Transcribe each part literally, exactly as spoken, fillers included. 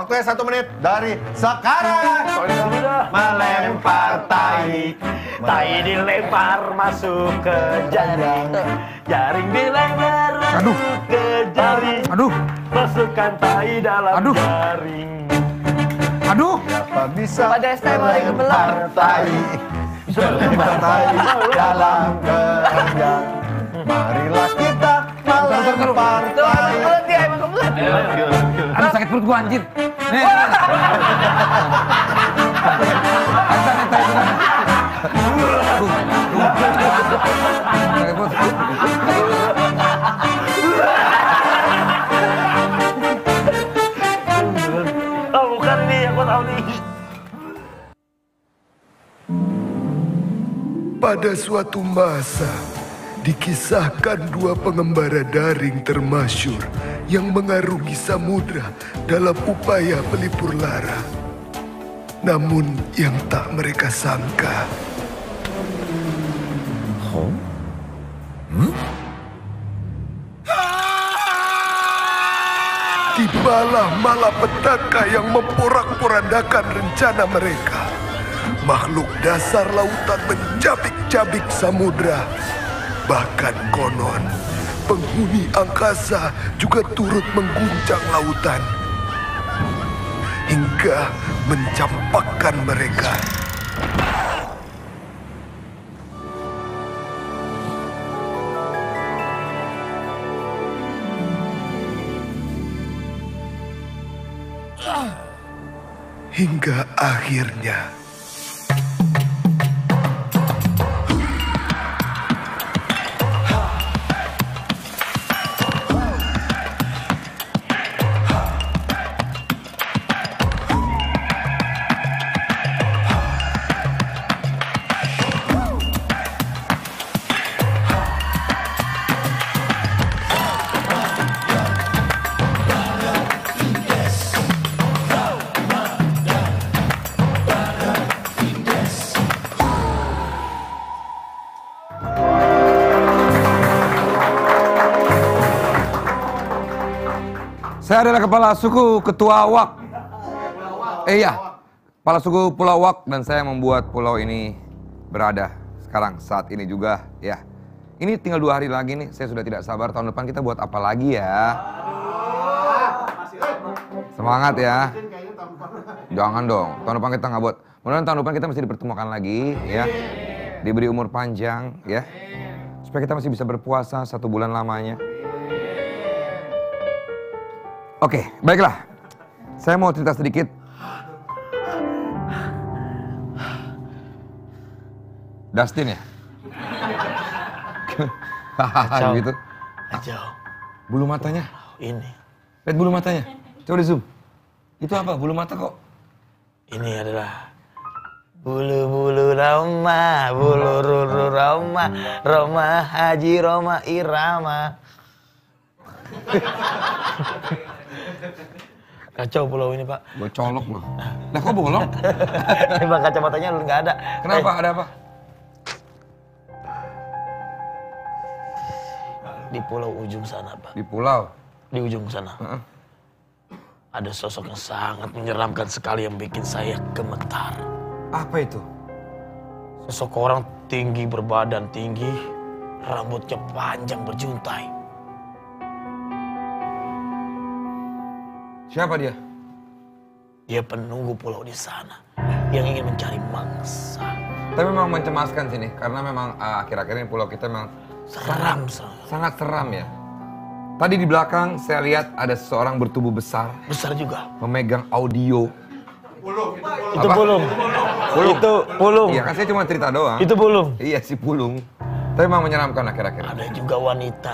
Waktunya satu menit dari sekarang. Melempar tai. Tai dilempar masuk ke jaring. Jaring dilempar Aduh. ke jaring. Aduh. Masukkan tai dalam Aduh. jaring. Aduh. Siapa bisa Pada S T M lagi kebelah. melempar tai? Melempar tai dalam keranjang. Marilah kita melempar tai. Kebelet dia emang kebelet. Aduh sakit perut gua anjir. Nih. Entar, entar, entar. Sakit perut. Oh bukan nih, aku tahu nih. Pada suatu masa, dikisahkan dua pengembara daring termasyur yang mengarungi samudra dalam upaya pelipur lara. Namun yang tak mereka sangka, tibalah malapetaka yang memporak-porandakan rencana mereka. Makhluk dasar lautan menjabik-jabik samudra. Bahkan konon, penghuni angkasa juga turut mengguncang lautan. Hingga mencampakkan mereka. Hingga akhirnya Saya adalah kepala suku Ketua Wak. Eh iya, kepala suku Pulau Wak dan saya membuat pulau ini berada sekarang saat ini juga ya. Ini tinggal dua hari lagi nih, saya sudah tidak sabar tahun depan kita buat apa lagi ya. Semangat ya. Jangan dong, tahun depan kita nggak buat. Mudah-mudahan tahun depan kita mesti dipertemukan lagi ya. Diberi umur panjang ya. Supaya kita masih bisa berpuasa satu bulan lamanya. Oke, baiklah. Saya mau cerita sedikit. Dustin ya? Hahaha gitu. Kacau. Bulu matanya? Ini. Lihat bulu matanya. Coba di zoom. Itu apa? Bulu mata kok? Ini adalah bulu-bulu Roma, bulu ruru Roma, Roma Haji Roma Irama. Kacau pulau ini pak. Gue colok loh. Nah kok bolong? Bang kacamatanya lu nggak ada. Kenapa? Eh, Ada apa? Di pulau ujung sana pak. Di pulau? Di ujung sana. Uh-uh. Ada sosok yang sangat menyeramkan sekali yang bikin saya gemetar. Apa itu? Sosok orang tinggi, berbadan tinggi, rambutnya panjang berjuntai. Siapa dia? Dia penunggu pulau di sana yang ingin mencari mangsa. Tapi memang mencemaskan sini karena memang uh, akhir-akhir ini pulau kita memang Seram, sangat, seram. sangat seram ya. Tadi di belakang saya lihat ada seseorang bertubuh besar Besar juga. memegang audio. Itu Apa? pulung. Pulung. Itu pulung. Iya kan saya cuma cerita doang. Itu pulung. Iya si pulung. Tapi memang menyeramkan akhir-akhir. Ada juga wanita.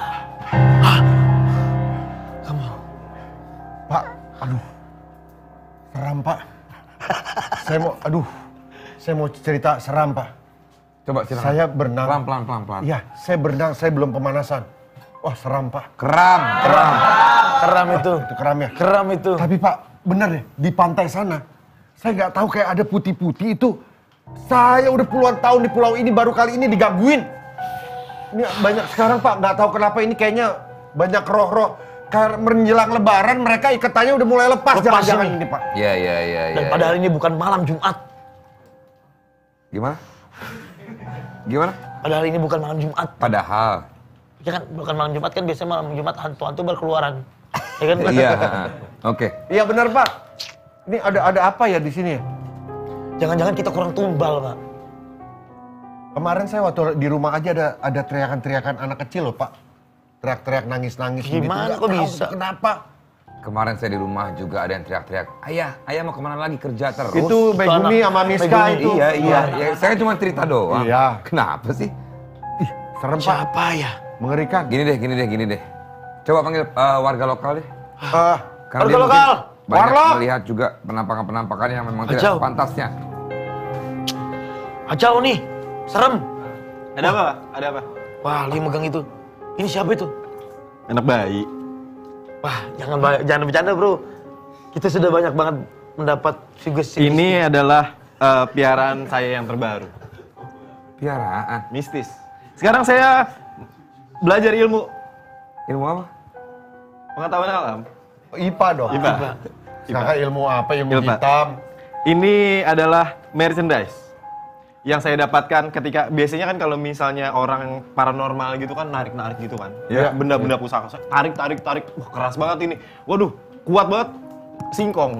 Kamu. Pak, aduh. Seram, Pak. Saya mau, aduh. Saya mau cerita seram, Pak. Coba silakan. Saya berenang. Pelan pelan pelan pelan. Iya, saya berenang, saya belum pemanasan. Wah, seram, Pak. Keram. Keram. Keram itu. Itu keram ya. Keram itu. Tapi Pak, bener ya, di pantai sana, saya nggak tahu kayak ada putih-putih itu. Saya udah puluhan tahun di pulau ini, baru kali ini digangguin. Ini banyak sekarang Pak, nggak tahu kenapa ini kayaknya banyak roh-roh karena menjelang lebaran mereka ikatannya udah mulai lepas, Lepas jangan-jangan ini. ini Pak. Iya, iya, iya. Dan iya, padahal iya. ini bukan malam Jumat. Gimana? Gimana? Padahal ini bukan malam Jumat. Padahal. Ya kan, bukan malam Jumat kan biasanya malam Jumat hantu-hantu berkeluaran. Ya kan? Iya, oke. Iya benar Pak. Ini ada ada apa ya di sini? Jangan-jangan kita kurang tumbal, Pak. Kemarin saya waktu di rumah aja ada ada teriakan-teriakan anak kecil loh Pak. Teriak-teriak nangis-nangis Gimana gitu. Nggak kok tahu bisa? Kenapa? Kemarin saya di rumah juga ada yang teriak-teriak, ayah, ayah mau kemana lagi kerja terus? Itu Megumi sama Miska Megumi. itu. Iya, iya, iya. Saya cuma cerita doang. Iya. Kenapa sih? Ih, serem Pak. Siapa ya? Mengerikan. Gini deh, gini deh, gini deh. Coba panggil eh, warga lokal deh. Ah, Karena Warga dia mungkin lokal! banyak Warlock! melihat juga penampakan-penampakan yang memang tidak Kacau. sepantasnya. Kacau nih. Serem. Ada apa? Ada apa? Wah, Li megang itu. Ini siapa itu? Anak bayi. Wah, jangan ba- jangan bercanda, Bro. Kita sudah banyak banget mendapat sugesti. Ini adalah eh, piaraan saya yang terbaru. Piaraan. Mistis. Sekarang saya belajar ilmu Ilmu apa? pengetahuan alam. I P A dong. I P A. Sangka ilmu apa? Ilmu Ilmu. hitam. Ini adalah merchandise yang saya dapatkan ketika biasanya kan kalau misalnya orang paranormal gitu kan narik-narik gitu kan. Iya. Benda-benda pusaka. Tarik, tarik, tarik. Wah, keras banget ini. Waduh, kuat banget. Singkong.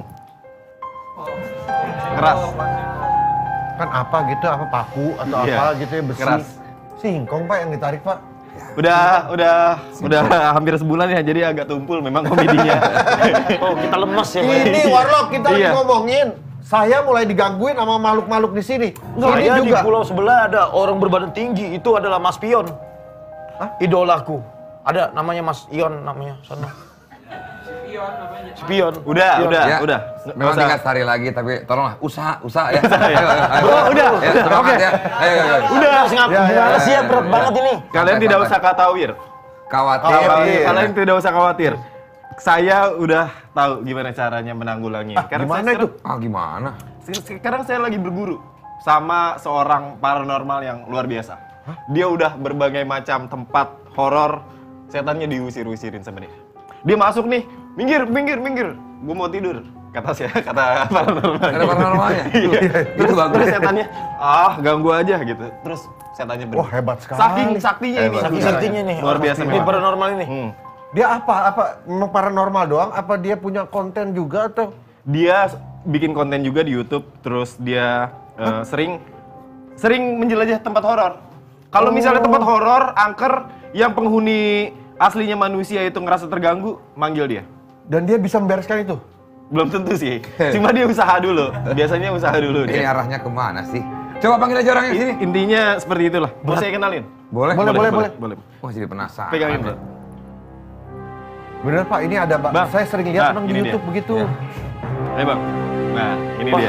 Keras. Kan apa gitu, apa paku atau Iya. apa gitu ya besi. Keras. Singkong Pak yang ditarik Pak. Udah, udah, udah hampir sebulan ya, jadi agak tumpul memang komedinya. Oh, kita lemas ya, Pak. Ini Warlock kita lagi Iya. ngomongin. Saya mulai digangguin sama makhluk-makhluk di sini. Saya Ini di pulau sebelah ada orang berbadan tinggi, itu adalah Mas Pion. Hah? Idolaku. Ada namanya Mas Ion namanya sana. Spion. Udah, Spion. udah, Ya, udah. Memang Nggak tinggal usah. sehari lagi, tapi tolonglah usaha, usaha ya. Ayo, ayo, ayo. Oh, udah, Ya, udah, semangat oke. ya. Ayo, ayo, ayo. Udah. Terus ngap- Ya, ya, gimana ya, sih ya, ya, berat ya. banget ini. Kalian Santai, tidak santai. usah khawatir. Khawatir. Khawatir. Kalian tidak usah khawatir. Saya udah tahu gimana caranya menanggulangi. Karena gimana saya itu? Ah, gimana? Sekarang, sekarang saya lagi berguru sama seorang paranormal yang luar biasa. Dia udah berbagai macam tempat horor, setannya diusir-usirin sama dia. Dia masuk nih, minggir, minggir, minggir. Gue mau tidur. Kata saya, kata paranormal. Ada paranormalnya? Iya. Itu Terus, bagus. terus setannya, ah ganggu aja gitu. Terus setannya pergi. Wah, hebat sekali. Saking saktinya ini. Saking saktinya nih. Luar biasa Ini memang. paranormal ini. Hmm. Dia apa? Apa memang paranormal doang? Apa dia punya konten juga atau? Dia bikin konten juga di YouTube, terus dia eh, sering sering menjelajah tempat horor. Kalau misalnya tempat horor, angker yang penghuni aslinya manusia itu ngerasa terganggu, manggil dia. Dan dia bisa membereskan itu? Belum tentu sih, cuma dia usaha dulu. Biasanya usaha dulu Ini dia. arahnya kemana sih? Coba panggil aja orangnya sini. Intinya seperti itulah. Mau saya kenalin? Boleh? Boleh, boleh, boleh. boleh. Wah, jadi penasaran. Pegangin, Bro. Bener Pak, ini ada Pak. Bang. Saya sering lihat Nah, memang di ini YouTube dia. begitu. Ya. Ayo, Bang. Nah, ini Wah. dia.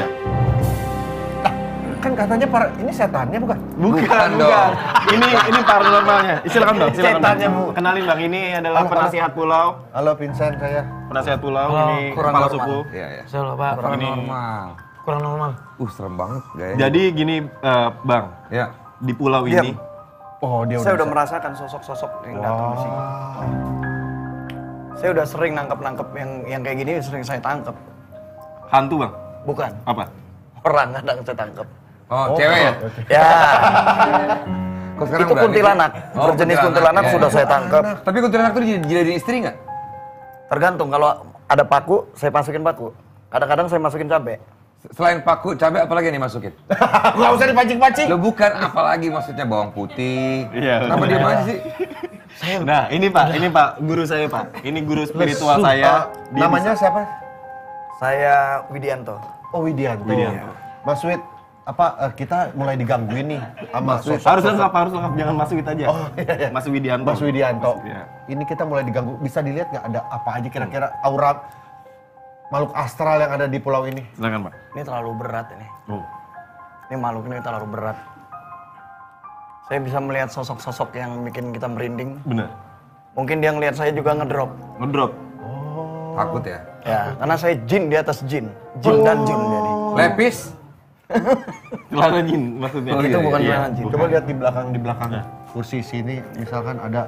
Kan katanya para ini setannya bukan? Bukan, Bukan bukan. dong. Ini ini paranormalnya. Silakan, Bang. Silakan, Bang. Setannya, Bu. Kenalin, Bang. Ini adalah Halo, penasihat pulau. Halo Vincent saya. Penasihat pulau, Halo, ini kurang kepala normal. suku. Iya, iya. Salah, Pak. Kurang Ini- normal. Kurang normal. Uh, serem banget kayaknya. Jadi gini, eh, Bang. Ya. Di pulau Diam. ini, Oh, dia Saya udah bisa. merasakan sosok-sosok yang datang di sini. Saya udah sering nangkep-nangkep yang yang kayak gini sering saya tangkep. hantu, Bang. Bukan. Apa? Orang kadang saya tangkep. Oh, cewek ya? Ya, Kok sekarang itu berani? kuntilanak. Oh, Berjenis kuntilanak ya, sudah ya. saya tangkep. Tapi kuntilanak tuh jadi jadi istri nggak? Tergantung kalau ada paku, saya masukin paku. Kadang-kadang saya masukin cabai. Selain paku, cabai apa lagi yang dimasukin? Nggak usah dipancing-pancing. Lo bukan, apalagi maksudnya bawang putih. Iya, Kenapa betul. dia aja sih? Nah, ini Pak, ini Pak, guru saya, Pak. Ini guru spiritual Lesu. saya. Ah, Dia namanya bisa- siapa? Saya Widianto. Oh, Widianto. Widianto. Mas Wid, apa eh, kita mulai digangguin nih sama sosok- Harus lengkap, harus lengkap. Jangan masuk itu aja. Oh, iya, iya. Mas Widianto. Mas Widianto. Iya. Ini kita mulai diganggu. Bisa dilihat nggak ada apa aja kira-kira aura makhluk astral yang ada di pulau ini? Silakan, Pak. Ini terlalu berat ini. Oh. Ini makhluk ini terlalu berat. Saya bisa melihat sosok-sosok yang bikin kita merinding. Bener. Mungkin dia ngelihat saya juga ngedrop. Ngedrop. Takut ya? Ya, karena saya jin di atas jin. Jin dan jin jadi. Lepis? Celana jin maksudnya. Oh, Itu iya, bukan iya. celana jin. Coba lihat di belakang di belakang kursi sini, misalkan ada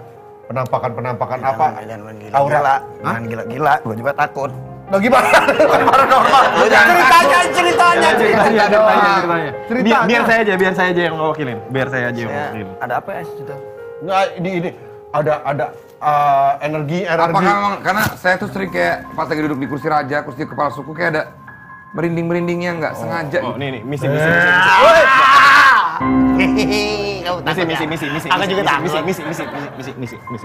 penampakan-penampakan Jangan, apa? Jangan gila, Aura. gila. Hah? Jangan gila-gila, gue juga takut. Lo gimana? Paranormal. Ceritanya, ceritanya, ceritanya, ceritanya ceritanya, doang. ceritanya. Ceritanya. Biar, biar saya aja, biar saya aja yang mewakilin. Biar saya aja yang Ya, mewakilin. ada apa ya situ? Nggak, ini ini ada ada uh, energi energi. Apakah memang karena saya tuh sering kayak pas lagi duduk di kursi raja, kursi kepala suku kayak ada merinding-merindingnya nggak sengaja. Oh, gitu. nih nih, misi, misi, misi, misi. Kamu Misi, takut misi, ya? misi, misi, Aku misi, juga misi, takut. misi, misi, misi, misi, misi, misi.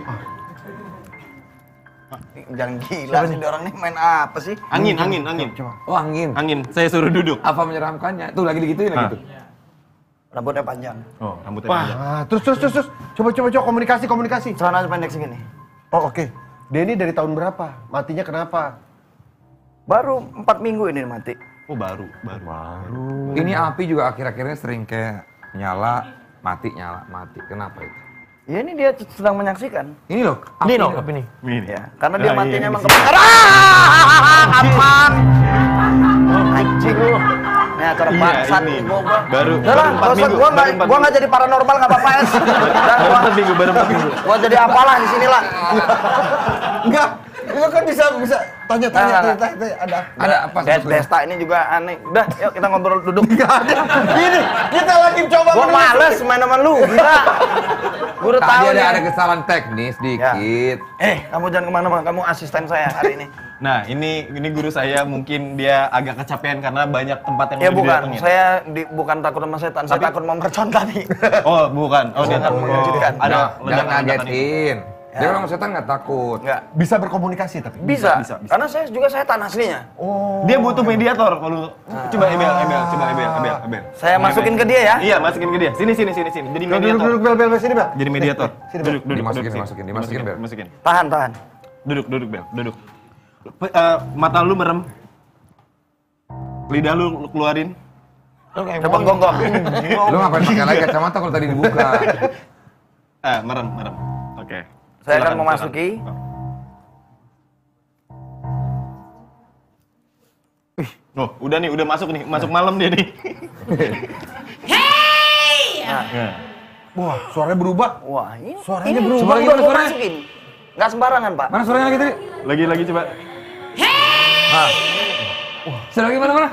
Jangan gila sih, dia orang nih main apa sih? Angin, angin, angin. Oh angin. Angin, saya suruh duduk. Apa menyeramkannya? Tuh lagi digituin lagi Ah. tuh. Rambutnya panjang. Oh, rambutnya Wah, panjang. ah, terus terus terus terus. Coba coba coba komunikasi komunikasi. Celana pendek segini. Oh oke. Denny dari tahun berapa? Matinya kenapa? Baru empat minggu ini mati. Oh, baru, baru. Ini api juga akhir-akhirnya sering kayak nyala, mati, nyala, mati. Kenapa itu? Ya ini dia sedang menyaksikan. Ini loh. Ini api loh, loh. apa nih? Ini. Ya, karena dia Ah, matinya iya, emang iya. kebakar. Kapan? Anjing lu. Ini acara Iya, bangsat ini. nih gua. gua. Baru, Udah baru lah, empat nggak usah, minggu. gua baru nggak empat gua nggak jadi paranormal nggak apa-apa es. Udah, Baru gua, empat minggu, baru empat minggu. gua jadi apalah di sini lah. Enggak. Itu kan bisa bisa tanya-tanya Nah, tanya, tanya, tanya, ada. Ada apa Des sebetulnya? Desta ini juga aneh. Udah, yuk kita ngobrol duduk. Ini kita lagi coba Gua menulis. males main sama lu, gila. Gua udah tahu Tadi ada, nih. ada kesalahan teknis dikit. Eh, kamu jangan kemana-mana, kamu asisten saya hari ini. Nah, ini ini guru saya mungkin dia agak kecapean karena banyak tempat yang Ya udah bukan, didatengin. saya di, bukan takut sama setan, saya Tapi- takut mau mercon tadi. Oh, bukan. Oh, dia takut mengejutkan. Ada Nah, jangan ledakan-ledakan itu. ngagetin. Ya. Dia kalau setan nggak takut. Enggak. Bisa berkomunikasi tapi. Bisa, bisa, bisa. karena saya juga setan aslinya. Oh. Dia butuh mediator kalau coba Ebel, Ebel, coba Ebel, Ebel, Ebel. Saya masukin ke dia ya. Iya, masukin ke dia. Sini, sini, sini, sini. Jadi Duduk, mediator. duduk, bel, bel, bel, sini, bel. Jadi mediator. Sini, Bel. Duduk, duduk, Dimasukin, duduk, sini. dimasukin, dimasukin, Bel. Masukin. Tahan, tahan. Duduk, duduk, Bel. Duduk. Pe- eh, mata lu merem. Lidah lu keluarin. Coba gonggong. Lu ngapain pakai lagi kacamata kalau tadi dibuka? Eh, merem, merem. Oke. Saya akan Silakan, memasuki. silakan. Oh, udah nih, udah masuk nih, masuk malam dia nih. Wah, suaranya berubah. Wah, ini Suaranya ini berubah. cuma Lagi, gua mana gua suaranya? masukin. Nggak sembarangan, Pak. Mana suaranya lagi tadi? Lagi, lagi coba. Suara lagi mana mana?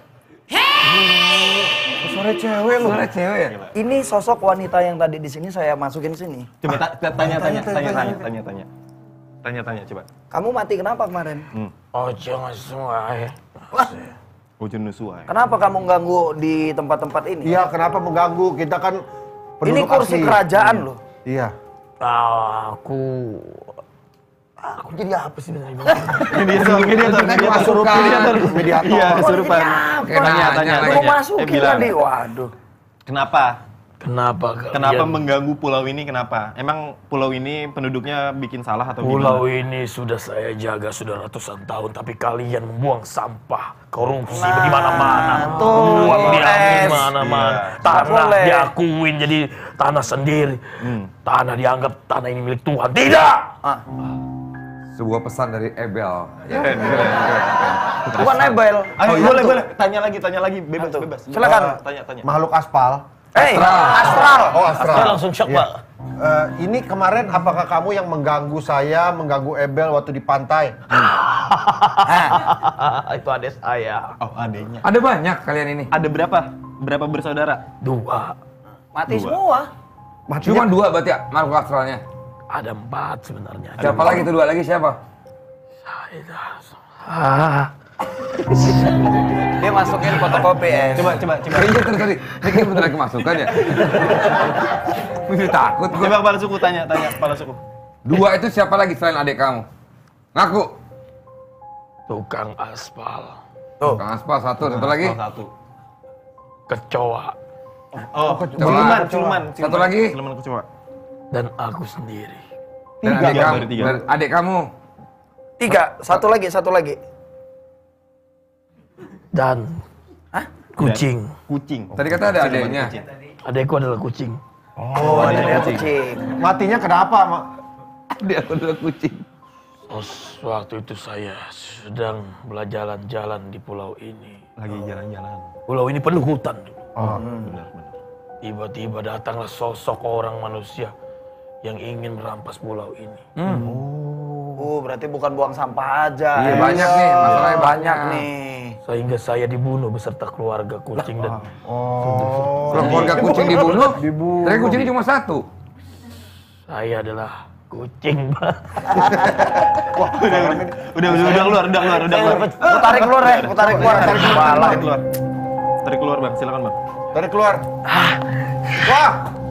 Suara cewek lu. Suara cewek ya? Ini sosok wanita yang tadi di sini saya masukin sini. Coba ta- ta- tanya, tanya, Tanya, tanya, tanya, tanya, tanya, tanya. Tanya, tanya, coba. Kamu mati kenapa kemarin? Oh, jangan semua ya. Ujung nusuai. Kenapa kamu ganggu di tempat-tempat ini? Iya, kenapa mengganggu? Kita kan Ini penduduk kursi asli. kerajaan loh. Iya. Ah, aku aku jadi apa sih dengan ini? Mediator, mediator, mediator. Masukan. Mediator. Mediator. Iya, Oh, kesurupan. ini Oke, apa? tanya, tanya, tanya Lu lagi. mau masukin Eh, bilang. tadi, waduh. Kenapa? Kenapa kalian? Kenapa mengganggu pulau ini? Kenapa? Emang pulau ini penduduknya bikin salah atau Pulau gimana? ini sudah saya jaga sudah ratusan tahun, tapi kalian membuang sampah, korupsi Nah, di mana-mana, tuh, uang diambil es. mana-mana, Iya. tanah Boleh. diakuin jadi tanah sendiri, Hmm. tanah dianggap tanah ini milik Tuhan. Tidak. Ah, Sebuah pesan dari Ebel. Ya. Keren, keren, keren. bukan nebel. Ayo, iya, boleh, betul. boleh. Tanya lagi, tanya lagi. Bebas, Betul. bebas. Silakan. Ah, Tanya, tanya. Makhluk aspal. Eh, Astral. astral. Oh, astral. Saya langsung shock, Iya. Pak. Eh, ini kemarin apakah kamu yang mengganggu saya, mengganggu Ebel waktu di pantai? Itu ada saya. Oh, adanya. Ada banyak kalian ini. Ada berapa? Berapa bersaudara? Dua. Mati Dua. semua. Cuma dua berarti ya makhluk astralnya. Ada empat sebenarnya. Siapa lagi tuh dua lagi siapa? Ah, Dia masukin fotokopi es. Coba, coba, coba. Kayaknya tadi tadi. Ini kayaknya bentar lagi kemasukan ya. Mesti takut gue. Coba kepala suku tanya, tanya kepala suku. Dua itu siapa lagi selain adik kamu? Ngaku. tukang aspal, Tuh. Kang Aspal satu, satu lagi. Oh, satu. kecoa, Oh, kecoa. siluman, siluman. Satu siluman. lagi. Siluman kecoa. dan aku sendiri. Dan Tiga, adik kamu. baru tiga. Dan adik kamu. Tiga, satu lagi, satu lagi. Dan Hah? kucing. Kucing. Tadi kata ada Siluman adiknya. kucing. Adekku adalah kucing. Oh, ada dia kucing. Matinya kenapa, Mak? Dia adalah kucing. Terus waktu itu saya sedang berjalan-jalan di pulau ini. Lagi jalan-jalan. Pulau ini penuh hutan. Oh. Benar, benar. Tiba-tiba datanglah sosok orang manusia yang ingin merampas pulau ini. Hmm. Oh, berarti bukan buang sampah aja. Iya, banyak nih, masalahnya banyak banyak. nih. Sehingga saya dibunuh beserta keluarga kucing dan Oh. Kalau keluarga kucing dibunuh, tapi kucingnya cuma satu. saya adalah kucing, Pak. Wah, udah, udah, udah, udah, udah keluar, udah keluar, udah keluar. Lu tarik keluar ya, lu tarik keluar, tarik keluar. Tarik keluar. Tarik keluar, Bang. Silakan, Bang. Tarik keluar. Wah.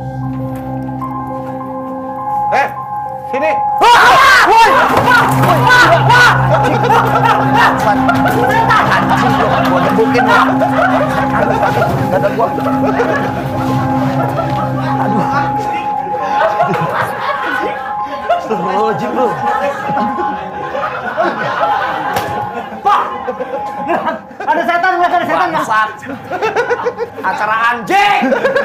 Eh, sini. Gua gebukin ya. Dada gua. Astagfirullahaladzim, bro. Ada setan, nggak ada setan nggak? Bangsat. Acara anjing.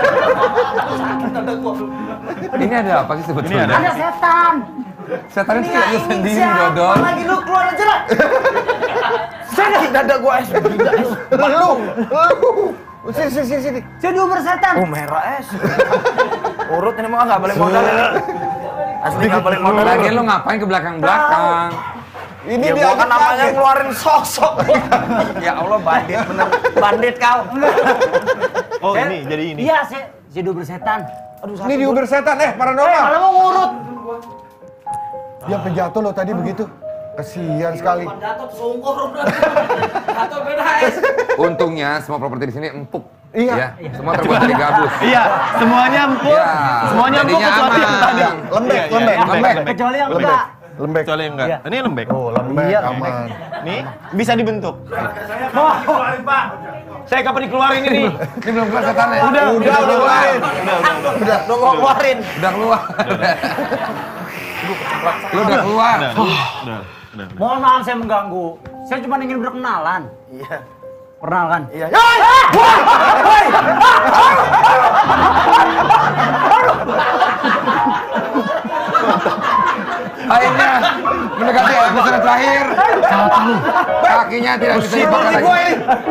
Ini ada apa sih sebetulnya? Ini ada. Ada setan. Setan itu Nggak kayak ingin sendiri, siapa Dodol. lagi, lu keluar aja lah. Sana dada gua es. Gila es. Lu, lu. Sini, sini, sini, sini. Saya diuber setan. Oh merah es. Urut ini mah nggak balik modal ini. Asli nggak balik modal. Lagian lu ngapain ke belakang-belakang? Ini Ya dia gua kan aja namanya kaget. ngeluarin sosok. Ya Allah bandit bener. Bandit kau. Oh, ini, jadi ini. Iya, saya saya diuber setan. Aduh, Ini di Uber setan, eh Eh, paranormal. kalau mau ngurut. Dia penjatuh loh tadi begitu. Kesian sekali. Jatuh sungkur udah. Jatuh beda es. Untungnya semua properti di sini empuk. Iya. Ya, semua terbuat dari gabus. Iya, semuanya empuk. Iya. Semuanya empuk Jadinya kecuali yang aman. tadi. Lembek, Iya, iya, lembek, lembek. Kecuali yang Lembek. enggak. Lembek. Kecuali yang enggak. Iya. Ini lembek. Oh, lembek, Iya, aman. Nih, bisa dibentuk. Saya kapan dikeluarin ini? Ini belum keluar setannya. Udah, udah, udah, keluar. Udah, lu mau keluarin. Udah keluar. Lu udah keluar. Udah, udah, udah. Mohon maaf saya mengganggu. Saya cuma ingin berkenalan. Iya. Perkenalkan. Iya. Akhirnya mendekati episode terakhir. Kakinya tidak bisa dipakai lagi.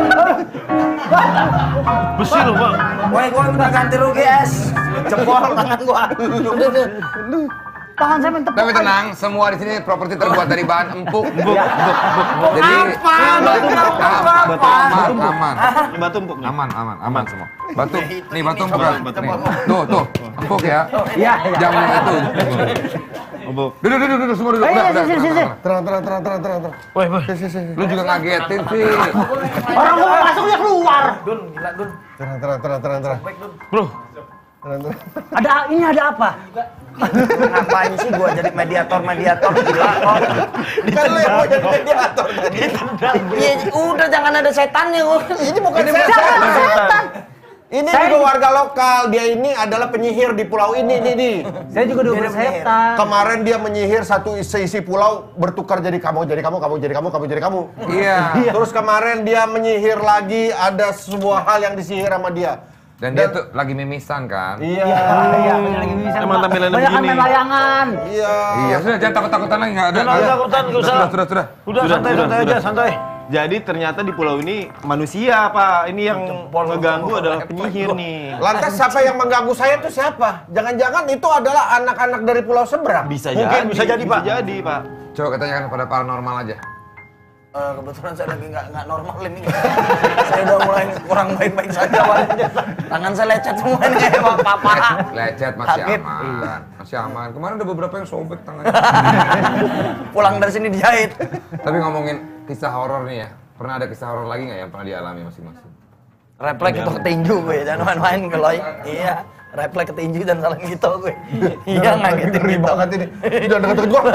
Besi loh, Bang. Woi, gua udah ganti rugi es. Jempol tangan gua. Udah, udah. Tangan saya mentep. Tapi tenang, semua di sini properti terbuat dari bahan empuk. Empuk, empuk, empuk. Jadi Apa? Batu empuk. aman, aman, Ini batu empuk nih. aman, aman, aman semua. Batu, nih batu empuk Coba, kan? batu Nih. empuk. Tuh, tuh, empuk ya. Iya, iya. Jangan itu. Empuk. Duduk, duduk, duduk, semua duduk. Eh, Udah, sini, udah. sini, tenang, sini. tenang. Terang, terang, terang, terang, terang, terang. Woi, woi. Sini, sini, sini. Lu juga ngagetin sih. Orang mau masuk dia keluar. Dun, gila Dun. Terang, terang, terang, terang, terang. Baik Dun. Bro, Terang, terang. Ada ini ada apa? Ngapain sih gua jadi mediator-mediator gila kok. Kan lu yang mau jadi mediator tadi. Iya, udah jangan ada setannya. Ini bukan Ini setan. bukan setan. Ini Saya juga warga lokal. Dia ini adalah penyihir di pulau ini nih, nih. Saya juga diuber setan. Kemarin dia menyihir satu seisi pulau bertukar jadi kamu, jadi kamu, kamu jadi kamu, kamu jadi kamu. Iya. Terus kemarin dia menyihir lagi ada sebuah hal yang disihir sama dia. Dan dia tuh lagi mimisan kan? Iya. Iya, banyak lagi bisa. Emang tampilannya banyak begini. main layangan. Iya. Iya, sudah jangan takut-takutan lagi, nggak ada. Jangan nggak ada. takut-takutan, nggak usah. Sudah, sudah, sudah. Udah, Sudah, santai, sudah, santai sudah. aja, santai. Jadi ternyata di pulau ini manusia, Pak. Ini yang ngeganggu adalah penyihir nih. Lantas siapa yang mengganggu saya itu siapa? Jangan-jangan itu adalah anak-anak dari pulau seberang. Bisa Mungkin jadi. bisa jadi, Pak. Bisa jadi, Pak. Coba kita tanyakan pada paranormal aja. Eh, kebetulan saya lagi nggak nggak normal ini. Saya udah mulai kurang baik-baik saja wajahnya. Tangan saya lecet semua ini kayak papa. Lecet masih Sakit. aman. Masih aman. Kemarin ada beberapa yang sobek tangannya. Pulang dari sini dijahit. Tapi ngomongin kisah horor nih ya. Pernah ada kisah horor lagi nggak yang pernah dialami masing-masing? Refleks itu ketinju gue, jangan main-main kalau iya. Refleks ketinju dan saling gitu gue. Iya ngagetin Ngeri gitu. banget ini. Jangan deket-deket gua.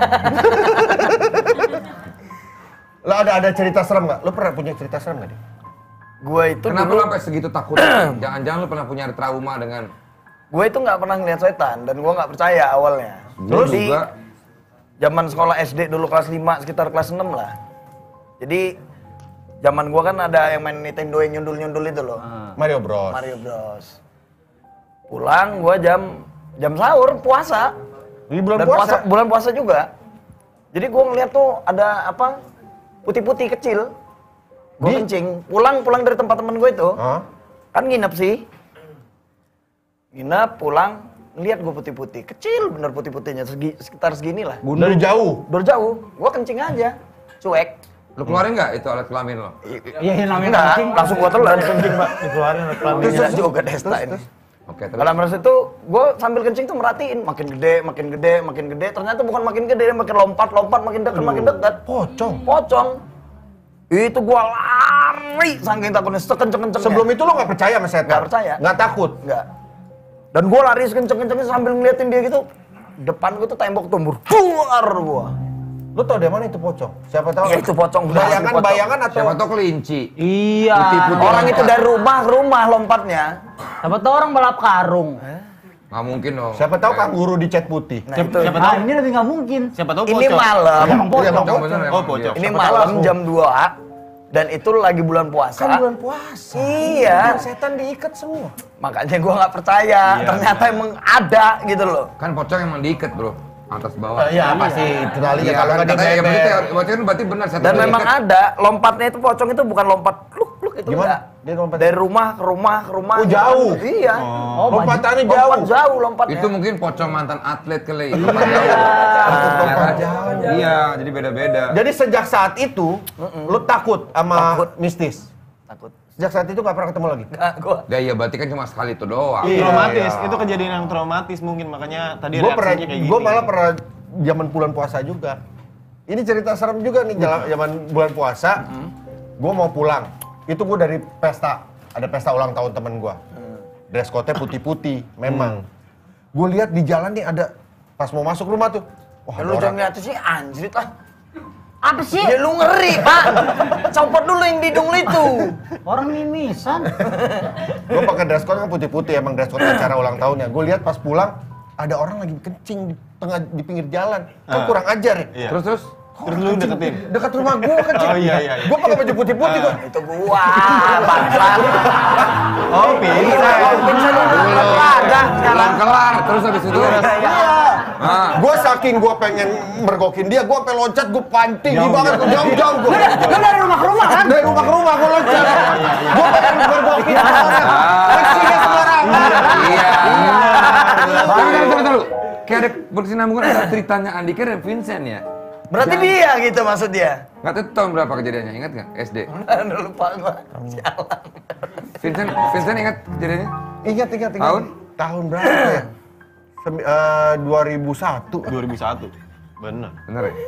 Lo ada ada cerita serem nggak? Lo pernah punya cerita serem nggak? Di? Gue itu Kenapa dulu, lu sampai segitu takutnya? Jangan-jangan lu pernah punya trauma dengan gue itu nggak pernah ngeliat setan dan gue nggak percaya awalnya. Terus Jadi, juga zaman sekolah S D dulu kelas lima sekitar kelas enam lah. Jadi zaman gua kan ada yang main Nintendo yang nyundul-nyundul itu loh. Mario Bros. Mario Bros. Pulang gua jam jam sahur puasa. Di bulan Dan puasa. bulan puasa juga. Jadi gua ngeliat tuh ada apa? Putih-putih kecil. Gua Di- kencing. Pulang pulang dari tempat temen gue itu. Hah? Kan nginep sih. Nginep pulang lihat gue putih-putih, kecil bener putih-putihnya, segi, sekitar segini lah. Dari jauh. Dari jauh, gue kencing aja, cuek. Lu keluarin nggak itu alat kelamin lo? Iya, iya, namanya Enggak, kencing. langsung gue telan. Kencing pak, dikeluarin alat kelamin. Terus juga Desta ini. Oke, terus. Dalam proses itu, gue sambil kencing tuh merhatiin, makin gede, makin gede, makin gede. Ternyata bukan makin gede, dia makin lompat-lompat, makin dekat, makin dekat. Pocong. Pocong. Itu gue lari, saking takutnya, sekenceng-kencengnya. Sebelum itu lo nggak percaya sama setan? Nggak percaya. Nggak takut? Enggak. Dan gue lari sekenceng-kencengnya sambil ngeliatin dia gitu. Depan gue tuh tembok tumbur, keluar gue. Lo tau dari mana itu pocong? Siapa tahu? Ya itu pocong. Bayangan, Pocong. bayangan atau? Siapa tau kelinci. Iya. Putih-putih. Orang itu dari rumah ke rumah lompatnya. Siapa tahu orang balap karung. Nggak mungkin dong. Siapa tahu kanguru di cat putih? Nah, itu. Siapa Ah, tahu? ini lebih nggak mungkin. Siapa tahu Ini pocong. malam. Emang Iya, pocong. Bang. bener, Oh, pocong. Ini Siapa malam tahu. jam dua dan itu lagi bulan puasa. Kan bulan puasa. Iya. Setan diikat semua. Makanya gua nggak percaya. Iya, Ternyata emang ada gitu loh. Kan pocong emang diikat bro, atas bawah. Iya pasti talinya Iya, kalau kan nggak katanya ya berarti, dibebek. berarti kan berarti benar setan Dan memang diikat. ada lompatnya itu pocong itu bukan lompat pluk pluk itu Gimana? enggak. Dia lompat? Dari rumah ke rumah ke rumah. Oh, jauh? Iya. Oh, Lompatannya Lompat jauh. jauh lompatnya. Itu mungkin pocong mantan atlet kali. Lompat jauh. Iya kan? Iya, jadi beda-beda. Jadi sejak saat itu, lo takut sama Takut. mistis? takut. Sejak saat itu nggak pernah ketemu lagi? Enggak gua. Ya iya berarti kan cuma sekali itu doang. Iya. Traumatis, iya. itu kejadian yang traumatis mungkin makanya tadi Gue pernah, reaksinya kayak gini. gue malah pernah zaman bulan puasa juga. Ini cerita serem juga nih jala- zaman bulan puasa. Gue mau pulang, itu gue dari pesta, ada pesta ulang tahun temen gue. Dress code-nya putih-putih, memang. Gue lihat di jalan nih ada, pas mau masuk rumah tuh, wah Ya ada lu orang. jangan ngeliatin sih anjrit ah. Apa sih? Ya lu ngeri, Pak. Copot dulu yang di hidung lu itu. Orang mimisan. Gue pakai dress code kan putih-putih, emang dress code acara ulang tahunnya. Gue lihat pas pulang, ada orang lagi kencing di tengah di pinggir jalan. Kan Ah. kurang ajar ya. Iya. Terus terus Terus lu deketin. Dekat rumah gue kencing. Oh, iya, iya, iya. Gue pakai baju putih-putih Ah. kok. Itu gua, bangsat. Oh, pingsan. Pingsan lu udah ada sekarang. kelar kelar terus habis itu. Nah, Gue saking gue pengen mergokin dia, gue sampai loncat, gue panting, Jauh, di banget, jauh. jauh-jauh gue. Lu dari rumah ke rumah kan? Dari rumah ke rumah gue loncat. Gue pengen mergokin orang. Kencingnya sembarangan. iya. Tunggu tunggu tunggu tunggu. Kayak ada berkesinambungan antara ceritanya Andika dan Vincent ya. Berarti dia gitu maksud dia. Nggak tahu tahun berapa kejadiannya, ingat nggak? S D. Aduh, lupa gua. Sialan. Vincent, Vincent ingat kejadiannya? Ingat, ingat, ingat. Tahun? Tahun berapa ya? Sem- eh, dua ribu satu. dua ribu satu. Bener. Bener ya?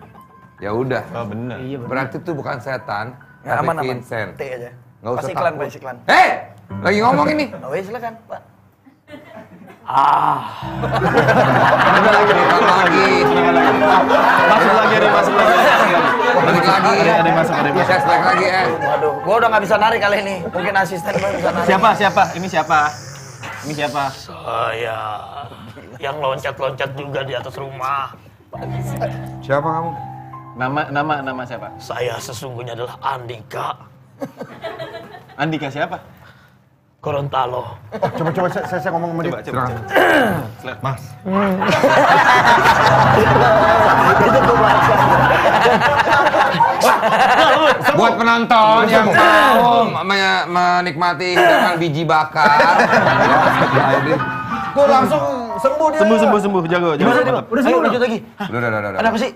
Ya udah. Oh, bener. Iya bener. Berarti itu bukan setan, Ya, tapi aman aman. Vincent. T aja. Nggak usah Pas iklan, takut. pas iklan. Hei, lagi ngomong ini. Oh iya silakan, Pak. Udah lagi, balik lagi. Masuk lagi, ada masuk lagi. Balik lagi. Ada ada yang masuk, ada yang masuk. Saya selek lagi eh. Waduh, gua udah nggak bisa narik kali ini. Mungkin asisten gua bisa narik. Siapa? Siapa? Ini siapa? Ini siapa? Saya yang loncat-loncat juga di atas rumah. Siapa kamu? Nama nama nama siapa? Saya sesungguhnya adalah Andika Andika siapa? Gorontalo. Oh, coba, coba, saya, saya ngomong sama dia. Coba coba. coba. Slide. Mas, Buat penonton yang mau me- menikmati hidangan biji bakar. Jadi, gue langsung sembuh dia. Sembuh sembuh sembuh jago jago. mantap. Udah sembuh lanjut lagi. udah, udah, udah, udah. Ada apa sih?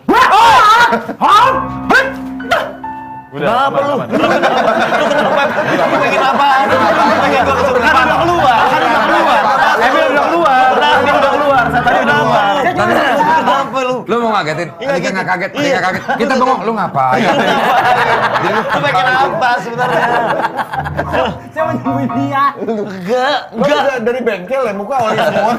Udah. Kenapa lu? Lu pengen apa? Lu pengen gua kesurupan? Kan udah keluar. Kan udah keluar. Emil udah keluar. Emil udah keluar. Tadi udah keluar. Kenapa lu? Lu mau ngagetin? Andika nggak kaget, Andika kaget. Kita bengong, lu ngapain? Lu pengen apa sebenarnya? Saya mau nyembuhin dia. Enggak, enggak. Dari bengkel ya, muka oli semua.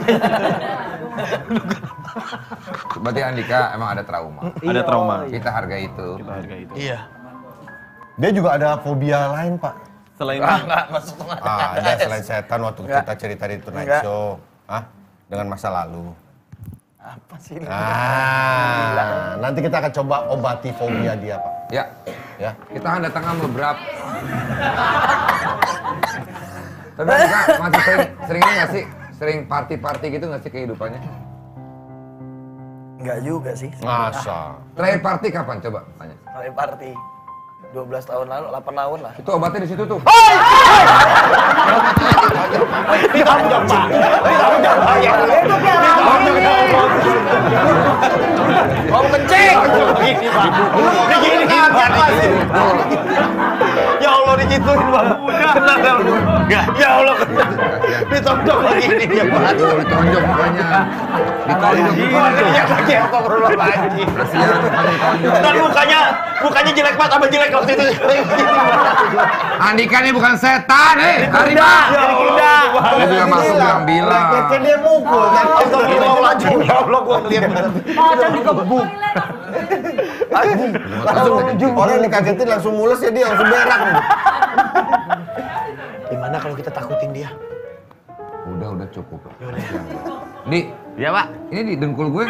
Berarti Andika emang ada trauma. Ada trauma. Kita hargai itu. Kita hargai itu. Iya. Dia juga ada fobia lain, Pak. Selain Ah, enggak masuk tengah. Ah, ada selain setan waktu Enggak. kita cerita di Tonight Enggak. Show. Hah? Dengan masa lalu. Apa sih ini? Ah, nanti kita akan coba obati fobia dia, Pak. Ya, Ya. kita akan datangkan beberapa. Tapi Andika masih sering, sering ini nggak sih? Sering party-party gitu nggak sih kehidupannya? Enggak juga sih. Masa. Terakhir party kapan? Coba tanya. Kali party. dua belas tahun lalu, delapan tahun lah. Itu obatnya di situ tuh. Ditonjok, Pak. Ditonjok, Pak. Mau kencing! Begini, Pak. Begini, Pak. Ya Allah, digituin, Pak. Kena, enggak. Ya Allah, kena. Ditonjok begini, ya, Pak. Tuh, ditonjok mukanya. Ditonjok mukanya. Ya, lagi apa perlu lagi. Kasihan mukanya ditonjok. Dan mukanya, mukanya jelek banget, apa jelek waktu itu. Andika ini bukan setan, eh. Harimau. Jadi kuda. Dia juga masuk bilang-bilang. Kayak dia mukul kan. Astagfirullahaladzim, ya Allah, gua ngeliat. Macan dikebuk. Langsung orang dikagetin langsung mules ya dia langsung berak. Gimana kalau kita takutin dia? Udah, udah cukup. Di, Iya, Pak. ini di dengkul gue.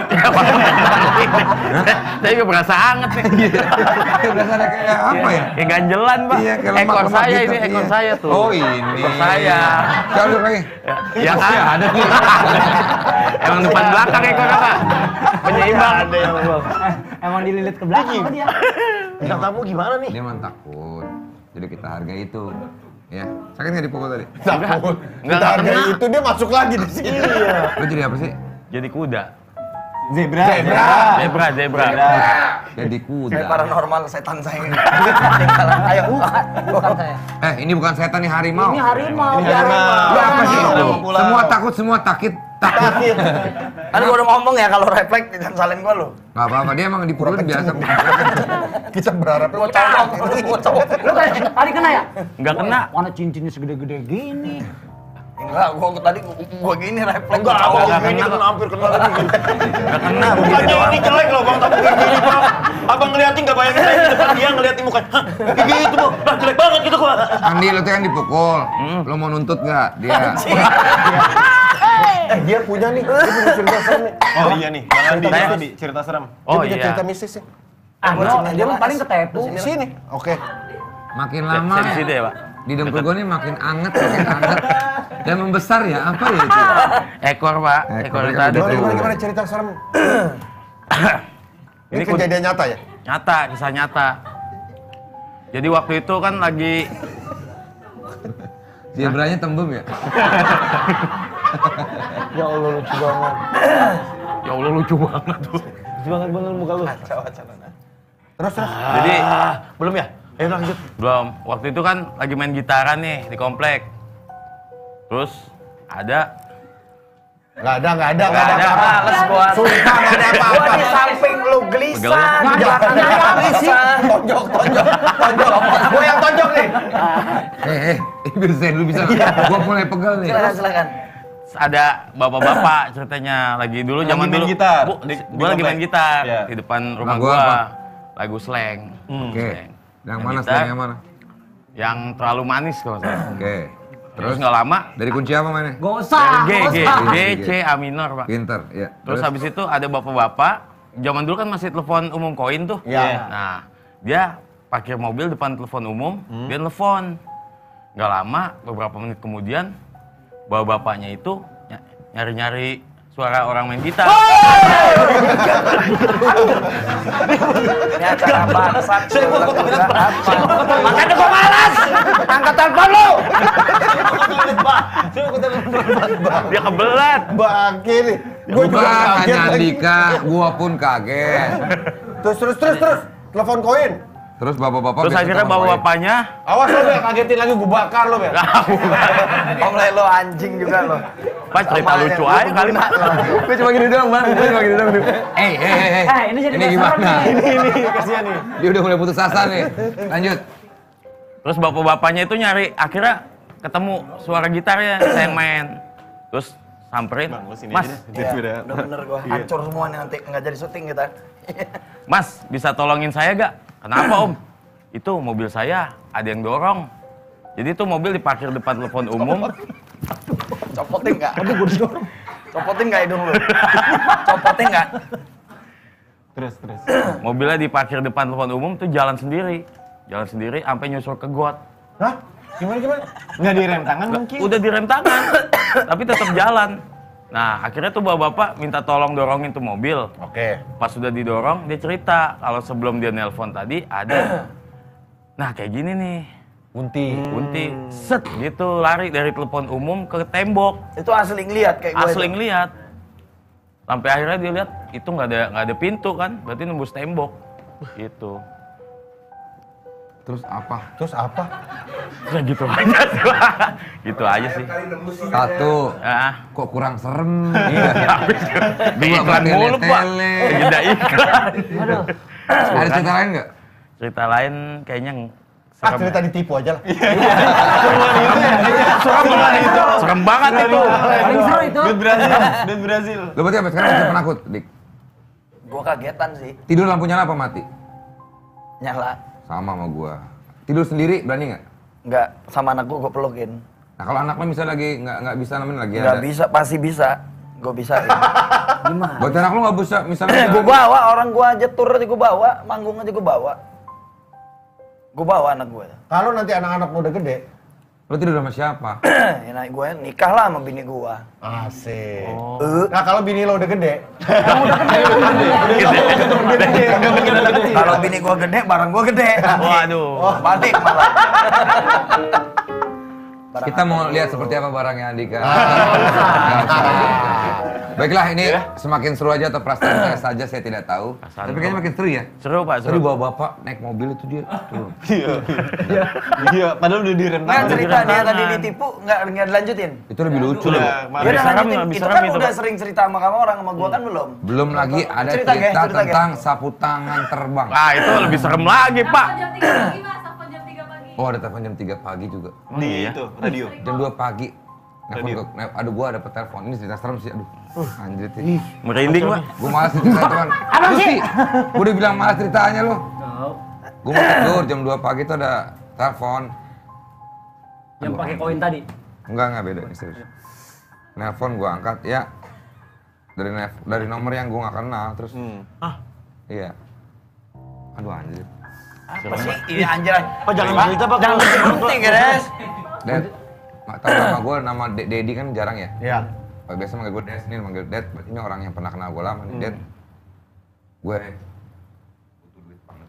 Saya juga berasa anget nih. Rasanya kayak apa ya? Kayak ganjelan, Pak. Iya, kayak ekor lemak-lemak saya gitu, ini, ekor iya. saya tuh. Oh, ini. Ekor saya. Jalur lagi. Ya, ya kan? Ada nih. Emang depan belakang ekor, Pak. Penyeimbang. Ada yang Eh, emang dililit ke belakang sama dia. Bintang tamu gimana nih? Dia emang takut. Jadi kita hargai itu. Ya, sakit nggak dipukul tadi? Takut. Enggak Kita hargai kena. itu dia masuk lagi di sini. Lu jadi apa sih? Jadi kuda. Zebra. Zebra. Zebra, zebra. Jadi kuda. Saya paranormal, setan saya ini. Ayo, Bukan saya. Eh, ini bukan setan nih, harimau. Ini harimau. Ini harimau. Lu apa sih? Harimau. Semua takut, semua takut. Takut. kan gua udah ngomong ya kalau refleks jangan salin gua lu. Gak apa-apa, dia emang dipukulin biasa. Kita berharap Gua colok, gua colok. Lu kan tadi kena ya? Enggak kena. Mana cincinnya segede-gede gini? Enggak, gua tadi gua gini refleks. Enggak, gua abang colok. ini kan hampir kena lagi. Enggak kena. Mukanya ini jelek loh, Bang, tapi kayak gini, Bang. Abang ngeliatin nggak bayangin saya di depan dia ngeliatin mukanya. Hah, kayak gitu, Bang. Lah, jelek banget gitu gua. Andi, lu tuh kan dipukul. Lu mau nuntut nggak dia? eh dia punya nih, dia punya cerita serem nih. Oh iya nih, Bang Andi Saya- itu di cerita serem. Dia Oh punya iya. cerita mistis nih. Ah, dia, dia mah paling ketepu. Sini. Oke. Makin Saya lama di situ ya, Pak. di dengkul gue nih makin anget, makin anget. Dan membesar ya, apa ya itu? Ekor, Pak. Ekor, Ekor yang ekor. tadi Gimana, tuh. gimana, gimana cerita serem? Ini Ini kud- kejadian nyata ya? Nyata, kisah nyata. Jadi waktu itu kan lagi Zebranya tembem ya? Ya Allah lucu banget. ya Allah lucu banget tuh. Lucu banget bener muka lu. Terus terus. Jadi Belum ya? Ayo lanjut. belum. Waktu itu kan lagi main gitaran nih di komplek. Terus ada Enggak ada, enggak ada, Nggak ada. Males gua. Sumpah nggak ada apa-apa. Gua di samping lu gelisah, Pegel. di belakang lu gelisah. Tonjok, tonjok, tonjok. Gue yang tonjok nih. Eh, eh, ini biar saya dulu bisa. Gua mulai pegel nih. Silakan, silakan. ada bapak-bapak ceritanya lagi dulu Lagi zaman main dulu. gitar. Bu, Di- di gua lagi main komplek. gitar Iya. di depan rumah Lagu gua. apa? Lagu slang. Oke. Slang. Yang Main mana gitar, setelahnya mana? Yang terlalu manis kalau nggak salah. Oke. Terus nggak lama Dari kunci apa mainnya? Gak usah, G, gak G, usah. D, C, A minor, Pak. Pinter, ya. Terus habis itu ada bapak-bapak, zaman dulu kan masih telepon umum koin tuh. Iya. Nah, dia parkir mobil depan telepon umum, dia telepon. Nggak lama, beberapa menit kemudian, bapak-bapaknya itu ny- nyari-nyari suara orang main gitar. Ini acara bangsat. Saya mau ke toilet, Pak. Saya mau ke toilet. Makanya gua malas! Angkat telepon lu! Saya mau ke toilet, Pak. Saya mau ke toilet, Pak. Dia kebelet. Bangke nih. Gue juga Bukan kaget hanya lagi. Andika, gua pun kaget. Terus terus terus terus. Telepon koin. Terus bapak-bapak Terus biasa akhirnya telepon koin. bapak-bapaknya, Awas lo Bel, kagetin lagi gue bakar lo Bel. Om lo anjing juga lo. Pak cerita Sama lucu yang aja kali, Pak. Gue cuma gini doang, Bang. Gue cuma gini doang. Eh, eh, eh, eh. Eh, ini jadi Ini dasar gimana? nih. Ini, ini, kasihan nih. Dia udah mulai putus asa nih. Lanjut. Terus bapak-bapaknya itu nyari, akhirnya ketemu suara gitarnya, saya yang main. Terus samperin, Bang, lu sini Mas, aja deh. Iya, Udah. udah bener gua. Hancur semua nih nanti nggak jadi syuting kita. Mas, bisa tolongin saya gak? Kenapa Om? Itu mobil saya, ada yang dorong. Jadi itu mobil diparkir depan telepon umum. Copotin nggak? Aduh, gue didorong. Copotin nggak hidung lu? Copotin nggak? Terus, terus. Mobilnya diparkir depan telepon umum tuh jalan sendiri. Jalan sendiri sampai nyusul ke got. Hah? Gimana gimana? Nggak direm tangan mungkin. Udah direm tangan, tapi tetap jalan. Nah, akhirnya tuh bapak-bapak minta tolong dorongin tuh mobil. Oke. Pas sudah didorong, dia cerita kalau sebelum dia nelpon tadi ada Nah kayak gini nih. Unti. Unti, set gitu lari dari telepon umum ke tembok. Itu asli ngeliat kayak gue. Asli ngeliat. Sampai akhirnya dia lihat itu nggak ada nggak ada pintu kan, berarti nembus tembok. Gitu. Terus apa? Terus apa? Ya gitu aja sih. Gitu aja sih. Satu, Ah, kok kurang serem. iya. Di Dua, iklan pakai mulu pak. tele. Jeda iklan. Aduh. Ada cerita lain nggak? Cerita lain kayaknya ng- Ah, serem. cerita ditipu aja lah. Serem banget itu. Serem banget itu. Paling seru itu. Duit Brazil, duit Brazil. Lo berarti sampai sekarang masih penakut, Dik? Gue kagetan sih. Tidur lampu nyala apa mati? Nyala. Sama sama gua. Tidur sendiri berani nggak? Nggak, sama anak gue gue pelukin. Nah kalau anak lo misalnya lagi nggak nggak bisa nemenin lagi Nggak ada. bisa, pasti bisa. Gue bisa. Gimana? Buat anak lo nggak bisa misalnya. Gue bawa, orang gue aja tur aja gue bawa, manggung aja gue bawa. Gue bawa anak gue. Kalau nanti anak-anak lu udah gede, Lo tidur sama siapa? Ya naik gue nikah lah sama bini gue. asik. Eh, Nah kalau bini lo udah gede, Kalau bini gue gede, barang gue gede. Waduh. Balik malah. Kita mau lihat seperti apa barangnya Andika. Nggak usah. Baiklah, ini semakin seru aja atau perasaan saya saja, saya tidak tahu. Perasaan Tapi kayaknya kok. makin seru ya. Seru pak, Tadi seru. bawa bapak naik mobil itu dia. Tuh. Iya, padahal udah direm. Nggak cerita dia Tangan. tadi ditipu, nggak nggak dilanjutin. Itu lebih lucu loh. Udah, Ya maaf. udah serem, lanjutin. lebih Itu serem kan itu, udah Pak. sering cerita sama kamu orang, sama gua kan belum. Belum lagi ada Cerita, cerita, Ge, cerita, Ge. tentang sapu tangan terbang. Ah itu lebih serem lagi pak. Jam tiga pagi mas, telepon jam tiga pagi. Oh, ada telepon jam tiga pagi juga. Di Iya. itu, radio. Jam dua pagi. Nelfon Radio. ke, ne- aduh gua dapet telepon. Ini cerita serem sih, aduh. Anjir sih. Merinding pak. Gua malas cerita tuan. Apa sih? Gua udah bilang malas ceritanya lo. Gua mau tidur jam dua pagi tuh ada telepon. Yang pakai koin tadi. Enggak, enggak beda ini serius. Nelpon gua angkat, ya. Dari nef- dari nomor yang gua nggak kenal terus. Hmm. Iya. Aduh anjir. Apa sih? Ini anjir. Pak jangan cerita pak. Jangan penting, guys. Dad, nggak tahu nama gua, nama De- Dedi kan jarang ya. ya. Kalau biasa manggil gua Dad, ini manggil Dad. Berarti ini orang yang pernah kenal gua lama nih, Dad. Gue butuh duit banget.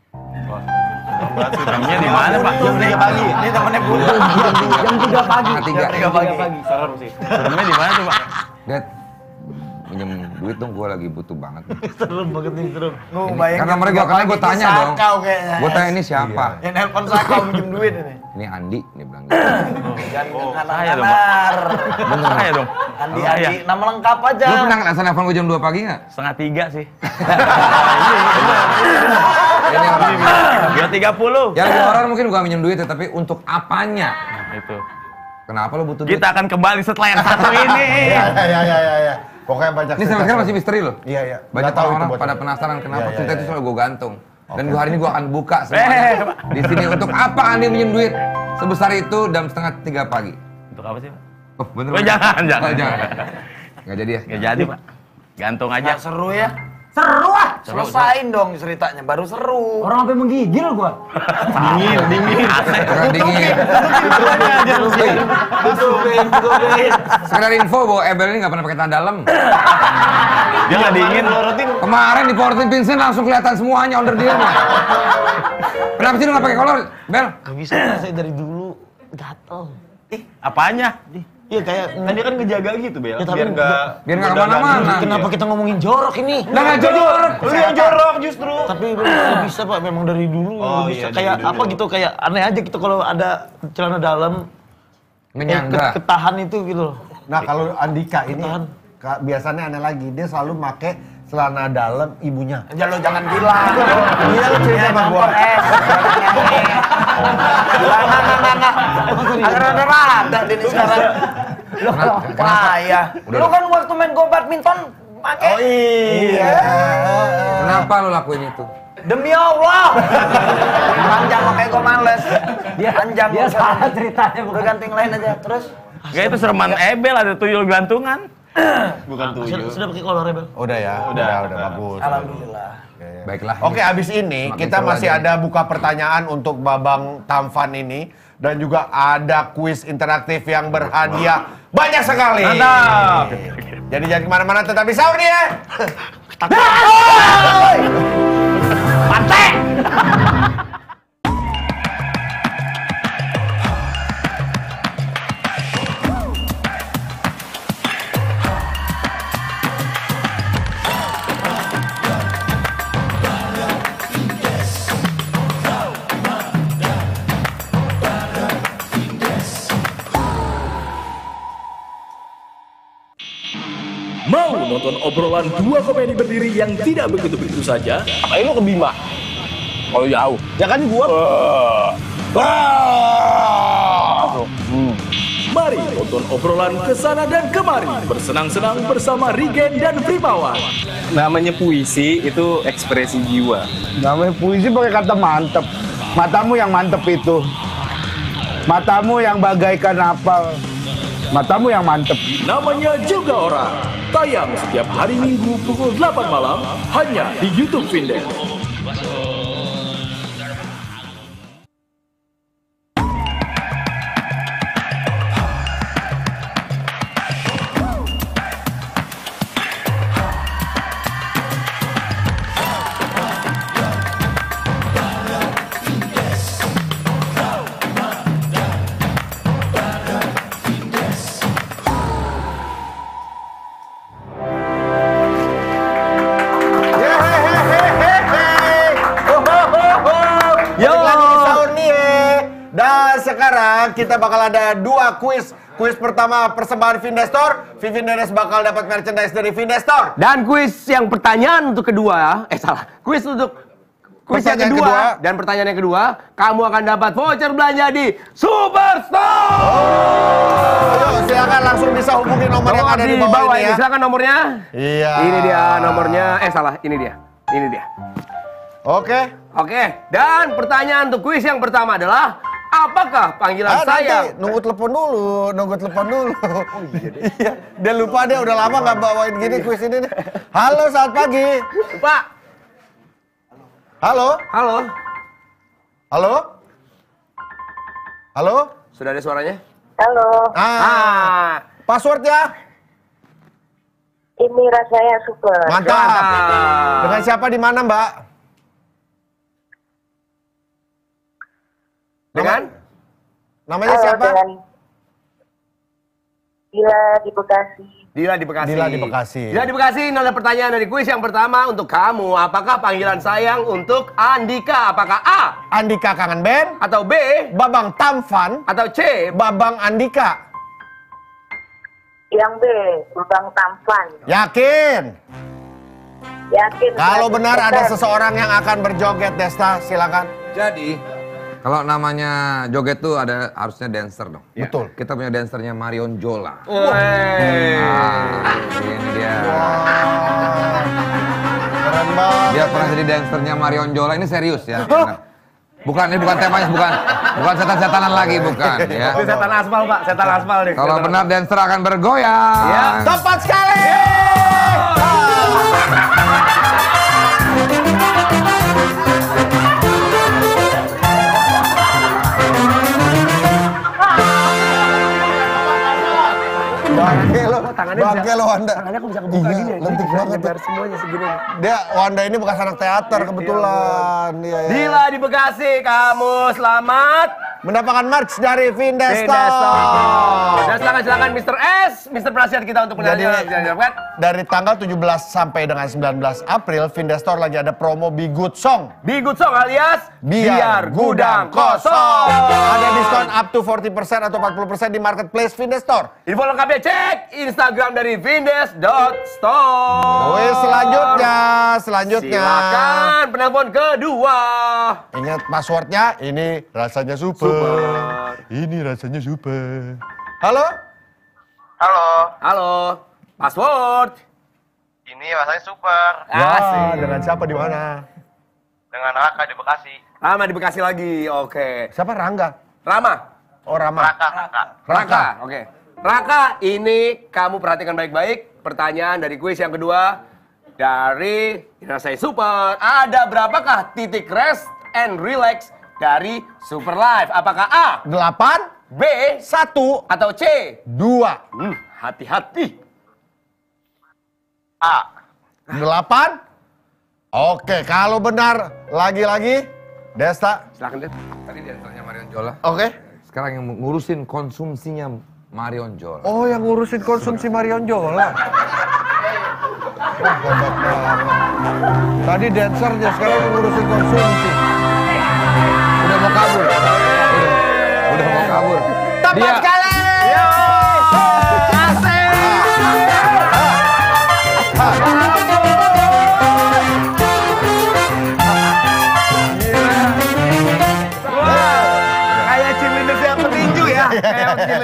Seremnya di mana pak? Jam tiga pagi. Ini temennya gua. Jam tiga pagi. Setengah tiga. Jam tiga pagi. Serem sih. Seremnya di mana tuh pak? Dad, minjem duit dong, gua lagi butuh banget. Serem banget nih, serem. Lu bayangin. Karena mereka gua kenal, gua tanya dong. Sakau kayaknya. Gua tanya ini siapa? Yang nelpon sakau minjem duit ini. Ini Andi, dia bilang gitu. Jangan saya dong, Pak. kanar. Bener saya dong. Andi, Oh, iya. Andi, nama lengkap aja. Lu pernah nggak nelfon gua jam dua pagi nggak? Setengah tiga sih. Ini orang. Dua tiga puluh. Yang lebih horor mungkin bukan minjem duit, tapi untuk apanya? Itu. Kenapa lu butuh duit? Kita akan kembali setelah yang satu ini. Ya, ya, ya, ya, ya. Pokoknya banyak Ini sampai sekarang masih misteri loh. Iya, iya. Banyak Nggak tahu orang itu bocor. pada penasaran kenapa Iya, iya, cerita itu iya. selalu gue gantung. Dan gua hari ini gue akan buka Eh, semuanya. Di sini untuk apa Andi minjem duit sebesar itu jam setengah tiga pagi? Untuk apa sih pak? Oh bener. Oh, bener. jangan, jangan. Oh, jangan. Nggak jadi ya? Nggak jadi pak. Gantung aja. Nggak seru ya? Seru ah. Selesain dong ceritanya, baru seru. Orang sampai menggigil gua. Dingin, dingin. Sekarang dingin. Tutupin, tutupin. Sekedar info bahwa Ebel ini nggak pernah pakai tangan dalam. Dia nggak dingin. Kemarin di Portin Vincent langsung kelihatan semuanya onder dia. Kenapa sih lu nggak pakai kolor, Bel? Gak bisa, Pak. Saya dari dulu gatel. Apanya? Iya kayak kan dia kan ngejaga gitu, Bel. Ya, biar enggak Biar nggak kemana-mana. Kenapa kita ngomongin jorok ini? Lah nggak jorok. Lu yang jorok justru. Tapi nggak bisa, Pak. Memang dari dulu Oh, nggak bisa. iya, dari Kayak dulu. apa gitu, kayak aneh aja gitu kalau ada celana dalam eh, Menyangga. ke- ketahan itu gitu loh. Nah, kalau Andika ini Tahan. ka- biasanya aneh lagi, dia selalu make celana dalam ibunya. Ya lo jangan bilang. Iya, lu cerita sama gua. Eh, Nggak, nggak, nggak, nggak. Agar ada rada di sini sekarang. Lo payah. Udah, Lo udah. kan waktu main go badminton pakai. Oh iya. Kenapa lu lakuin itu? Demi Allah. Panjang makanya gue males. Dia panjang. Dia salah ceritanya Udah bukan. ganti yang lain aja. Terus Gak itu sereman Ebel ada tuyul gantungan. Bukan tujuh. sudah, sudah pakai kolor ya, Bel? Udah ya, udah, Udah, udah, udah. bagus. Alhamdulillah. Baiklah. Oke, abis ini Semakin kita seru masih aja. ada buka pertanyaan untuk Babang Tamfan ini dan juga ada kuis interaktif yang berhadiah banyak sekali. Mantap. Jadi jangan kemana-mana, tetap di sahur nih ya. Pantai. menonton obrolan dua komedi berdiri yang tidak begitu-begitu saja? Apa lu ke Bima? Kalau jauh. Ya kan gua. Hmm. Mari tonton obrolan kesana dan kemari bersenang-senang bersama Rigen dan Primawan. Namanya puisi itu ekspresi jiwa. Namanya puisi pakai kata mantep. Matamu yang mantep itu. Matamu yang bagaikan apa? Matamu yang mantep. Namanya juga orang. Tayang setiap hari Minggu pukul delapan malam hanya di YouTube Vindes. Sekarang kita bakal ada dua kuis. Kuis pertama persembahan Vindestor. Vindes bakal dapat merchandise dari Vindestor. Dan kuis yang pertanyaan untuk kedua, eh salah. Kuis untuk kuis yang kedua, kedua dan pertanyaan yang kedua, kamu akan dapat voucher belanja di Superstore. Oh, yuk, silakan langsung bisa hubungi nomor, nomor yang ada di bawah, bawah ini ya. Silakan nomornya. Iya. Ini dia nomornya. Eh salah, ini dia. Ini dia. Oke. Oke. Dan pertanyaan untuk kuis yang pertama adalah, apakah panggilan ah, saya? Nanti, nunggu telepon dulu, nunggu telepon dulu. Oh iya deh. Iya, dia lupa dia udah lama nggak bawain gini kuis ini nih. Halo, selamat pagi. Pak. Halo. Halo. Halo. Halo. Sudah ada suaranya? Halo. Ah. ah. Passwordnya? Ini rasanya super. Mantap. Mantap. Dengan siapa di mana, Mbak? Dengan? Namanya Halo, siapa? Dengan Dila di Bekasi. Dila di Bekasi. Dila di Bekasi. Dila di Bekasi, ini ada pertanyaan dari kuis yang pertama untuk kamu. Apakah panggilan sayang untuk Andika? Apakah A? Andika Kangen Band? Atau B? Babang Tamfan? Atau C? Babang Andika? Yang B, Babang Tamfan. Yakin? Yakin. Kalau benar ada seseorang yang akan berjoget, Desta, silakan. Jadi, kalau namanya joget tuh ada harusnya dancer dong. Ya. Betul. Kita punya dancernya Marion Jola. Wow. Ah, ini dia. Wow. Keren banget. Dia pernah jadi dancernya Marion Jola. Ini serius ya. Bukan, ini bukan temanya, bukan. Bukan setan-setanan lagi, bukan. Ya. Itu setan aspal, Pak. Setan aspal nih. Kalau benar dancer akan bergoyang. Ya. Tepat sekali. Bangke lo, bangke lo Wanda. Tangannya kok bisa kebuka iya, gini ya? lentik banget. Biar semuanya segini. Dia, Wanda ini bekas anak teater kebetulan. Iya, iya. Dila di Bekasi, kamu selamat mendapatkan merch dari Vindestor. Dan silakan silakan mister S, mister Prasiat kita untuk menjadi dari tanggal tujuh belas sampai dengan sembilan belas April, Vindestor lagi ada promo Be Good Song. Be Good Song alias Biar, Biar Gudang Kosong. Ada diskon up to empat puluh persen atau empat puluh persen di marketplace Vindestor. Info lengkapnya cek Instagram dari vindes dot store. Wih, selanjutnya, selanjutnya. Silakan penelpon kedua. Ingat passwordnya, ini rasanya super. Super. Ini rasanya super. Halo? Halo. Halo. Password. Ini rasanya super. Wah, dengan siapa di mana? Dengan Raka di Bekasi. Rama di Bekasi lagi. Oke. Siapa Rangga? Rama. Oh, Rama. Raka, Raka. Raka. Oke. Raka, ini kamu perhatikan baik-baik. Pertanyaan dari kuis yang kedua dari ini rasanya super. Ada berapakah titik rest and relax dari Super Life? Apakah A? delapan, B? satu, atau C? dua. Hmm, hati-hati. A. delapan. Oke, kalau benar lagi-lagi Desta. Silakan, Desta. Tadi dancernya Marion Jola. Oke. Sekarang yang ngurusin konsumsinya Marion Jola. Oh, yang ngurusin konsumsi Marion Jola. Oh, hebat banget. Tadi dancernya, sekarang ngurusin konsumsi. Udah mau kabur. Udah, udah mau kabur. Tepat sekali. Yo. Asik.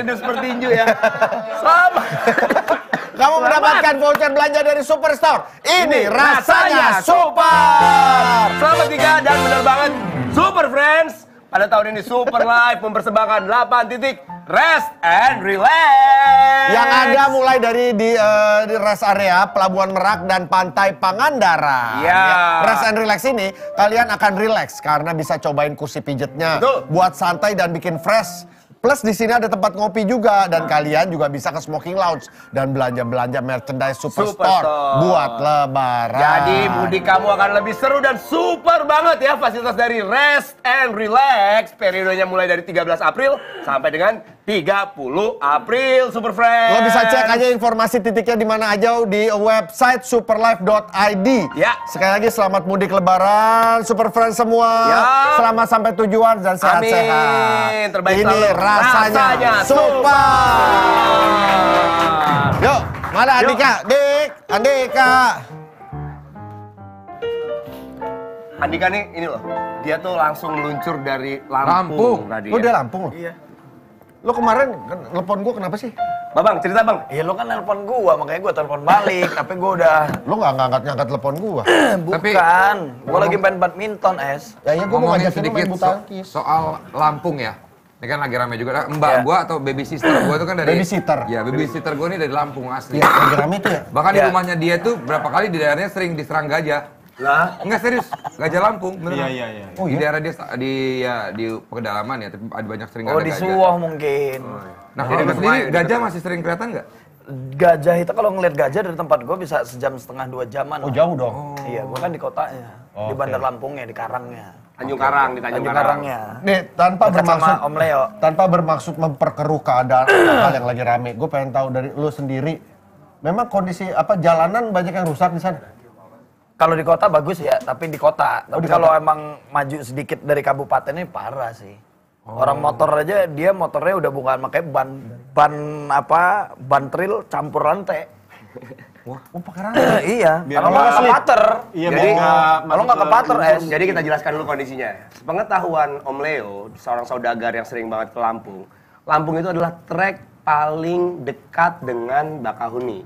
seduh sepertinju ya. Selamat. Kamu mendapatkan voucher belanja dari Superstore. Ini rasanya super. Selamat Tiga dan benar banget Super Friends. Pada tahun ini Super Life mempersembahkan delapan titik rest and relax. Yang ada mulai dari di, uh, di rest area Pelabuhan Merak dan Pantai Pangandaran. Ya. Rest and relax ini kalian akan relax karena bisa cobain kursi pijetnya. Betul. Buat santai dan bikin fresh. Plus di sini ada tempat ngopi juga dan kalian juga bisa ke Smoking Lounge dan belanja-belanja merchandise Superstore Superstore. buat lebaran. Jadi mudik kamu akan lebih seru dan super banget ya. Fasilitas dari Rest and Relax periodenya mulai dari tiga belas April sampai dengan tiga puluh April, Super Friends. Lo bisa cek aja informasi titiknya di mana aja di website superlife dot i d. Ya. Sekali lagi selamat mudik lebaran Super Friends semua. Ya. Selamat sampai tujuan dan sehat-sehat. Amin. Terbaik Ini selalu. rasanya, Rasanya super. Yuk, mana Yuk. Andika? Dik, Andika. Andika nih ini loh. Dia tuh langsung meluncur dari Lampung, Lampung. tadi. Lo ya. dia Lampung lo? Iya. Lo kemarin kan telepon gue kenapa sih? Babang, cerita Bang. Iya lo kan nelpon gua, makanya gua telepon balik. Tapi gua udah Lo nggak ngangkat-ngangkat telepon gue. bukan. Gua lagi main badminton, Es. Ya, ya gue mau Ngomongin ngajakin lo sedikit main so- butangkis. soal Lampung ya. Ini kan lagi rame juga. Nah, Mbak Ya. gua atau baby sister gua tuh kan dari Babysitter. Ya, baby sister gua ini dari Lampung asli. Iya, lagi rame tuh ya. Bahkan di Ya. rumahnya dia tuh berapa kali di daerahnya sering diserang gajah. Lah, Enggak serius, gajah Lampung beneran. Iya, iya, iya. Oh, Di iya? daerah dia di ya di pedalaman ya, tapi ada banyak sering Oh ada di gajah. Suwoh mungkin. Nah, Jadi kalau di sendiri rumah ya, di gajah dekat. masih sering kelihatan nggak? Gajah itu kalau ngeliat gajah dari tempat gua bisa sejam setengah dua jaman. Oh lah. jauh dong. Iya, gua kan di kotanya, Oh, di Bandar oke. Lampungnya, di Karangnya. Tanjung Karang di Tanjung, Tanjung Karang. Karangnya. Nih, tanpa Dekat sama bermaksud Om Leo. tanpa bermaksud memperkeruh keadaan hal yang lagi rame. Gue pengen tahu dari lu sendiri. Memang kondisi apa jalanan banyak yang rusak di sana? Kalau di kota bagus ya, tapi di kota. Oh, Tapi di kalau kota. emang maju sedikit dari kabupaten ini parah sih. Orang motor aja dia motornya udah bukan makanya ban ban apa ban tril campur rantai. Wah, oh, pakai rantai. Iya, Biar kalau nggak nggak ke slip. pater. Iya, Jadi, biar nggak kalau nggak ke masuk pater ke- es. Jadi kita jelaskan dulu kondisinya. Sepengetahuan Om Leo, seorang saudagar yang sering banget ke Lampung. Lampung itu adalah trek paling dekat dengan Bakahuni.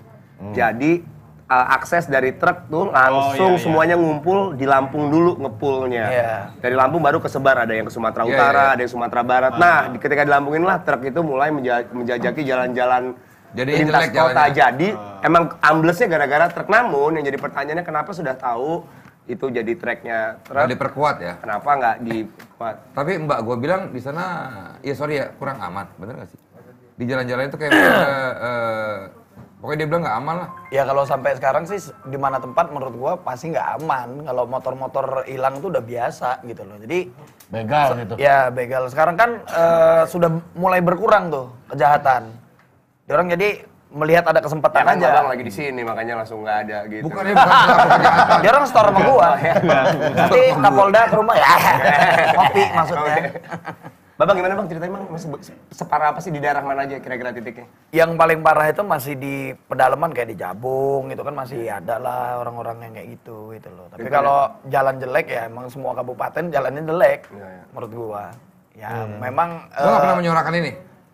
Jadi uh, akses dari truk tuh langsung iya, iya. semuanya ngumpul di Lampung dulu ngepulnya. Iya. Dari Lampung baru kesebar, ada yang ke Sumatera Iya, Utara, iya, iya. ada yang Sumatera Barat. Nah, di, ketika di Lampung inilah truk itu mulai menja- menjajaki jalan-jalan Jadi lintas jelek kota. jalannya. Jadi emang amblesnya gara-gara truk. Namun yang jadi pertanyaannya kenapa sudah tahu itu jadi treknya Nggak truk, diperkuat ya. kenapa nggak dibuat? Tapi Mbak gua bilang di sana ya sorry ya kurang aman, bener nggak sih? Di jalan-jalan itu kayak eh, eh, pokoknya dia bilang nggak aman lah. Ya kalau sampai sekarang sih di mana tempat menurut gua pasti nggak aman. Kalau motor-motor hilang tuh udah biasa gitu loh. Jadi Begal gitu. ya begal. Sekarang kan eh, sudah mulai berkurang tuh kejahatan. Orang jadi melihat ada kesempatan Ya kan aja. Abang lagi di sini makanya langsung nggak ada gitu. Bukannya bukan pelaku kejahatan. Dia orang store sama gua. Nanti Kapolda ke rumah ya. Kopi maksudnya. Babang gimana Bang ceritanya Bang? Masih be- separah apa sih di daerah mana aja kira-kira titiknya? Yang paling parah itu masih di pedalaman kayak di Jabung itu kan masih ada lah orang-orang yang kayak gitu gitu loh. Tapi kalau jalan jelek ya emang semua kabupaten jalannya jelek menurut gua. Ya memang Lo nggak eh, pernah menyuarakan ini?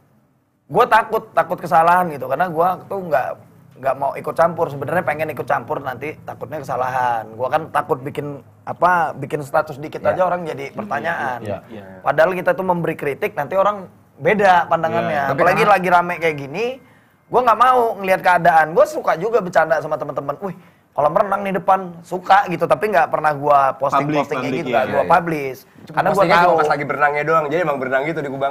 gue takut takut kesalahan gitu karena gue tuh nggak nggak mau ikut campur, sebenarnya pengen ikut campur nanti takutnya kesalahan. Gue kan takut bikin apa bikin status dikit aja orang jadi pertanyaan. Iya, Padahal kita tuh memberi kritik nanti orang beda pandangannya. Tapi Apalagi karena- lagi rame kayak gini, gue nggak mau ngelihat keadaan. Gue suka juga bercanda sama teman-teman. Wih, kolam renang di depan suka gitu, tapi nggak pernah gue posting Public, posting kayak public, gitu, iya, nggak iya, gue iya. publish. Karena gue Postingnya tahu. cuma pas lagi berenangnya doang, jadi emang berenang gitu di Kubang.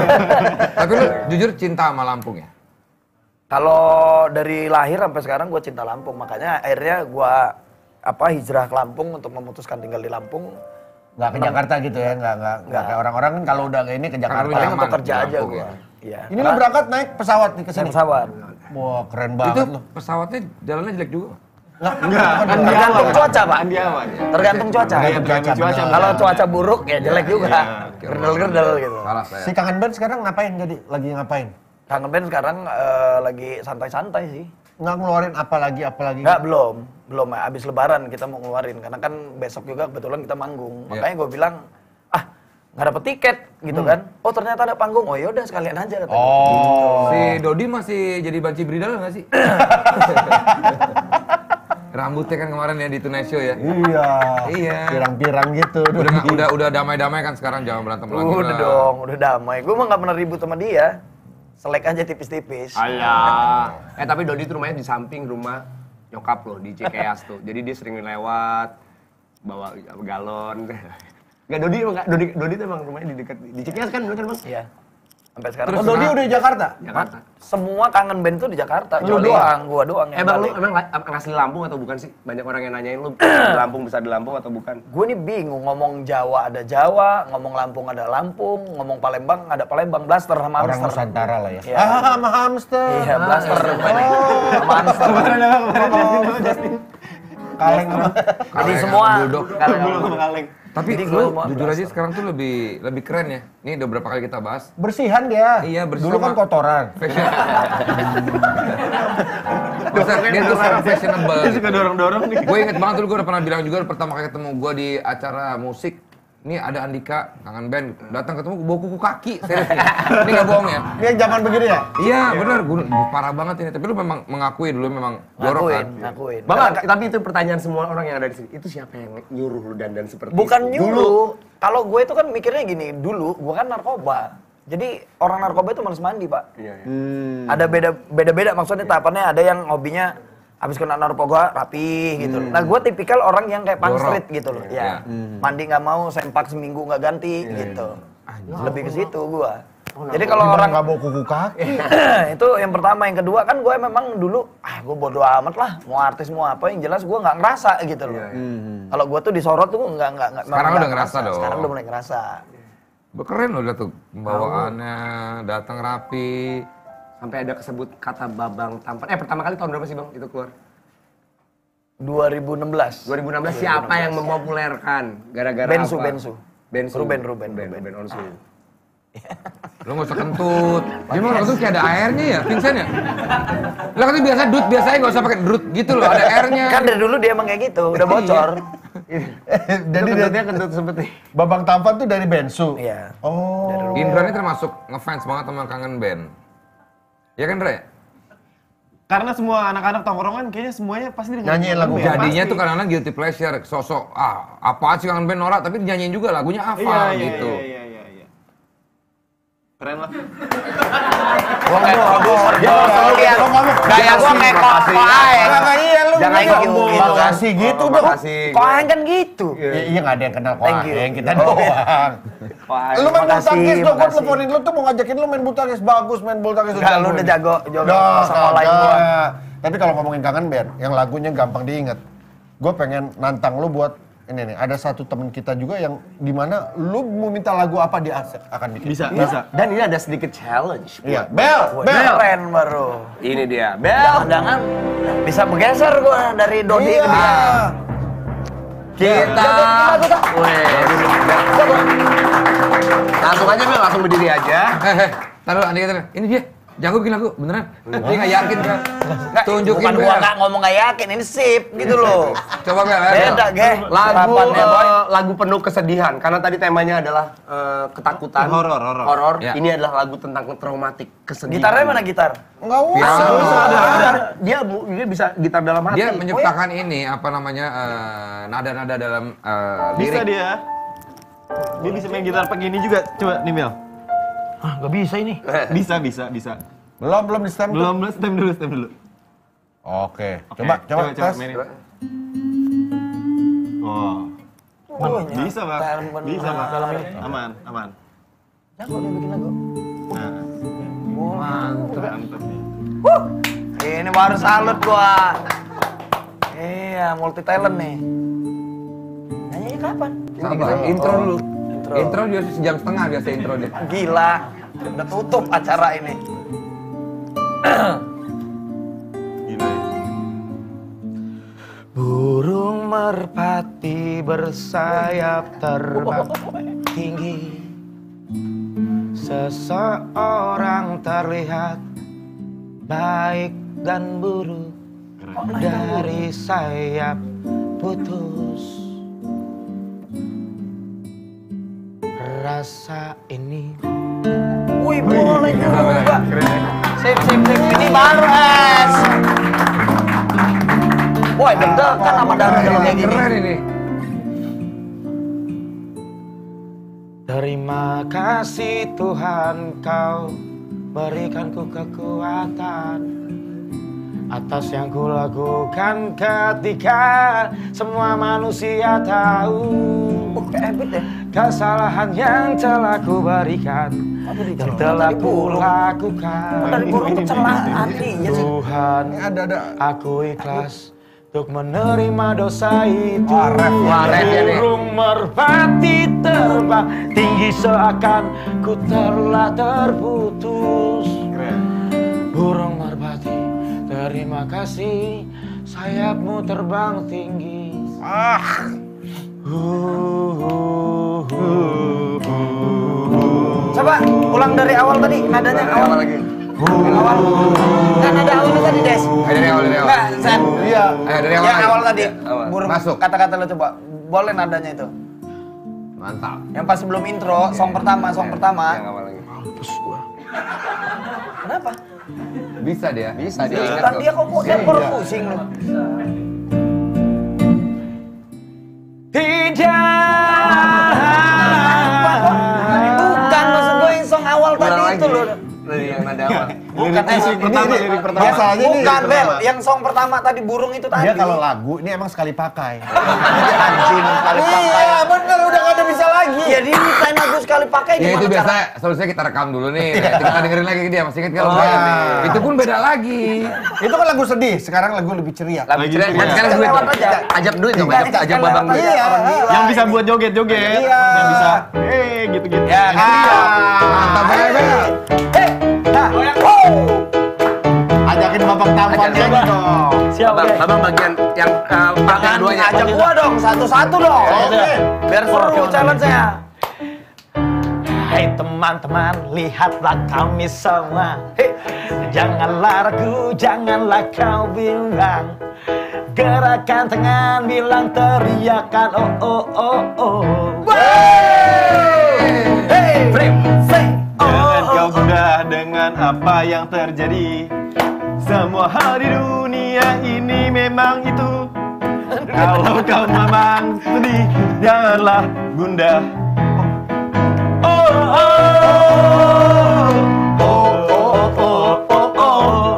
Tapi lu jujur cinta sama Lampung ya? Kalau dari lahir sampai sekarang gue cinta Lampung, makanya akhirnya gue apa hijrah ke Lampung untuk memutuskan tinggal di Lampung. Nggak ke Jakarta gitu ya, nggak nggak nggak kayak orang-orang kan kalau udah kayak ini ke Jakarta. Paling nyaman untuk kerja di aja Lampung gue. ya? Iya. Ini lu berangkat naik pesawat nih ke sini. Naik pesawat. Wah, keren Itu banget lu. pesawatnya jalannya jelek juga. Nggak, enggak. Tergantung cuaca pak. Andi aman. Tergantung cuaca. Tergantung cuaca, cuaca. benar. Kalau cuaca buruk ya jelek juga. Gerdel-gerdel gitu. Salah saya. Si Kangen Band sekarang ngapain jadi? Lagi ngapain? Kangen Band sekarang eh, lagi santai-santai sih. Nggak ngeluarin apa lagi apa lagi? Enggak, belum. Belum ya. Abis lebaran kita mau ngeluarin. Karena kan besok juga kebetulan kita manggung. Iya. Makanya gue bilang, ah nggak dapet tiket gitu kan. Oh ternyata ada panggung, oh yaudah sekalian aja kata Oh. gitu. Si Dodi masih jadi banci bridal nggak sih? Rambutnya kan kemarin ya di Tonight Show ya. Iya. Iya. Pirang-pirang gitu. Udah nggak- udah udah damai-damai kan sekarang, jangan berantem lagi. Udah lah. dong, udah damai. Gue mah nggak pernah ribut sama dia. Selek aja tipis-tipis. Alah. Eh tapi Dodi tuh rumahnya di samping rumah nyokap lo di Cikeas tuh. Jadi dia sering lewat bawa galon. Enggak Dodi emang Dodi Dodi tuh emang rumahnya di dekat di Cikeas kan bener Bang? Iya. Sampai sekarang. Oh, Dodi udah di Jakarta? Jakarta. Semua kangen band tuh di Jakarta. Lu Lu doang, gua doang Eh yang Bang lu balik. emang la- asli Lampung atau bukan sih? Banyak orang yang nanyain lu di Lampung bisa di Lampung atau bukan? Gue nih bingung, ngomong Jawa ada Jawa, ngomong Lampung ada Lampung, ngomong Palembang ada Palembang, blaster sama Orang hamster. Nusantara lah ya. Iya. Ah, sama hamster. Iya, blaster. Sama hamster. Kaleng apa? Jadi Kaleng semua sama bulldog. kaleng sama kaleng. Tapi Jadi lu gua semua jujur aja blaster. sekarang tuh lebih lebih keren ya. Ini udah berapa kali kita bahas. Bersihan dia. Iya, bersih Dulu kan sama- kotoran. Fashion. Masa dia tuh sekarang fashionable. Dia suka dorong-dorong nih. Gue inget banget dulu, gue udah pernah bilang juga pertama kali ketemu gue di acara musik. Ini ada Andika, kangen band, datang ketemu bawa kuku kaki, serius nih. Ini gak bohong ya? Ini yang zaman begini ya? Iya benar, gue parah banget ini. Tapi lu memang mengakui dulu memang jorok ngakuin, kan? ngakuin. Bang, tapi itu pertanyaan semua orang yang ada di sini. Itu siapa yang nyuruh lu dandan seperti Bukan itu? nyuruh. Kalau gue itu kan mikirnya gini, dulu gue kan narkoba. Jadi orang narkoba itu males mandi, Pak. Iya, iya. Ada beda beda-beda maksudnya tahapannya, ada yang hobinya habis kena narkoba rapi gitu. Nah, gue tipikal orang yang kayak punk Jorok. street gitu loh. Ya. Iya. Mandi nggak mau, sempak seminggu nggak ganti gitu. Lebih ke situ gue. Oh, Jadi kalau Orang orang nggak bawa kuku kaki. itu yang pertama, yang kedua kan gue memang dulu ah gue bodo amat lah mau artis mau apa, yang jelas gue nggak ngerasa gitu loh. Kalau gue tuh disorot tuh nggak nggak nggak. Sekarang memang udah nggak ngerasa dong. Sekarang udah mulai ngerasa. Keren loh lihat tuh pembawaannya, datang rapi. Sampai ada kesebut kata babang tampan. Eh pertama kali tahun berapa sih Bang itu keluar? dua ribu enam belas. dua ribu enam belas siapa yang mempopulerkan? Gara-gara Bensu, apa? Bensu. Bensu. Ruben, Ruben, Ben, Ruben. Ben Onsu. Lu gak usah kentut. Dia mah kentut kayak ada airnya ya, Vincent ya? Lah kan biasa dut, biasanya gak usah pakai drut gitu loh, ada airnya. Kan dari dulu dia emang kayak gitu, udah bocor. Jadi Kentutnya kentut seperti. Babang Tampan tuh dari Bensu. Iya. Oh. Indra ini termasuk ngefans banget sama Kangen Band. Ya kan, Indra ya? Karena semua anak-anak tongkrongan kayaknya semuanya pasti dengerin Nyanyiin lagu. ya, Jadinya pasti. tuh kadang-kadang guilty pleasure, sosok ah apa sih Kangen Band norak, tapi dinyanyiin juga lagunya Iya, hafal iya, gitu. Iya, iya, iya, iya. Keren lah. Gua kayak produser, dia langsung lihat gaya gua kayak kok kok aeng. Iya lu Jangan gitu. gitu, gitu kan. Makasih gitu dong. Makasih. Kok aeng kan gitu. Iya, iya nggak ada yang kenal Thank you. Koaeng, kita Oh. doang. Lu main bulu Makasih, tangkis dong, gua makasih. teleponin lu tuh mau ngajakin lu main bulu tangkis, bagus main bulu tangkis. Enggak, lu udah jago, jago Dah, sama lain gua. kagak. Tapi kalau ngomongin Kangen Band, yang lagunya gampang diinget. Gue pengen nantang lu buat ini nih, ada satu temen kita juga yang dimana lu mau minta lagu apa dia akan bikin. Bisa, Iya. bisa. Dan ini ada sedikit challenge. Iya, buat- Bel, Wah, Bel. keren baru. Ini dia. Bel. Jangan-jangan bisa bergeser gua dari Dodi Iya. ke dia. Kita. Jago, jago, jago. Weh. Langsung aja Bel, langsung berdiri aja. Hehe, taruh Andi kata, ini dia. Jago bikin lagu, beneran? Dia nggak yakin kan? Nggak, Tunjukin bukan Bel. gua nggak ngomong nggak yakin, ini sip gitu loh. Coba Bel, ayo, Bel. Beda, Ge. Lagu Harapannya, Boy. eh, lagu penuh kesedihan karena tadi temanya adalah eh, ketakutan. Horor, horor. Horor. Ya. Ini adalah lagu tentang traumatik kesedihan. Gitarnya mana gitar? Enggak Bisa, usah. bisa, Gitar, dia bu- dia bisa gitar dalam hati. Dia menciptakan ini apa namanya eh, nada-nada dalam eh, Bisa lirik. dia. Dia bisa main gitar pakai ini juga. Coba nih Mel. Ah, nggak bisa ini. Bisa, bisa, bisa. Belum, belum di stem tuh. Belum, belum, stem dulu, stem dulu. Oke, Oke, coba, coba, tes. mainin. Oh. Oh, Bisa, Bang. Dalam- Bisa, Bang. dalam ini. Aman, aman. Jago dia bikin lagu. Nah, Mantap. mantap nih. Ini baru salut gua. Iya, multi talent nih. Nyanyinya kapan? Sabar, intro dulu. Intro. Intro dia sejam setengah biasa intro dia. Gila. Udah tutup acara ini. Gila ya. Burung merpati bersayap terbang tinggi. Seseorang terlihat baik dan buruk dari sayap putus. rasa ini. Wih, boleh juga. Sip, sip, sip. Ini baru es. Woi, bener kan sama Dara kalau kayak gini. Keren ini. Terima kasih Tuhan, Kau berikanku kekuatan atas yang kulakukan ketika semua manusia tahu kesalahan yang telah ku berikan, yang telah ku lakukan. Tuhan, aku ikhlas untuk menerima dosa itu. Burung merpati terbang tinggi seakan ku telah terputus. Burung merpati, terima kasih sayapmu terbang tinggi. Ah. Coba ulang dari awal tadi nadanya awal lagi. Awal. Kan ada awalnya tadi, Des. Dari awal, dari awal. Enggak, Sen. Iya. Eh, dari awal. Yang lagi. awal tadi. Awal. Burung Masuk. kata-kata lo coba. Boleh nadanya itu. Mantap. Yang pas sebelum intro, song pertama, song pertama. Yang awal lagi. Mampus gua. Kenapa? Bisa dia. Bisa dia. Ikutan dia kok kok dia baru pusing lu. Bukan maksud gue yang song awal tadi itu loh. Yang nada awal. Bukan eh, Lirik pertama, ini, lirik pertama. Masalahnya ini bukan lirik Bel, pertama. yang song pertama tadi burung itu tadi. Dia kalau lagu ini emang sekali pakai. Dia anjing sekali pakai. Iya bener, udah gak ada bisa lagi. Jadi ini plan lagu sekali pakai Ya itu gimana biasa, cara? solusinya kita rekam dulu nih. Nah, itu kita dengerin lagi dia, masih ingat kalau Oh, enggak? iya. Itu pun beda lagi. Itu kan lagu sedih, sekarang lagu lebih ceria. Lagu Lagi ceria. ceria. Sekarang duit Lewat dong. aja. Ajak duit dong, Iya, ajak ajak babang duit. Iya. Yang bisa buat joget-joget, Iya. yang bisa eh gitu-gitu. Ya, Ah, mantap Bel, Bel. Eh, nah, Ajakin babak tampan Ajak. nyanyi dong. siap Babang, oke. babang bagian yang uh, pakai Jangan duanya. ngajak gua dong, satu-satu dong. Oke. Biar seru challenge-nya. Hei teman-teman, lihatlah kami semua. Hei, janganlah ragu, janganlah kau bimbang. Gerakan tangan, bilang teriakan oh oh oh oh. Hey, frame, say oh Jangan oh, kau oh. mudah dengan apa yang terjadi. Semua hal di dunia ini memang itu. Kalau kau memang sedih, janganlah gundah. Oh, oh, oh, oh, oh, oh, oh, oh.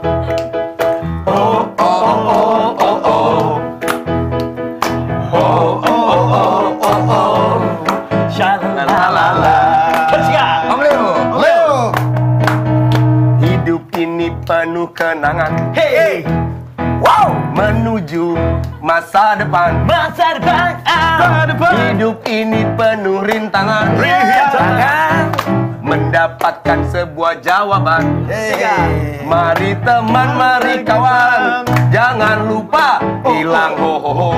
Om Leo. Leo. Hidup ini penuh kenangan. Hey, wow, Menuju masa depan. masa depan, ah, Hidup ini penuh rintangan. jangan. Mendapatkan sebuah jawaban. Hey. Mari teman, mari kawan. Jangan lupa hilang ho ho ho.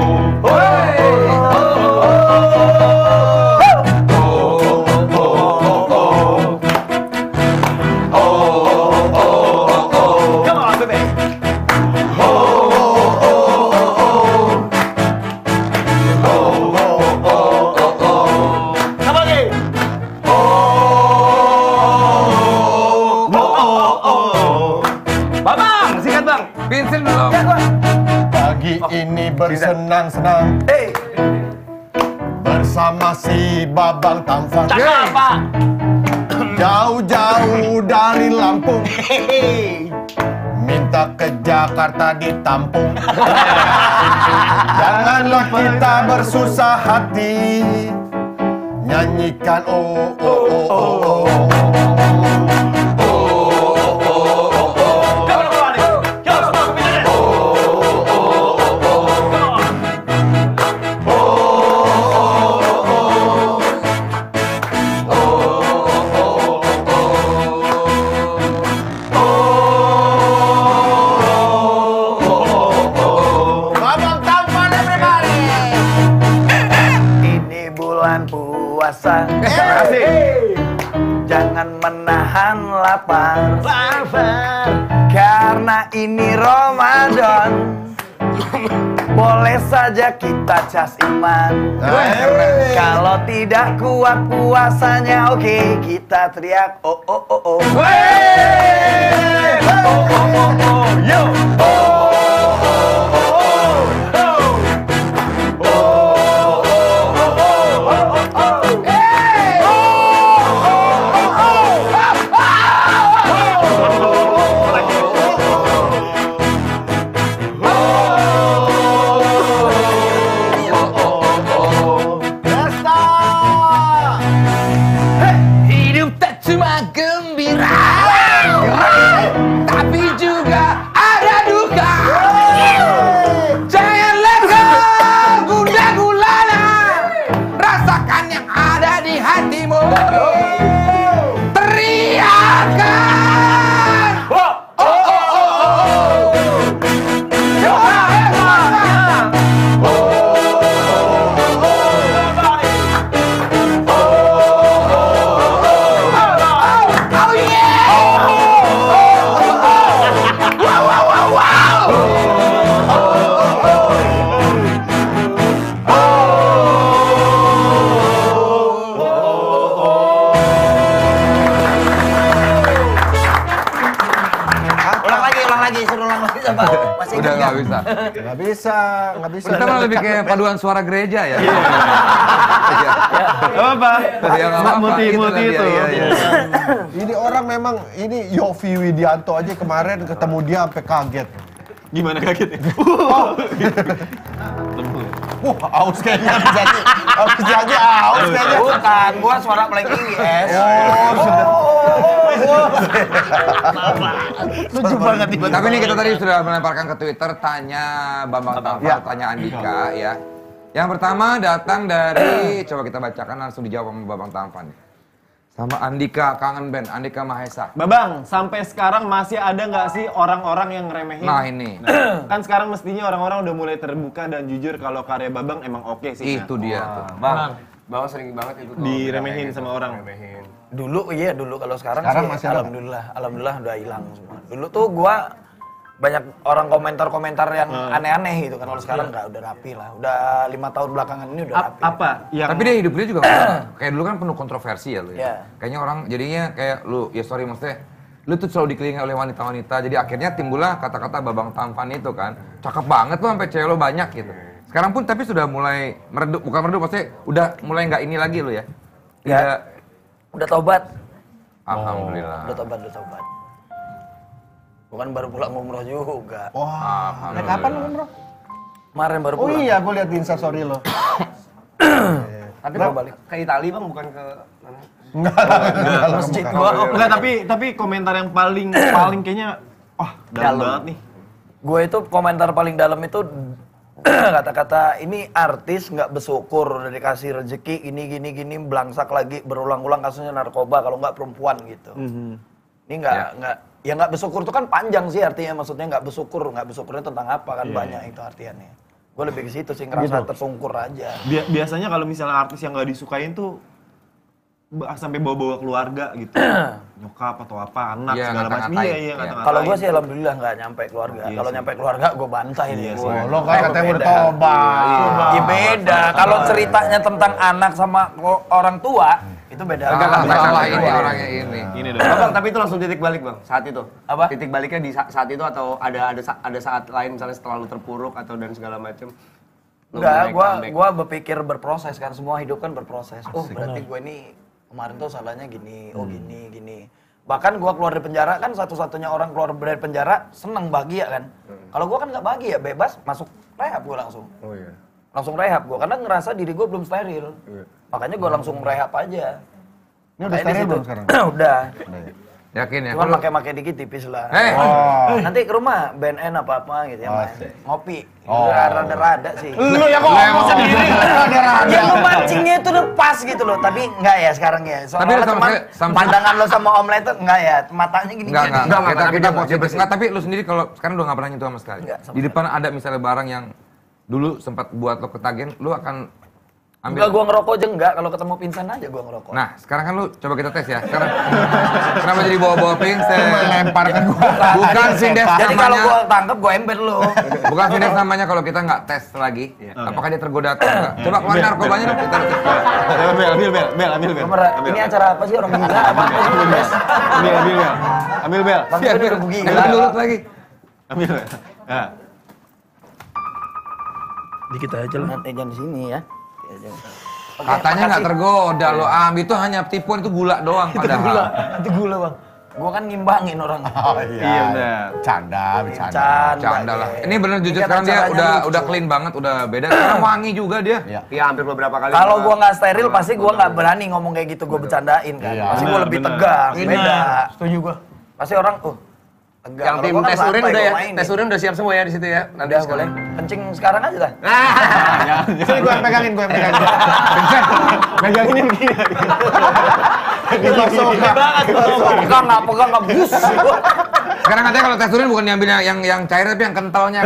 Come on, baby. Come on, baby. Babang, sikat bang. Vincent belum. Pagi ini bersenang-senang Hey, bersama si Babang Tampan. cakep pak. Jauh-jauh dari Lampung, minta ke Jakarta ditampung. Janganlah kita bersusah hati, nyanyikan oh oh oh oh oh. Babang Tampan everybody. Ini bulan puasa. Jangan menahan lapar. Lapar. Karena ini Ramadan. Boleh saja kita cas iman. Kalau tidak kuat puasanya, oke kita teriak oh oh oh oh. Wey! Oh oh oh oh yo. Oh oh oh oh. Hidup tak cuma gembira, tapi juga ada duka. Jangan leka gundah gulana, rasakan yang ada di hatimu. Teriakan. Oh oh oh oh. Ulang lagi, ulang lagi, suruh ulang lagi coba. Masih Udah ingat nggak bisa. Nggak bisa, nggak bisa. Kita malah lebih kayak paduan suara gereja ya. Gak apa-apa. Ya, nggak apa-apa. Multi, Gitu multi lah, itu. iya, iya, iya. Ini orang memang, ini Yofi Widianto aja kemarin ketemu dia sampai kaget. Gimana kagetnya? Wah, aus kayaknya habis aja. Habis aja aus kayaknya. Bukan, gua suara paling tinggi, es. Oh, sudah. Lucu banget nih. Tapi ini kita tadi sudah melemparkan ke Twitter, tanya Bambang Tampan, Ya. tanya Andika ya. Yang pertama datang dari, coba kita bacakan langsung dijawab sama Bambang Tampan. Sama Andika, kangen band, Andika Mahesa. Babang, sampai sekarang masih ada nggak sih orang-orang yang ngeremehin? Nah ini. Nah, kan sekarang mestinya orang-orang udah mulai terbuka dan jujur kalau karya Babang emang oke sih. Itu dia tuh. Bang, Bang sering banget itu tuh Diremehin kayak sama gitu, orang. diremehin. Dulu iya dulu, kalau sekarang, Sekarang sih masih ada? alhamdulillah, alhamdulillah udah hilang semua. Dulu tuh gua banyak orang komentar-komentar yang aneh-aneh gitu kan. Kalau sekarang nggak, udah rapi lah. Udah lima tahun belakangan ini udah A- rapi. apa yang Tapi dia hidupnya juga kayak dulu kan penuh kontroversi ya lu ya. Iya. Kayaknya orang jadinya kayak lu, ya sorry maksudnya, lu tuh selalu dikelilingi oleh wanita-wanita. Jadi akhirnya timbullah kata-kata Babang Tampan itu kan. Cakep banget tuh sampai cewek lo banyak gitu. Sekarang pun tapi sudah mulai meredup, bukan meredup maksudnya udah mulai nggak ini lagi lu ya. Tidak. Ya. Udah tobat. Alhamdulillah. Udah tobat, udah tobat. Bukan baru pulang umroh juga. Wah, Alhamdulillah. kapan lu umroh? Kemarin baru Oh pulang. iya, gue liat di instastory lo. Tapi Gua bang, balik. ke Itali bang, bukan ke mana? Enggak lah, enggak lah, Masjid bukan. gua. Enggak, tapi tapi komentar yang paling paling kayaknya wah, dalam Dalam. banget nih. Gue itu komentar paling dalam itu kata-kata ini artis nggak bersyukur udah dikasih rezeki ini gini gini belangsak lagi berulang-ulang kasusnya narkoba kalau nggak perempuan gitu. Ini nggak Ya. nggak ya nggak bersyukur itu kan panjang sih artinya, maksudnya nggak bersyukur nggak bersyukurnya tentang apa kan, banyak itu artiannya. Gue lebih ke situ sih, ngerasa tersungkur aja. Bia- biasanya kalau misalnya artis yang nggak disukain tuh ba- sampai bawa-bawa keluarga gitu. Nyokap atau apa, anak Iya, segala macam. ngata-ngatain. Iya, iya, Iya. ngata-ngatain. Kalau gue sih alhamdulillah nggak nyampe keluarga. Iya Kalau sih. nyampe keluarga gue bantai Iya nih. sih. Gua. Lo kan katanya udah tobat. Ya beda. Kalau ceritanya tentang anak sama ko- orang tua itu beda. Enggak Agak- lah, salah agak- ini orangnya ini. Ini dong. Bang, tapi itu langsung titik balik bang, saat itu. Apa? Titik baliknya di sa- saat itu atau ada ada sa- ada saat lain misalnya setelah lu terpuruk atau dan segala macam. lu Enggak, mulai gua comeback? gua berpikir berproses kan, semua hidup kan berproses. Oh, berarti gue ini kemarin tuh salahnya gini, oh gini, gini. Bahkan gua keluar dari penjara kan satu-satunya orang keluar dari penjara seneng bahagia kan. Kalau gua kan nggak bahagia, bebas masuk rehab gua langsung. Oh iya. Langsung rehab gua karena ngerasa diri gua belum steril. Makanya gua langsung rehab aja. Ini udah Makanya di steril situ- belum sekarang? Udah. Yakin ya? Cuma Kalau- pakai-pakai dikit tipis lah. Eh, Oh. Nanti ke rumah B N N apa-apa gitu ya, Oh, main. sih. Ngopi. Oh. Udah rada-rada sih. Lu yang ngomong sendiri. Ya lu mancingnya itu udah pas gitu loh, tapi enggak ya sekarang ya. Tapi Soalnya lu sama teman saya- sama- pandangan lo sama Om Leto enggak ya, matanya gini. Enggak, enggak, Enggak, kita tapi kita dia mau positif. enggak, tapi lu sendiri kalau sekarang udah nggak pernah nyentuh sama sekali. Enggak, sama Di depan ada misalnya barang yang dulu sempat buat lo ketagihan, lu akan Ambil. Enggak, gua ngerokok aja enggak. Kalau ketemu Vincent aja gua ngerokok. Nah, sekarang kan lu coba kita tes ya. Sekarang kenapa jadi bawa-bawa Vincent? Lempar kan gua. Bukan Vindes Jadi kalau namanya. gua tangkep gua ember lu. Bukan Vindes namanya kalau kita nggak tes lagi. Apakah dia tergoda atau enggak? Coba keluar narkobanya dong kita tes. Ambil, ambil, ambil, Bel, ambil, Bel. Gua merah- Ini acara apa sih orang gila apa apa sih Vindes? Ambil, ambil, Bel. Ambil, Bel. Bang Biar Gua biar udah gila. ambil dulu lagi. Ambil, Bel. Ya. Dikit aja lah. Nanti jangan di sini ya. Oke, Katanya nggak makasih. tergoda lo, ambil itu hanya tipuan itu gula doang Itu gula, padahal. itu gula bang. Gua kan ngimbangin orang. Oh iya. Iya, benar. Canda, bercanda. Canda, Canda lah. Ge. Ini bener jujur Ini kan sekarang dia acaranya udah lucu. udah clean banget, udah beda. Sekarang wangi juga dia. Iya. Iya, hampir beberapa kali. Kalau gua nggak steril pasti gua nggak berani ngomong kayak gitu, gua bercandain kan. Iya. Pasti gua Benar, lebih benar. tegang, Benar. beda. Setuju gua. Pasti orang tuh tegang. Yang Kalau tim gua kan tes urin santai, udah ya? gua mainin. Tes urin udah siap semua ya di situ ya? Nanti Udah boleh. Kencing sekarang aja dah. Sini gue yang pegangin, gue yang pegangin. Megangin yang begini. Dimasukkan. Pegang nggak pegang nggak bus. Sekarang katanya kalau tes urin bukan diambil yang yang, yang cair tapi yang kentalnya.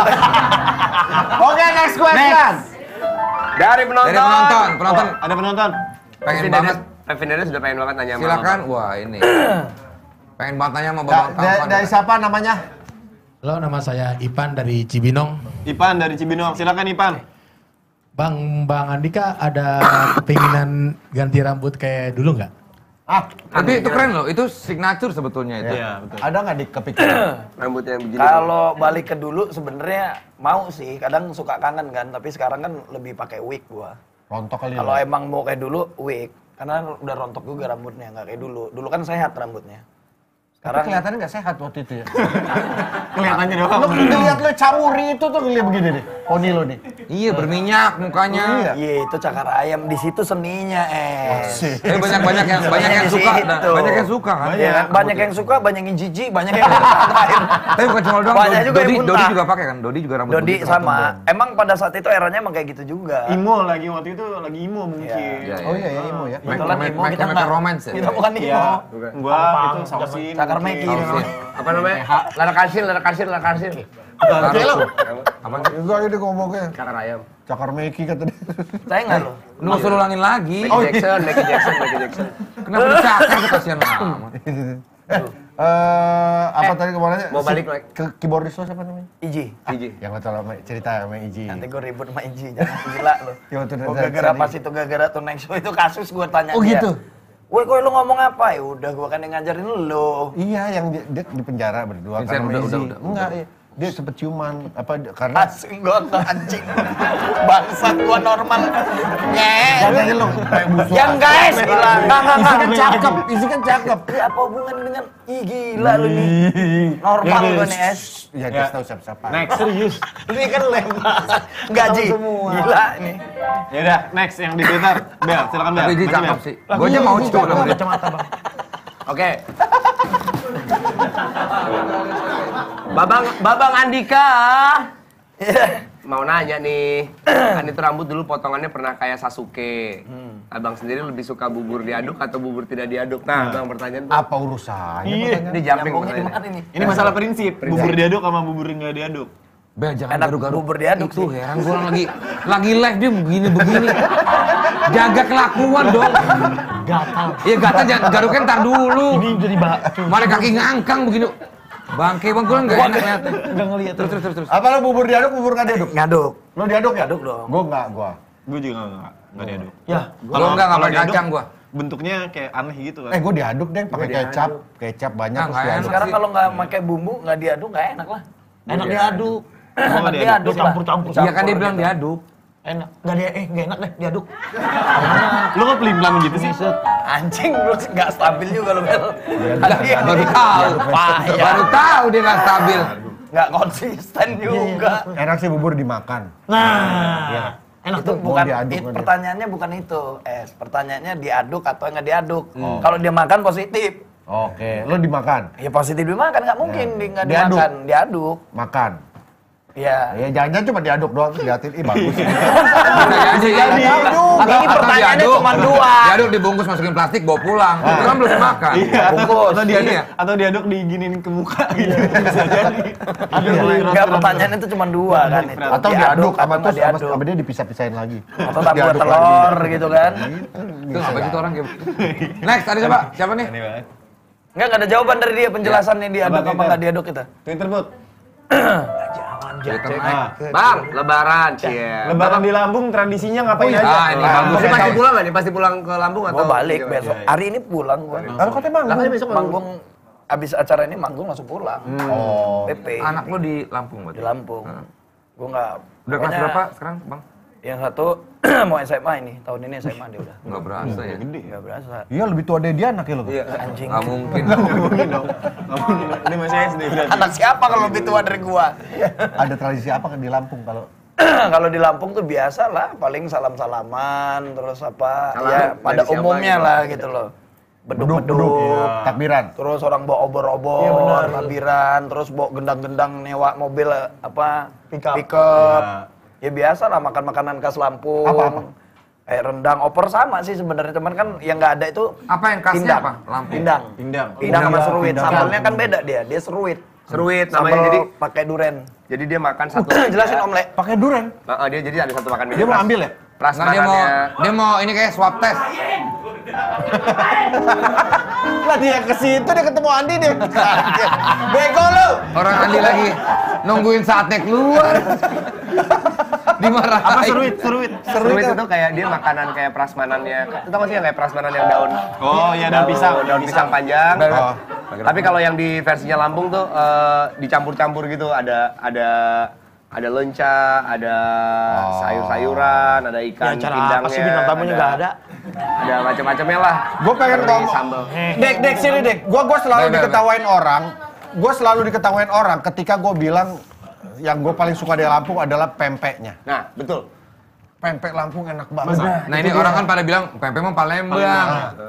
Oke, next question. Dari penonton. Dari penonton, penonton Oh, ada penonton. pengen banget. Vindes sudah pengen banget nanya sama Silakan. Abang. Wah ini. Pengen banget tanya sama Da- Babang da- Tampan. Dari siapa namanya? Halo, nama saya Ipan dari Cibinong. Ipan dari Cibinong. Silakan Ipan. Bang, Bang Andika ada kepinginan ganti rambut kayak dulu nggak? Ah, Tapi itu keren loh, itu signature sebetulnya itu. Iya, betul. ada nggak di kepikiran? Rambutnya yang begini. Kalau balik ke dulu sebenarnya mau sih, kadang suka kangen kan, tapi sekarang kan lebih pakai wig gua. Rontok kali Kalau lo. emang mau kayak dulu wig, karena udah rontok juga rambutnya, nggak kayak dulu. Dulu kan sehat rambutnya. Tapi Sekarang kelihatannya nggak sehat waktu itu ya. Kelihatannya doang. Lo ngeliat lo camuri itu tuh ngeliat begini nih. Poni lo nih. Iya berminyak mukanya. Iya. iya itu cakar ayam, di situ seninya eh. Eh banyak banyak yang banyak yang suka, nah, banyak yang suka kan. Iya kan? Banyak yang suka, banyak yang jijik, banyak yang ngatain. Tapi bukan cuma lo doang. Banyak Dodi, juga yang Dodi, muntah. Dodi juga pakai kan. Dodi juga rambut Dodi begitu. sama. Emang pada saat itu eranya emang kayak gitu juga. Imo lagi waktu itu lagi imo mungkin. Iya, iya. Oh iya ya, Imo ya. Kebetulan Make- Imo make- kita make nggak. romance ya? Kita bukan Imo. Iya. Gua itu sausin. Cakar mungkin. Meki. Sausin. Apa namanya? Lara karsil, lara karsil, lara karsil. Oke lo. Apa? Itu aja dia ngomongnya. Cakar ayam. Cakar Meki kata dia. Saya nggak lo. Lu nggak usah ulangin lagi. Michael Jackson, Michael Jackson, Michael Jackson. Kenapa dicakar tuh kasihan amat. Eh, apa tadi kemarinnya? Mau balik lagi. Ke keyboardis lo siapa namanya? Iji. Iji. Yang lo tau sama- cerita sama Iji. Nanti gue ribut sama Iji, jangan gila lo. Ya, waktu Gue dari- gara-gara dari- pas itu gara-gara tuh next show itu kasus gue tanya Oh, dia. gitu? Woi, kok lu ngomong apa? Ya udah, gue kan yang ngajarin lo. Iya, yang dia, dia di penjara berdua Vincent, karena udah, Iji. udah, udah, Enggak, iya. Dia sempet ciuman apa karena Asing gue ke anjing. Bangsat gue normal. Nyet. Jangan lo kayak musuh. Yang guys, gila. Enggak, enggak, Isi enggak. kan cakep, isi kan cakep. Iya, apa hubungan dengan ih gila lu nih. Normal gue nih, Es. Ya, dia tahu siapa-siapa. Next, serius. Ini kan lempar. Gaji. Gila nih. Ya udah, next yang di Twitter. Bel, silakan Bel. Tapi dia Maju, cakep Bel. sih. Gue aja mau cium sama dia. Kacamata, Bang. Oke. Babang Babang Andika. Mau nanya nih, kan itu rambut dulu potongannya pernah kayak Sasuke. Abang sendiri lebih suka bubur diaduk atau bubur tidak diaduk? Nah, bang pertanyaan tuh. Apa urusannya? Iya. pertanyaan? Ini jumping Nyambungnya di pertanyaan. mana ini? Ini masalah prinsip. Bubur diaduk sama bubur nggak diaduk. Bel jangan Enak garuk-garuk. bubur diaduk Itu sih. heran gue lagi lagi live dia begini-begini. Jaga kelakuan dong. Gatal. Iya gatal jangan garuknya ntar dulu. Ini jadi batu. Mana kaki ngangkang begini. Bangke bang gue nggak enak lihat. Udah ngeliat Terus terus terus terus. Apa lo bubur diaduk, bubur nggak diaduk? Ngaduk. Lo diaduk ya? Diaduk dong. Gue nggak, gue. Gue juga nggak nggak diaduk. Ya. Gue enggak nggak pakai diaduk, kacang gue. Bentuknya kayak aneh gitu kan. Eh, gue diaduk deh, pakai Gua kecap, kecap banyak Nah, terus nggak diaduk. enak. Sekarang kalau nggak pakai bumbu, nggak diaduk, nggak enak lah. Enak diaduk. Enak diaduk lah. Campur-campur. Iya kan dia bilang diaduk. Enak. Enggak dia eh enggak enak deh diaduk. Lu kok pelin-pelan gitu sih? Anjing lu nggak stabil juga lo Bel. Iya, baru tahu. Payah. Baru tahu dia nggak stabil. Nggak konsisten juga. Enak sih bubur dimakan. Nah. Enak Itu tuh. bukan diaduk it- kan dia. pertanyaannya bukan itu, Es. Pertanyaannya diaduk atau nggak diaduk. Kalau dia makan positif. Oke, lo dimakan, Ya positif dimakan, nggak mungkin di nggak Diaduk. dimakan. Diaduk. makan. Ya. Ya jangan-jangan cuma diaduk doang terus liatin, ih bagus. Bisa jadi. Tahu juga. Atau, Ini atau pertanyaannya diaduk, cuma dua. Diaduk dibungkus masukin plastik bawa pulang. Itu kan belum makan. Iya. Bungkus. Atau diaduk, Iya. atau diaduk diginin ke muka gitu. Bisa jadi. Aduh, Enggak, pertanyaannya itu cuma dua kan itu. Atau diaduk sama atau terus sama, diaduk. sama dia dipisah-pisahin lagi. Atau tak buat Diaduk telur gitu kan. Itu ngapain itu orang kayak Next, ada siapa? Siapa nih? Enggak, enggak ada jawaban dari dia penjelasannya diaduk Apa, apa Twitter? enggak diaduk kita. Twitter bot. Bang, lebaran, cie. Lebaran di Lampung tradisinya ngapain aja? Ah, ini bagus. Tapi pasti pulang nggak nih? Pasti pulang ke Lampung atau? Gua balik gimana? besok. Hari ini pulang gua. Kalau katanya manggung. Katanya besok Manggung abis acara ini manggung langsung pulang. Oh. P P Anak lu di Lampung berarti? di Lampung. Gua enggak. Udah kelas berapa sekarang, Bang? Yang satu mau S M A ini, tahun ini S M A dia udah. Enggak berasa ya. Enggak berasa. Iya lebih tua dari dia anaknya lo. Iya, anjing. Enggak mungkin. Mungkin dong. Nggak mungkin. Ini masih S D berarti. Anak siapa kalau lebih tua dari gua? Ada tradisi apa kan di Lampung kalau Kalau di Lampung tuh biasa lah, paling salam-salaman, terus apa, Salam ya dari pada siapa umumnya gitu? lah gitu loh. Beduk-beduk, Iya. takbiran. terus orang bawa obor-obor, takbiran, terus bawa gendang-gendang nyewa mobil apa, pick up. Ya biasa lah makan makanan khas Lampung. Apa-apa? Kayak rendang, opor sama sih sebenarnya, cuman kan yang nggak ada itu Apa yang khasnya pindang. apa? Lampung. Pindang. Pindang. Pindang sama Iya, seruit. pindang. Sambalnya kan beda dia, dia seruit. Seruit Sambal namanya jadi. pakai duren. Jadi dia makan satu. Jelasin Om Le. pakai duren. Heeh, dia jadi ada satu makan meja. Dia mau ambil ya? Nah, dia mau dia mau ini kayak swab test. Lah dia ke situ dia ketemu Andi dia. Bego lu. Orang Andi lagi nungguin saatnya keluar. Dimarahin. Apa seruit? Seruit. Seruit itu kayak dia makanan kayak prasmanannya. Itu tau gak sih yang kayak prasmanan yang daun? Oh iya, daun pisang. Daun pisang panjang. Oh. Tapi kalau yang di versinya Lampung tuh eh, dicampur-campur gitu, ada ada ada lenca, ada sayur-sayuran, ada ikan Ya, cara pindangnya. apa sih bintang tamunya nggak ada? Ada macam-macamnya lah. Gue pengen Seperti ngomong. sambal. Dek, dek sini dek. Gue gue selalu Baik, baik, diketawain orang. Gue selalu diketawain orang ketika gue bilang yang gue paling suka di Lampung adalah pempeknya. Nah, betul. Pempek Lampung enak banget. Nah, ini orang kan pada bilang pempek mah Palembang.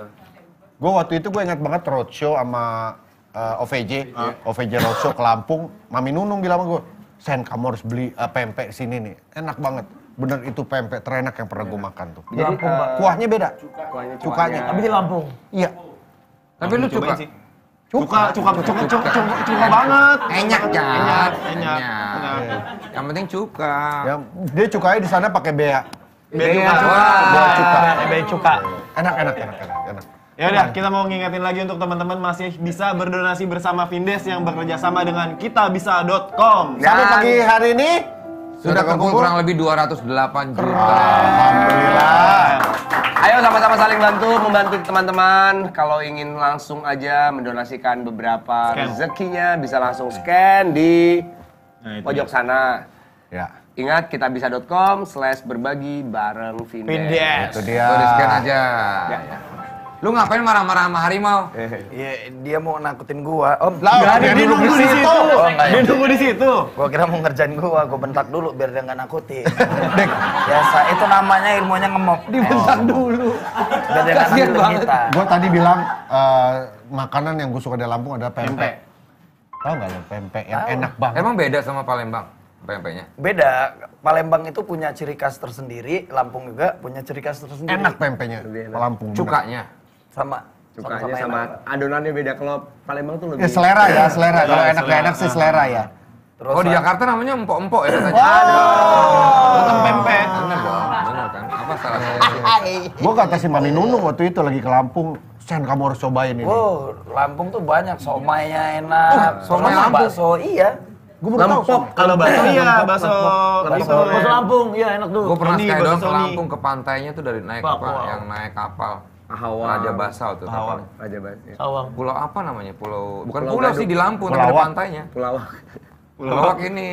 Gue waktu itu gue ingat banget roadshow sama uh, O V J, O V J roadshow ke Lampung. Mami Nunung bilang sama gue, Sen kamu harus beli uh, pempek sini nih, enak banget. Bener itu pempek terenak yang pernah gue makan tuh. Jadi, Lampung, eh, Pak. Kuahnya beda. Kuahnya, Cukanya. Tapi di Lampung. Iya. Tapi lu suka? Cuka, cuka, cuka, cuka, cuka, cuka banget. Enyak ya. Enyak, enyak. Enyak. Yang penting cuka. Ya, dia cukanya di sana pakai bea. Bea Bea. cuka. Wah. Bea cuka. Bea cuka. Enak, enak, enak, enak, enak. Ya udah, kita mau ngingetin lagi untuk teman-teman masih bisa berdonasi bersama Vindes yang bekerja sama dengan kitabisa dot com. Sampai pagi hari ini Sudah terkumpul kurang lebih dua ratus delapan juta. Alhamdulillah. Ayo sama-sama saling bantu, membantu teman-teman. Kalau ingin langsung aja mendonasikan beberapa Scan. rezekinya, bisa langsung scan di Nah, itu pojok dia. sana. Ya, Ingat kitabisa dot com slash berbagi bareng Vindes. Vindes. itu dia. Tuh di scan aja. Ya. Lu ngapain marah-marah sama harimau? Iya, dia mau nakutin gua. Om, Lah, nggak, dia nunggu di situ. Oh, enggak ya. Dia nunggu di situ. Gua kira mau ngerjain gua, gua bentak dulu biar dia nggak nakutin. Dek, biasa itu namanya ilmunya ngemop. Dibentak dulu. Biar dia nggak Kasian nakutin banget. kita. Gue tadi bilang eh, makanan yang gue suka di Lampung adalah pempek. Tahu nggak lo pempek yang Tahu. enak banget? Emang beda sama Palembang pempeknya? Beda, Palembang itu punya ciri khas tersendiri, Lampung juga punya ciri khas tersendiri. Enak pempeknya Lampung. bener. Cukanya. Sama. Cukanya Sama-sama sama enak. adonannya beda. Kalau Palembang tuh lebih Ya selera ya, selera. Kalau Selera, enak gak enak sih selera ya. Terus Oh di Jakarta namanya empok-empok ya katanya. Potong pempek. Bener dong, bener kan? Apa salahnya? Gue kata si Mami Nunung waktu itu lagi ke Lampung, Sen kamu harus cobain ini. Oh, Lampung tuh banyak, somainya enak. somai Terus Lampung. bakso, iya. Gue baru tahu. Lampok. Kalau bakso iya, bakso Bakso. Bakso Lampung, iya enak tuh. Gue pernah Ini, sekali doang bakso ke nih. Lampung ke pantainya tuh dari naik Wah, apa? wow. Yang naik kapal. Ahawang. Raja Basau tuh. Ahawang. kapalnya. Raja Basau. Sawang. Pulau apa namanya? Pulau bukan Pulau pulau, Gadung. sih di Lampung tapi ada Pulawak. pantainya. Pulawak. Pulawak ini.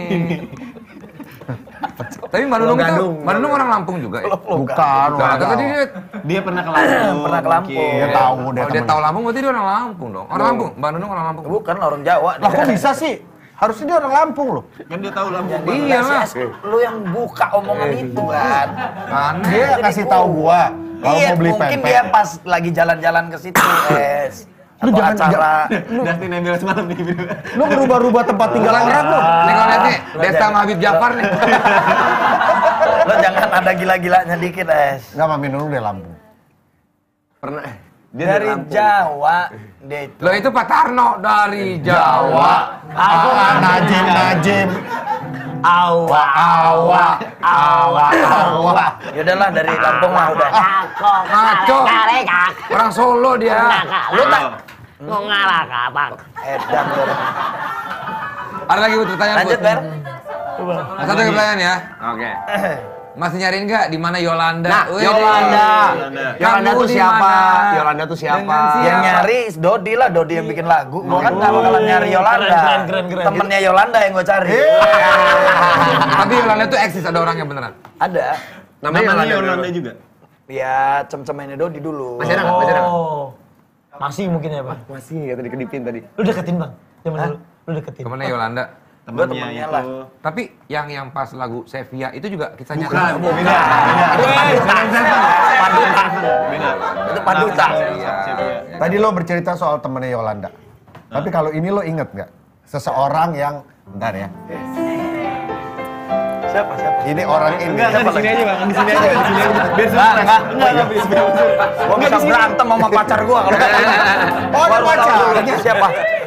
Tapi Mbak Nunung itu, Gadung. Mbak Nunung orang Lampung juga ya? Bukan, Nah, orang tadi tahu. dia, Dia pernah ke Lampung. Pernah ke Lampung. mungkin. Dia tahu dia oh, dia temen. tahu Lampung berarti dia orang Lampung dong. Orang Lampung, Mbak Nunung orang Lampung. Bukan orang Jawa. Lah kok bisa sih? Harusnya dia orang Lampung loh. Kan dia tahu Lampung. Iya lah. Lu yang buka omongan itu kan. Aneh. Dia kasih tahu gua kalau Iya, mau beli mungkin pempek. dia pas lagi jalan-jalan ke situ, es. Lu Atau jangan- acara. Dustin nempel semalam di video. Lu berubah-ubah tempat tinggal orang lu. Nih kalau lihat nih, Desta sama Habib Jafar nih. Lo jangan ada gila-gilanya dikit, Es. Enggak, Mami Nunung dari Lampung. Pernah. Dia dari Jawa. Dia itu. Lo itu Pak Tarno dari Jawa. Aku Najim Najim. Awa, awa, awa, awa. Yaudahlah dari Lampung mah udah. Ngaco. Orang Solo dia. Lu tak Mau ngalah kapak. edan lu. Ada lagi buat pertanyaan? Lanjut, Bud? Ber. Satu lagi pertanyaan ya. Oke. Masih nyariin nggak di mana Yolanda? Nah, Wih, Yolanda. Kamu Yolanda tuh di siapa? mana? Yolanda tuh siapa? Dengan siapa? Yang nyari Dodi lah, Dodi yang bikin lagu. Gua kan nggak bakalan nyari Yolanda. Keren, keren, keren. Temennya Yolanda yang gua cari. Tapi Yolanda tuh eksis, ada orangnya beneran. Ada. Namanya Yolanda, Yolanda juga. Ya, cem-cemennya Dodi dulu. Masih ada nggak? Masih ada nggak? Oh. Masih mungkin ya, Bang. Masih ya tadi kedipin tadi. Lu deketin, Bang. Zaman dulu. Lu deketin. Kemana Yolanda? Gua Temennya temennya itu. lah. Tapi yang yang pas lagu Sevia itu juga kisahnya. Bukan, Bukan. Beda, beda. Paduta. Beda. Itu paduta. Iya. Tadi lo bercerita soal temennya Yolanda. Tapi kalau ini lo inget nggak? Seseorang yang, bentar ya. Siapa, siapa? Ini orang ini. Enggak, di sini aja, Bang. Di sini aja, di sini aja. Biar Enggak, sukses. enggak. Enggak, enggak, biar sukses. Gua bisa berantem sama pacar gua kalau kayak gitu. Oh, ada pacar. Ini siapa?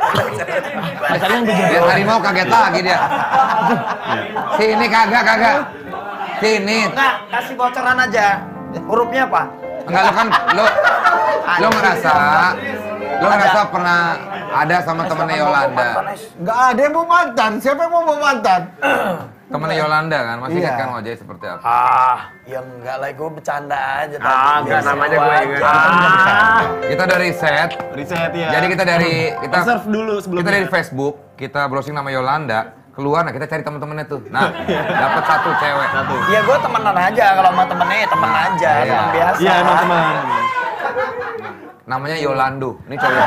Dia harimau kaget lagi dia. Sini kagak kagak. Sini. Enggak, kasih bocoran aja. Hurufnya apa? Enggak, lo kan lo lo ngerasa lo ngerasa pernah ada sama temennya Yolanda. Nggak ada yang mau mantan. Siapa yang mau mau mantan? Temennya Yolanda kan, masih ingat Iya. kan wajahnya seperti apa? Ah, ya enggak lah, gue bercanda aja. Ah, enggak, namanya gue ingat. Ah. Kita dari riset. Riset ya. Jadi kita dari kita Observe dulu sebelumnya. kita dari Facebook, kita browsing nama Yolanda, keluar, nah kita cari teman-temannya tuh. Nah, dapat satu cewek. Satu. Ya gue temenan aja, kalau sama temennya ya temen aja, Iya. temen biasa. Iya, emang teman. Namanya Yolando. Ini cowok.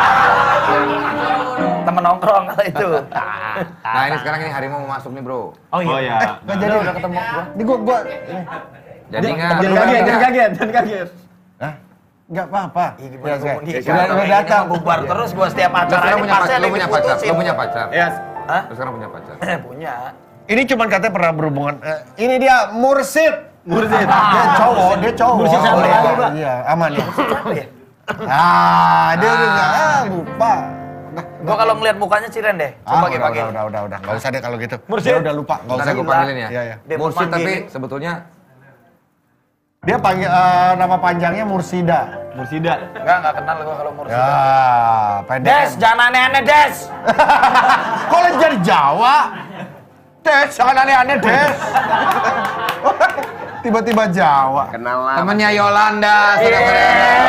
Temen nongkrong kalau itu. Nah, ini sekarang ini harimau mau masuk nih, Bro. Oh iya. Nggak jadi udah ketemu gua. Ini gua gua ini. Jadi nggak? Jangan kaget, jangan kaget, jangan kaget. Hah? Nggak apa-apa. Ih, Ya, gimana saya- gue Sudah udah datang. bubar terus gue setiap Lo acara sekarang ini punya pasti pacar, lo lagi punya pacar, diputusin. lo punya pacar. Ya. Hah? Lo sekarang punya pacar. Eh, punya. Ini cuman katanya pernah berhubungan. eh, ini dia Mursid. Mursid. Dia cowok, dia cowok. Mursid siapa Boleh, lagi, ya? Pak? Iya, aman ya. Siapa ya? Ah, dia udah nggak ah, lupa. Nah, Gue kalau ngeliat mukanya Ciren deh. ah, Coba udah, pakai. udah, udah, udah, udah. Nggak usah deh kalau gitu. Mursid. Dia udah lupa. Nggak Ntar usah gue lupa. panggilin ya. Iya, iya. Dia Mursid tapi memanggil. sebetulnya Dia panggil eh, nama panjangnya Mursida. Mursida. Enggak, enggak kenal gue kalau Mursid. Ya, pendek. Des, jangan aneh-aneh, Des. Kok lo jadi Jawa? Des, jangan aneh-aneh, Des. Tiba-tiba Jawa. Kenal lah. temennya Yolanda. Saudara-saudara.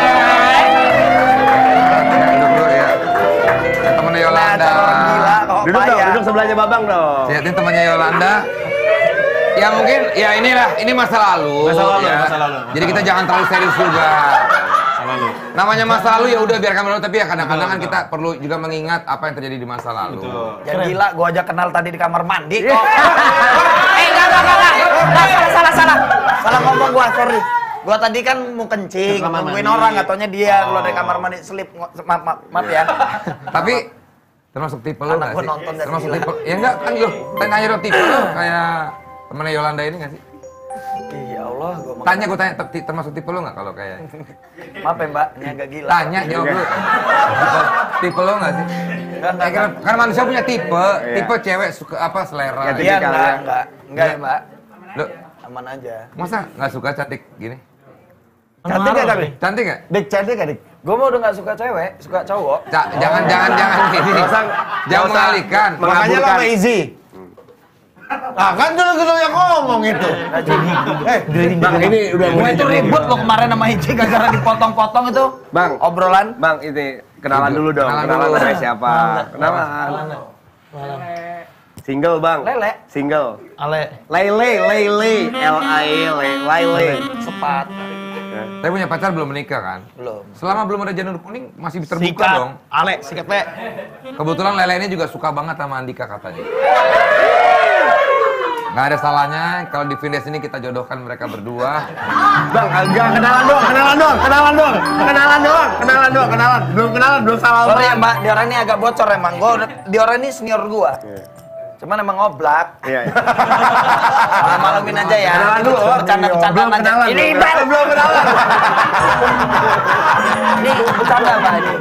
Duduk dulu ya. Temennya Yolanda. Orang gila kok Duduk dong, payah. duduk sebelahnya Babang dong. Lihatin temannya Yolanda. Ya mungkin, ya inilah, ini masa lalu. Masa lalu, ya. masa lalu, masa Jadi kita lalu. jangan terlalu serius juga. Selalu. Namanya masa lalu ya udah biarkan berlalu, tapi ya kadang-kadang kan kita perlu juga mengingat apa yang terjadi di masa lalu. Yang gila, gue aja kenal tadi di kamar mandi kok. Eh, enggak, enggak, enggak, enggak. Enggak, salah, salah, salah. Salah ngomong gue, sorry. Gue tadi kan mau kencing, Kamar nungguin mandi. orang, katanya dia keluar dari kamar mandi, selip. Maaf, maaf, maaf ya. Tapi termasuk tipe lu Anak nggak gua sih? nonton dari Termasuk gila. tipe, ya enggak kan lu tanya aja dong tipe lu kayak temennya Yolanda ini nggak sih? Ya Allah, gue mau. Tanya gue tanya, ter- termasuk tipe lu nggak kalau kayak? Maaf ya mbak, ini agak gila. Tanya jawab lu. Tipe, tipe lu nggak sih? Enggak, enggak, Eh, kan, kan manusia punya tipe, tipe cewek suka apa selera. Ya, Iya, enggak, ya. enggak. Enggak ya mbak, Lu aman aja. masa nggak suka cantik gini? Cantik nggak tapi? Cantik nggak? Dik, cantik nggak, Dik? Gue mau udah gak suka cewek, suka cowok. Ca- jangan jangan jangan gini. Nggak usah- Jangan nggak usah mengalihkan. Makanya lo mengaburkan. sama Izzy. Ah, kan dulu dulu yang ngomong itu. Eh, Bang, ini udah Gue itu ribut lo kemarin sama Ici gara-gara dipotong-potong itu. Bang, Obrolan. Bang, ini kenalan dulu dong. Kenalan Kenalan, dulu. sama siapa? Kenalan. Single, Bang. Lele. Single. Ale. Lele, Lele, L I E, Lele. Sepat. Tapi punya pacar belum menikah kan? Belum. Selama belum ada janur kuning masih terbuka Sikat. dong. Ale, sikat le. Kebetulan Lele ini juga suka banget sama Andika katanya. Nggak ada salahnya kalau di Vindes ini kita jodohkan mereka berdua. Bang, agak kenalan dong, kenalan dong, kenalan dong, kenalan dong, kenalan dong, kenalan. Belum kenalan, belum salah. Sorry ya mbak, di orang ini agak bocor emang. Gue di orang ini senior gue. Cuman emang ngoblak. Iya. Malam-malamin aja ya. Kenalan dulu. Bercanda-bercanda Belum aja. kenalan. Ini belum. Iqbal. Belum kenalan. Ini bercanda Pak ini.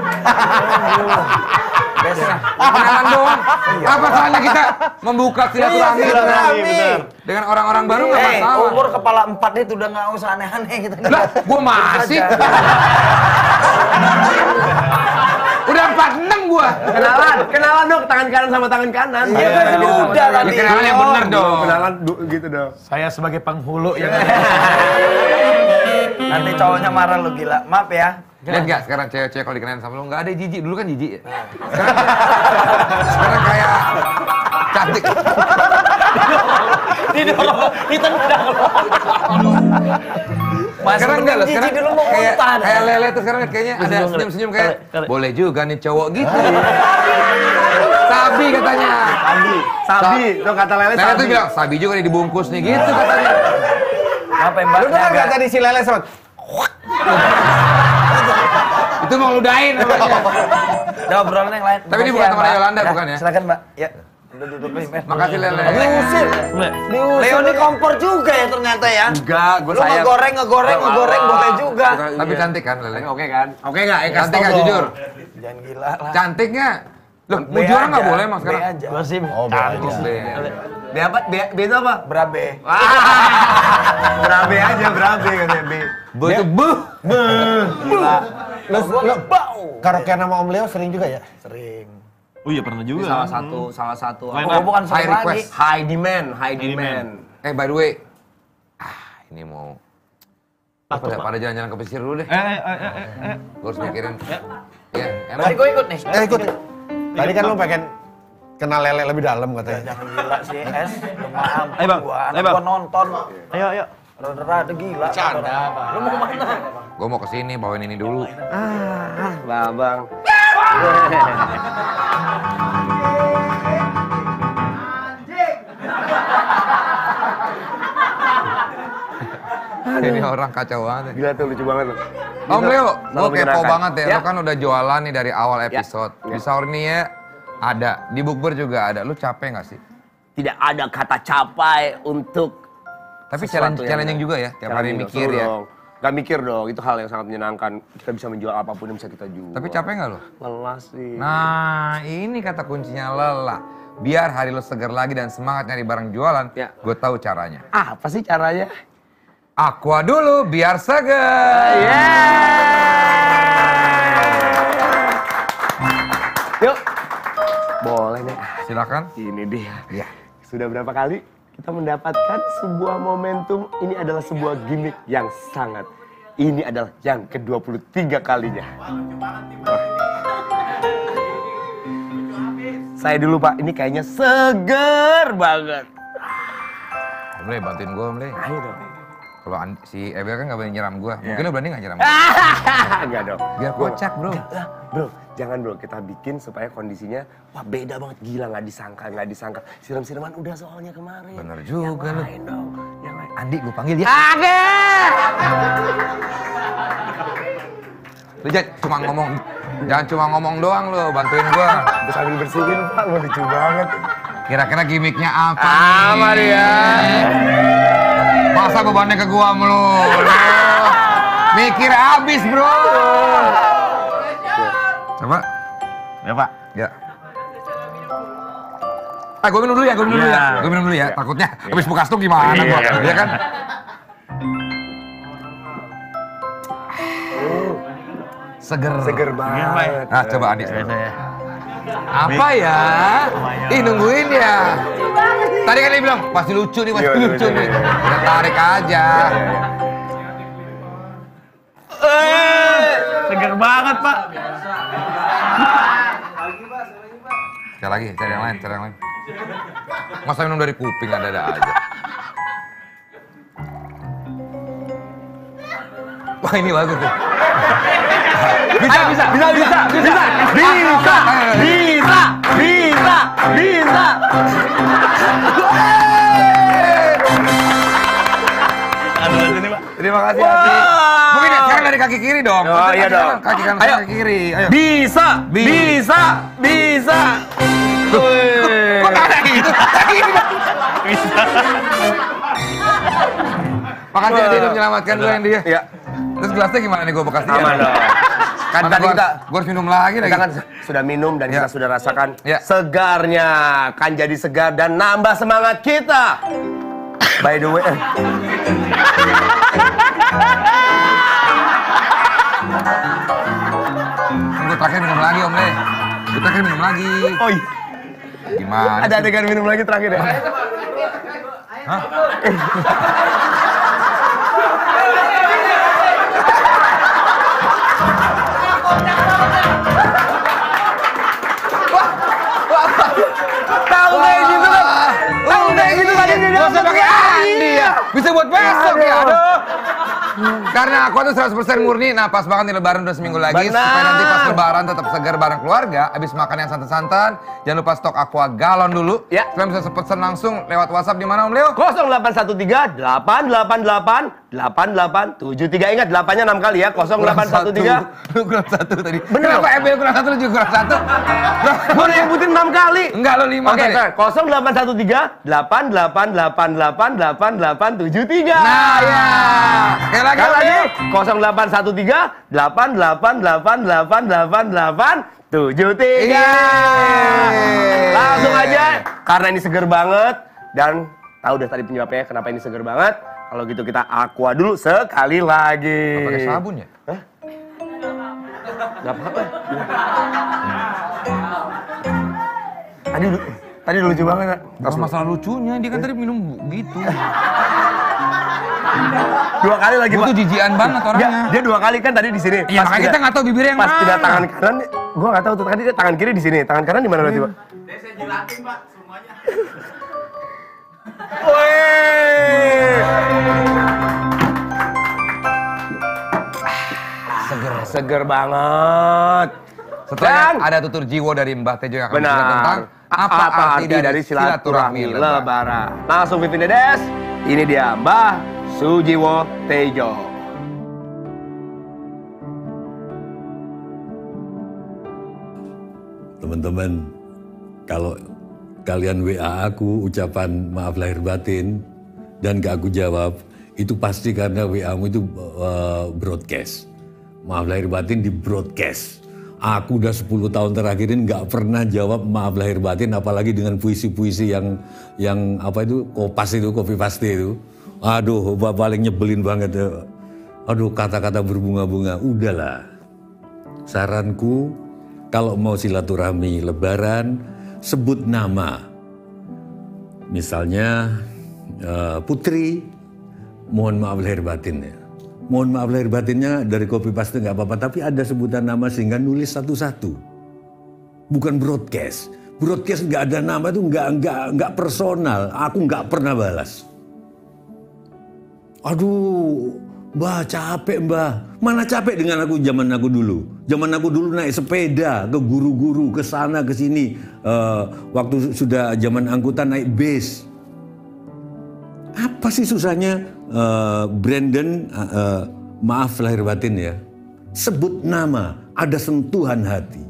Biasa. Kenalan dong. Apa salahnya kita membuka silaturahmi dengan, dengan orang-orang baru nggak Eh, masalah. umur kepala empat itu udah nggak usah aneh-aneh gitu. Lah, gua masih. Udah empat puluh enam gua. Kenalan, kenalan dong tangan kanan sama tangan kanan. Iya kan udah tadi. Ya, kenalan yang bener dong. Kenalan du- gitu dong. Saya sebagai penghulu ya. Nanti cowoknya marah lu gila. Maaf ya. Lihat nggak sekarang cewek-cewek kalau dikenalin sama lu nggak ada jijik, dulu kan jijik ya. Sekarang, sekarang kayak cantik. Ditendang lo. Sekarang enggak loh, sekarang dulu mau kayak, kontan. kayak lele tuh sekarang kayaknya ada Senyum, senyum-senyum Kare. kayak Kare. boleh juga nih cowok gitu. Sabi katanya. Sabi, sabi, tuh kata Lele Lele tuh sabi. bilang sabi juga nih dibungkus nih gitu katanya. Apa yang Mbak? Lu dengar nggak tadi si Lele sama? Itu mau ludahin namanya. Udah obrolan yang lain. Tapi ini Makasih bukan ya, teman Mbak. Yolanda, Ya, bukan ya? Silakan Mbak. Ya. Udah tutupin. Mas. Makasih Lele. Diusir. Leo ini kompor juga ya ternyata ya. Enggak, gue Lu sayang. ngegoreng, ngegoreng, ngegoreng boleh juga. Tapi cantik kan Lele? Oke kan? Oke nggak? Eh, kasih Cantik tau nggak dong. jujur? Jangan gila lah. Cantik nggak? Loh, B mau juara nggak aja, boleh emang B sekarang? aja. Gua sih Oh, Cantik. B apa? B, B itu apa? Berabe. Berabe aja, berabe katanya B. Bu itu bu. Gila. Lu, lu karaokean sama Om Leo sering juga ya? Sering. Oh iya pernah Ini juga. salah satu, salah satu. Line apa? up. Bukan High sering lagi. request. High demand, high demand. Eh by the way, ah ini mau pada, pada jalan-jalan ke pesisir dulu deh. Eh, eh, eh, eh, eh. Gue harus mikirin. Ya, emang. Tadi gue ikut nih. Eh ikut. Tadi kan lu pengen kenal Lele lebih dalam katanya. Jangan gila sih, Es. Maaf. Ayo, Bang. Gua, Ayo, anak Bang. gua nonton. Ayo, ayo. Rada-rada gila. Canda, Lu mau kemana? Gue mau kesini bawain ini dulu. Ah, babang. Ini orang kacau banget. Gila tuh, lucu banget. Om Leo, gue Selalu kepo menyenangkan. banget ya. Ya. Lo kan udah jualan nih dari awal episode. Ya. Di sahur nih ya ada, di bukber juga ada. Lu capek nggak sih? Tidak ada kata capai untuk Tapi Sesuatu challenge, yang- challenging juga ya. Tiap hari Challenging mikir dong, ya. dong. Gak mikir dong, itu hal yang sangat menyenangkan. Kita bisa menjual apapun yang bisa kita jual. Tapi capek nggak lo? Lelah sih. Nah, ini kata kuncinya lelah. Biar hari lo segar lagi dan semangat nyari barang jualan, Ya. gue tahu caranya. Ah, apa sih caranya? Aqua dulu biar segar. Yuk. Boleh nih. Silakan. Ini dia. Ya. Sudah berapa kali kita mendapatkan sebuah momentum. Ini adalah sebuah gimmick yang sangat. Ini adalah yang ke dua puluh tiga kalinya. Wah. Saya dulu Pak, ini kayaknya seger banget. Om Le, bantuin gue Om Le. Ayo dong. Kalau an- si Ebel kan nggak berani nyeram gue. Mungkin lo berani nggak nyeram? Enggak dong. Biar Gua- kocak bro. Lah, bro, jangan bro, kita bikin supaya kondisinya wah beda banget, gila nggak disangka, nggak disangka. Siram-siraman udah soalnya kemarin. Bener juga yang lu. lain dong, yang lain. Andi gue panggil ya. Ade! Lu jangan cuma ngomong, jangan cuma ngomong doang lo, bantuin gue. Udah sambil bersihin Pak, wah lucu banget. Kira-kira gimmicknya apa Apa nih? dia? Masa bebannya ke gua mulu? Mikir abis bro. Coba. Ya Pak. Ya. Ah, gue minum dulu ya, gue minum dulu ya. Gue minum dulu ya, takutnya habis bekas tuh gimana gua, ya kan? Seger. Seger banget. Nah, coba Adi. Saya, saya. Apa ya? Ih, nungguin ya. Tadi kan dia bilang, pasti lucu nih, pasti Iya, lucu iya, nih. iya, iya. Kita tarik aja. Eh, seger banget Pak. Sekali lagi, cari yang lain, cari yang lain. Masa minum dari kuping, ada-ada aja. Wah, ini bagus tuh. Bisa, bisa, bisa, bisa, bisa, bisa, bisa, Bisa, bisa, bisa. Aduh, sini Pak. Terima kasih, Ati. Mungkin ya, sekarang dari kaki kiri dong. Oh, Kaki iya kanan, dong. Kaki kanan, Ayo. kaki kiri. Ayo. Bisa, Bisa. bisa, bisa. Kok kayak gitu? Bisa. Makasih ya, dia udah menyelamatkan gue yang dia. Iya. Terus gelasnya gimana nih gue bekas dia? Aman dong. Kan Mana tadi gua, kita gua harus minum lagi kita lagi. kan sudah minum dan Ya. kita sudah rasakan Ya. segarnya, kan jadi segar dan nambah semangat kita. By the way, eh. Gue terakhir minum lagi Om Le. Gue terakhir minum lagi. Oh iya. Gimana? Ada adegan minum lagi terakhir ya? Hah? Tahu kayak gitu kan? Tahu kayak gitu kan? Gak usah pakai Andi ya. Bisa buat besok ya. Aduh. Karena aku tuh seratus persen murni, nah pas banget nih lebaran udah seminggu lagi. Benar. Supaya nanti pas lebaran tetap segar bareng keluarga. Abis makan yang santan-santan, jangan lupa stok aqua galon dulu. Ya. Kalian bisa pesen langsung lewat WhatsApp di mana Om Leo? nol delapan satu tiga delapan delapan delapan delapan delapan tujuh tiga. Ingat delapannya enam kali ya. nol delapan satu tiga. Lu kurang satu tadi. Bener Kenapa loh. M L kurang satu, lu juga kurang satu? Gue udah nyebutin enam kali. Enggak, lo lima Oke, kali. nol delapan satu tiga delapan delapan delapan delapan delapan delapan tujuh tiga. Nah ya. Sekali lagi, Sekali lagi. Leo. nol delapan satu tiga delapan delapan delapan delapan delapan delapan tujuh tiga. Langsung aja. Karena ini seger banget. Dan tahu udah tadi penyebabnya kenapa ini seger banget. Kalau gitu kita aqua dulu sekali lagi. Pakai sabun ya? Hah? Gak apa-apa. Tadi, tadi lucu banget kan? Gak masalah lucunya, dia kan tadi minum gitu. Dua kali lagi, Gue Pak. tuh jijian banget orangnya. Dia, dia dua kali kan tadi di sini. Iya, makanya kita nggak tahu bibirnya yang pas mana. pindah tangan kanan, gue nggak tahu tuh. Tadi dia tangan kiri di sini, tangan kanan di mana berarti, Pak? Saya jilatin, Pak, semuanya. Seger, seger banget. Setelah Dan ada tutur jiwa dari Mbah Tejo yang akan benar. bercerita tentang apa, apa arti dari silaturahmi lebaran. lebaran. Langsung Vivin Dedes, ini dia Mbah Sujiwo Tejo. Teman-teman, kalau kalian W A aku ucapan maaf lahir batin dan gak aku jawab, itu pasti karena W A-mu itu uh, broadcast. Maaf lahir batin di broadcast. Aku udah sepuluh tahun terakhir ini gak pernah jawab maaf lahir batin, apalagi dengan puisi-puisi yang yang apa itu kopas itu, kopi paste itu. Aduh, paling nyebelin banget. Aduh, kata-kata berbunga-bunga. Udahlah. Saranku, kalau mau silaturahmi lebaran, sebut nama. Misalnya uh, Putri, mohon maaf lahir batin ya. Mohon maaf lahir batinnya dari copy paste nggak apa-apa, tapi ada sebutan nama sehingga nulis satu-satu. Bukan broadcast. Broadcast nggak ada nama itu nggak nggak nggak personal. Aku nggak pernah balas. Aduh, Mbah capek Mbah. Mana capek dengan aku zaman aku dulu. Zaman aku dulu naik sepeda ke guru-guru, ke sana ke sini. Uh, waktu sudah zaman angkutan naik bis. Apa sih susahnya uh, Brandon, uh, uh, maaf lahir batin ya. Sebut nama, ada sentuhan hati.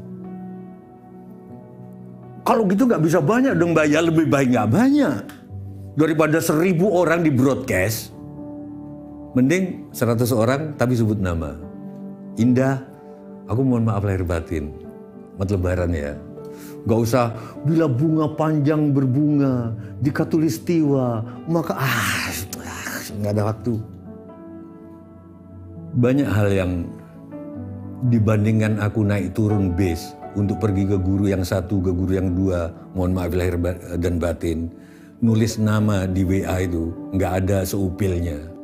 Kalau gitu nggak bisa banyak dong Mbak, ya lebih baik nggak banyak. Daripada seribu orang di broadcast. Mending seratus orang tapi sebut nama. Indah, aku mohon maaf lahir batin. Selamat lebaran ya. Gak usah bila bunga panjang berbunga di katulistiwa maka ah nggak ada waktu. Banyak hal yang dibandingkan aku naik turun bis untuk pergi ke guru yang satu ke guru yang dua, mohon maaf lahir dan batin, nulis nama di W A itu nggak ada seupilnya.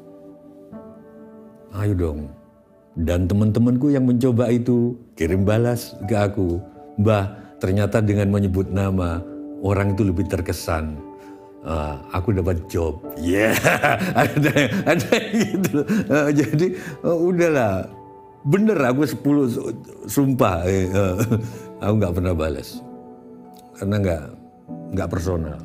Ayo dong. Dan teman-temanku yang mencoba itu kirim balas ke aku. Mbah, ternyata dengan menyebut nama orang itu lebih terkesan. Uh, aku dapat job. Ya, yeah. ada ada gitu. Uh, jadi uh, udahlah. Bener aku sepuluh sumpah. Eh, uh, aku nggak pernah balas. Karena nggak nggak personal.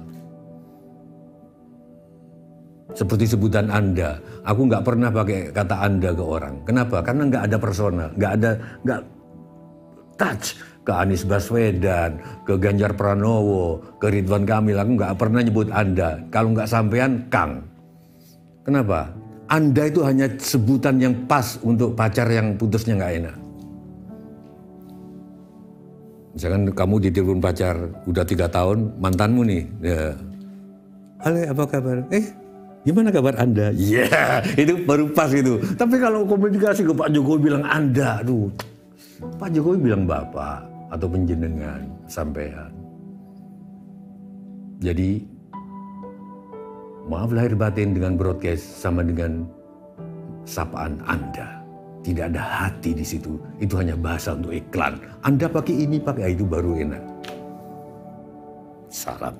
Seperti sebutan Anda, aku nggak pernah pakai kata Anda ke orang. Kenapa? Karena nggak ada personal, nggak ada nggak touch, ke Anies Baswedan, ke Ganjar Pranowo, ke Ridwan Kamil. Aku nggak pernah nyebut Anda. Kalau nggak sampean, Kang. Kenapa? Anda itu hanya sebutan yang pas untuk pacar yang putusnya nggak enak. Misalkan kamu ditelepon pacar udah tiga tahun, mantanmu nih. Ya. Halo, apa kabar? Eh, gimana kabar Anda? Iya, yeah, itu baru pas itu. Tapi kalau komunikasi ke Pak Jokowi bilang Anda, aduh. Pak Jokowi bilang Bapak atau penjenengan, sampean. Jadi, maaf lahir batin dengan broadcast sama dengan sapaan Anda. Tidak ada hati di situ. Itu hanya bahasa untuk iklan. Anda pakai ini, pakai itu baru enak. Salam.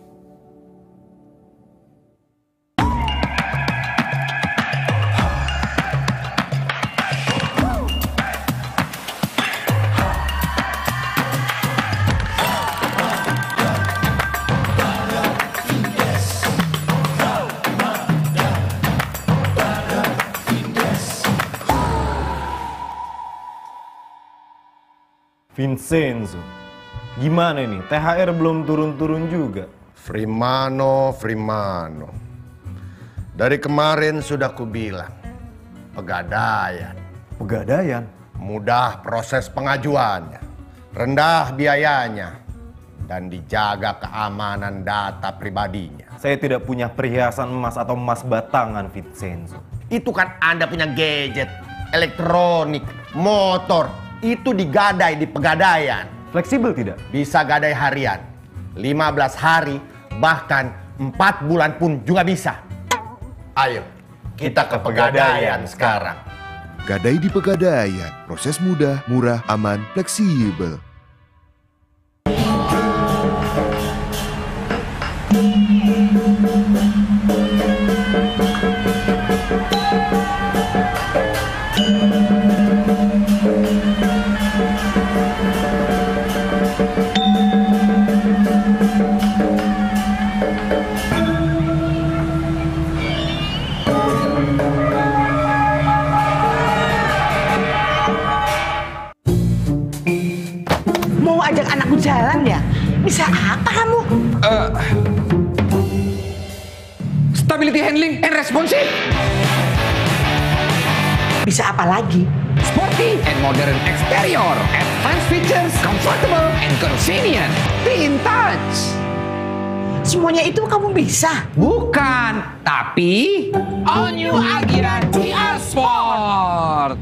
Vincenzo, gimana nih? T H R belum turun-turun juga. Freemano, Freemano. Dari kemarin sudah kubilang, pegadaian. Pegadaian? Mudah proses pengajuannya, rendah biayanya, dan dijaga keamanan data pribadinya. Saya tidak punya perhiasan emas atau emas batangan, Vincenzo. Itu kan Anda punya gadget, elektronik, motor. Itu digadai di pegadaian. Fleksibel tidak? Bisa gadai harian, lima belas hari, bahkan empat bulan pun juga bisa. Ayo, kita ke pegadaian sekarang. Gadai di Pegadaian, proses mudah, murah, aman, fleksibel. Jalan ya? Bisa apa kamu? Uh, stability handling and responsive. Bisa apa lagi? Sporty and modern exterior, advanced features, comfortable and convenient. Be in touch. Semuanya itu kamu bisa? Bukan, tapi all new Agira T R Sport.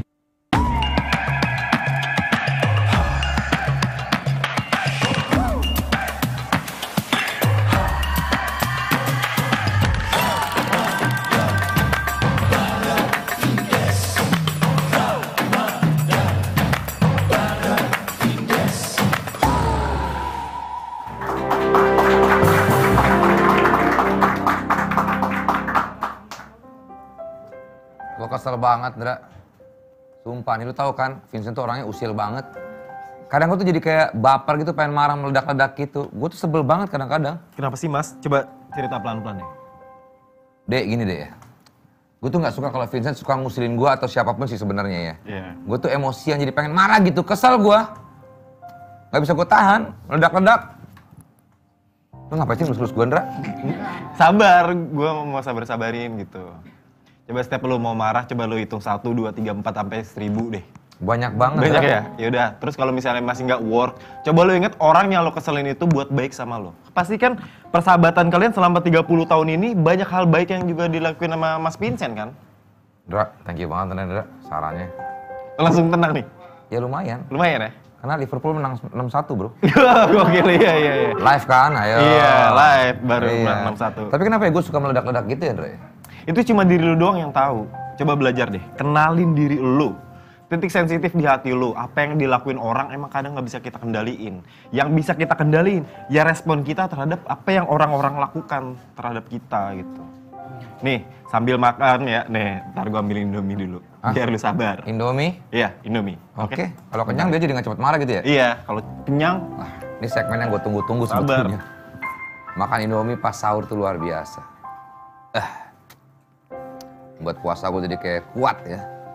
Gue kesel banget, Dra. Sumpah, nih lu tahu kan, Vincent tuh orangnya usil banget. Kadang gue tuh jadi kayak baper gitu, pengen marah, meledak-ledak gitu. Gue tuh sebel banget kadang-kadang. Kenapa sih, Mas? Coba cerita pelan-pelan ya. Dek, gini deh ya. Gue tuh gak suka kalau Vincent suka ngusilin gue atau siapapun sih sebenarnya ya. Iya. Yeah. Gue tuh emosian, jadi pengen marah gitu, kesel gue. Gak bisa gue tahan, meledak-ledak. Lu ngapain sih ngelus-ngelus gue, Dra? Sabar, gue mau sabar-sabarin gitu. Coba setiap lu mau marah, coba lu hitung satu, dua, tiga, empat sampai seribu deh. Banyak banget. Banyak ya? Yaudah, terus kalau misalnya masih nggak work, coba lu inget orang yang lo keselin itu buat baik sama lo. Pasti kan persahabatan kalian selama tiga puluh tahun ini banyak hal baik yang juga dilakuin sama Mas Vincent kan? Dra, thank you banget Dra, sarannya. Langsung tenang nih? Ya lumayan. Lumayan ya? Karena Liverpool menang enam satu bro. Gokil, iya, iya, iya. Live kan, ayo. Iya, live, baru iya. menang enam satu. Tapi kenapa ya gue suka meledak-ledak gitu ya, Dra? Itu cuma diri lu doang yang tahu. Coba belajar deh, kenalin diri lu. Titik sensitif di hati lu, apa yang dilakuin orang emang kadang nggak bisa kita kendaliin. Yang bisa kita kendaliin, ya respon kita terhadap apa yang orang-orang lakukan terhadap kita gitu. Nih, sambil makan ya, nih, ntar gua ambil Indomie dulu. Hah? Biar lu sabar. Indomie? Iya, Indomie. Oke, okay. Kalau kenyang dia jadi nggak cepet marah gitu ya? Iya, kalau kenyang. Nah, ini segmen yang gue tunggu-tunggu sebetulnya. Makan Indomie pas sahur tuh luar biasa. Eh, buat puasa gue jadi kayak kuat ya.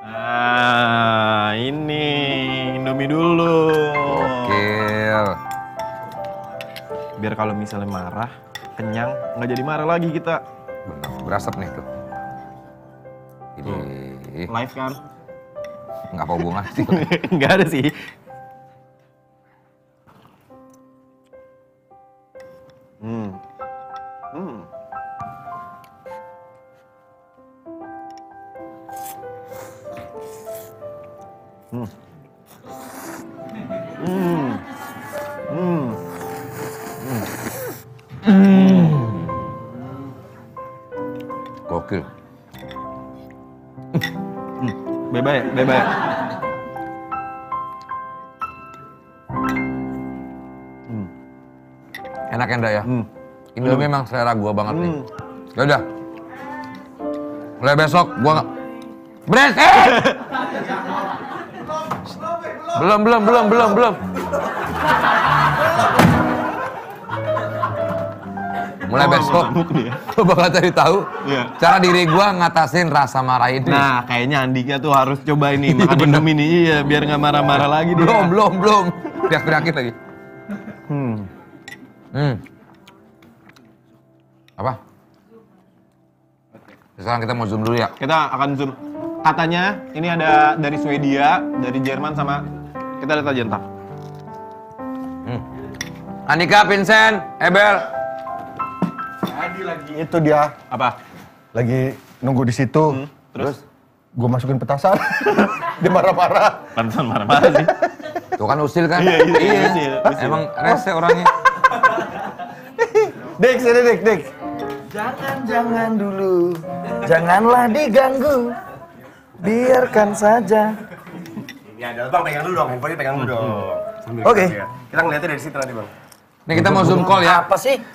Nah, ini Indomie dulu. Gokil. Biar kalau misalnya marah, kenyang, nggak jadi marah lagi kita. Bener, berasap nih tuh. Ini live kan? Nggak apa hubungan sih. Nggak ada sih. Hmm. Hmm. Hmm. Hmm. Hmm. Hmm. Gokil. Hmm. Bebek, bebek. Hmm. Enak ya, Nda ya? Hmm. Indomie memang selera gua banget nih. Ya udah. Mulai besok gua nggak. Beresik! Belum, belum, belum, belum, belum. Mulai besok, gua bakal cari tahu cara diri gua ngatasin rasa marah ini. Nah, kayaknya Andika tuh harus coba ini makan Indomie nih, iya, biar nggak marah-marah lagi dia. Belum, belum, belum. Teriak-teriakin lagi. Hmm. Hmm. Apa? Sekarang kita mau zoom dulu ya. Kita akan zoom. Katanya ini ada dari Swedia, dari Jerman sama kita lihat aja ntar. Hmm. Andika, Vincent, Ebel. Tadi lagi itu dia. Apa? Lagi nunggu di situ. Hmm. Terus? Gue masukin petasan. Dia marah-marah. Pantesan marah-marah sih. Tuh kan usil kan? Iya, iya, iya. Usil, usil. Emang rese orangnya. Dik, sini Dik, Dik. Jangan, jangan dulu. Janganlah diganggu. Biarkan saja. Ini adalah Bang, pegang dulu dong, handphonenya pegang dulu dong. Oke. Okay. Ya. Kita ngeliatnya dari situ nanti Bang. Nih kita mau zoom call ya. Apa sih?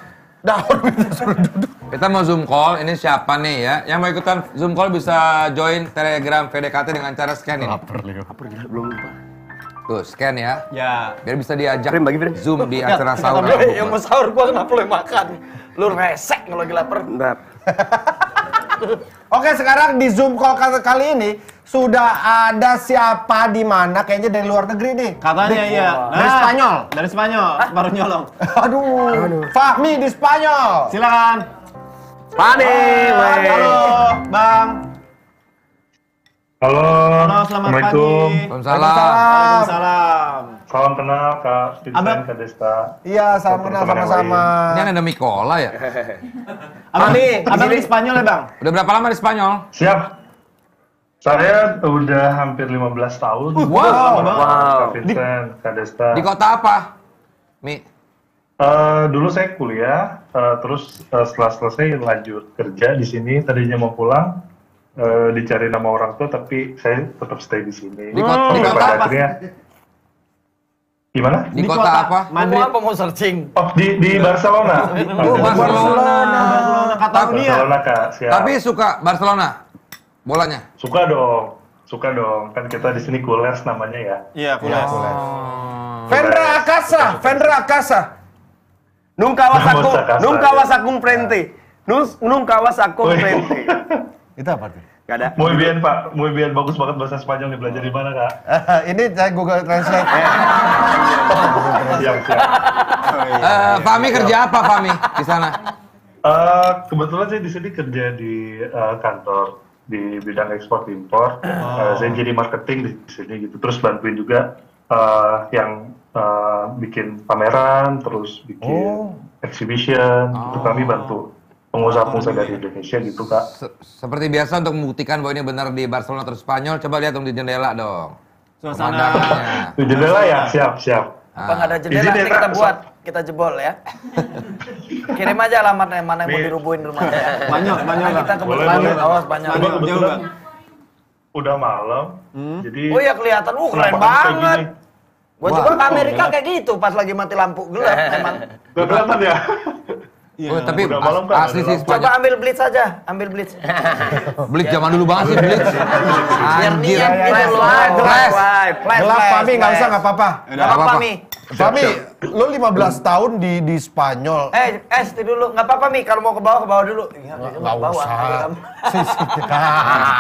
Kita mau zoom call, ini siapa nih ya? Yang mau ikutan zoom call bisa join Telegram V D K T dengan cara scan ini. Laper, Leo. Laper gila, belum lupa. Tuh, scan ya. Ya. Biar bisa diajak Prim, bagi Prim. zoom di acara sahur. Yang mau sahur gua kenapa lu yang makan? Lu resek kalau lagi lapar. Bentar. Oke, sekarang di Zoom call kali ini sudah ada siapa di mana? Kayaknya dari luar negeri nih. Katanya Dik. iya. Dari Nah, Spanyol. Dari Spanyol, baru nyolong. Aduh. Fahmi di Spanyol. Silakan. Fahmi, weh. Halo, Bang. Halo, Halo, selamat pagi. Waalaikumsalam. Waalaikumsalam. Salam kenal Kak Vincent, Kak Desta. Iya, salam kenal sama-sama. Ini ada Mikola ya? Abang nih, abang di Spanyol ya Bang? Udah berapa lama di Spanyol? Siap. Saya udah hampir lima belas tahun. Wow. Sama Wow. Kak Vincent, Kak Desta. Di kota apa, Mi? Uh, dulu saya kuliah, uh, terus uh, setelah selesai lanjut kerja di sini. Tadinya mau pulang, uh, dicari nama orang tua, tapi saya tetap stay di sini. Di kota, di kota Pada apa? akhirnya, gimana? Di, kota, apa? Mau apa mau searching? Oh, di di Barcelona. Oh, Barcelona. Barcelona, Catalunya. Barcelona Kak, siap. Tapi suka Barcelona bolanya? Suka dong, suka dong. Kan kita di sini Kules namanya ya. Iya, Kules. Vendra Akasa, Vendra Akasa. Nung kawasaku, Vamos a casa, nung ya. kawasaku frente. Nung nung kawasaku Wih. frente. Itu apa tuh? Gak ada. Muy bien Pak, muy bien. Bagus banget bahasa Spanyol nih. Belajar di mana Kak? Ini saya Google Translate. Siap, siap. Eh, Fahmi kerja apa, Fahmi, di sana? Eh, kebetulan saya di sini kerja di eh, kantor di bidang ekspor impor. Eh, saya jadi marketing di sini gitu. Terus bantuin juga eh, yang eh, bikin pameran, terus bikin exhibition. Itu kami bantu pengusaha-pengusaha dari Indonesia gitu Kak. Se- Seperti biasa untuk membuktikan bahwa ini benar di Barcelona atau Spanyol, coba lihat dong di jendela dong. Suasana. Pemandangannya. Di jendela ya, siap, siap. Apa nggak ada jendela Izin ya, nanti kita Kak. buat, kita jebol ya. Kirim aja alamatnya mana yang mau dirubuhin rumahnya. Spanyol, Spanyol. Nah, kita Boleh, kebetulan boleh. awas Spanyol. Coba Jauh, kebetulan Bang. udah malam, jadi Oh iya kelihatan, uh keren penampakan kayak banget. gini. Gua juga ke Amerika kayak gitu pas lagi mati lampu gelap emang. Gak kelihatan ya? Oh, tapi Udah as- malam kan, asli udah sih malam. Coba Spanyol. ambil blitz aja, ambil blitz. Blitz zaman dulu banget sih, Blitz. Biar Anjir. niat gitu loh. Flash. Flash, flash, Gelap flash, Fahmi, nggak flash. usah, nggak apa-apa. Nggak apa-apa, Mi. Fahmi, lu lima belas tahun di di Spanyol. Eh, eh, stay dulu. Nggak apa-apa, Mi. Kalau mau ke bawah, ke bawah dulu. Iya, Nggak ke bawah. usah. Ambil kamu.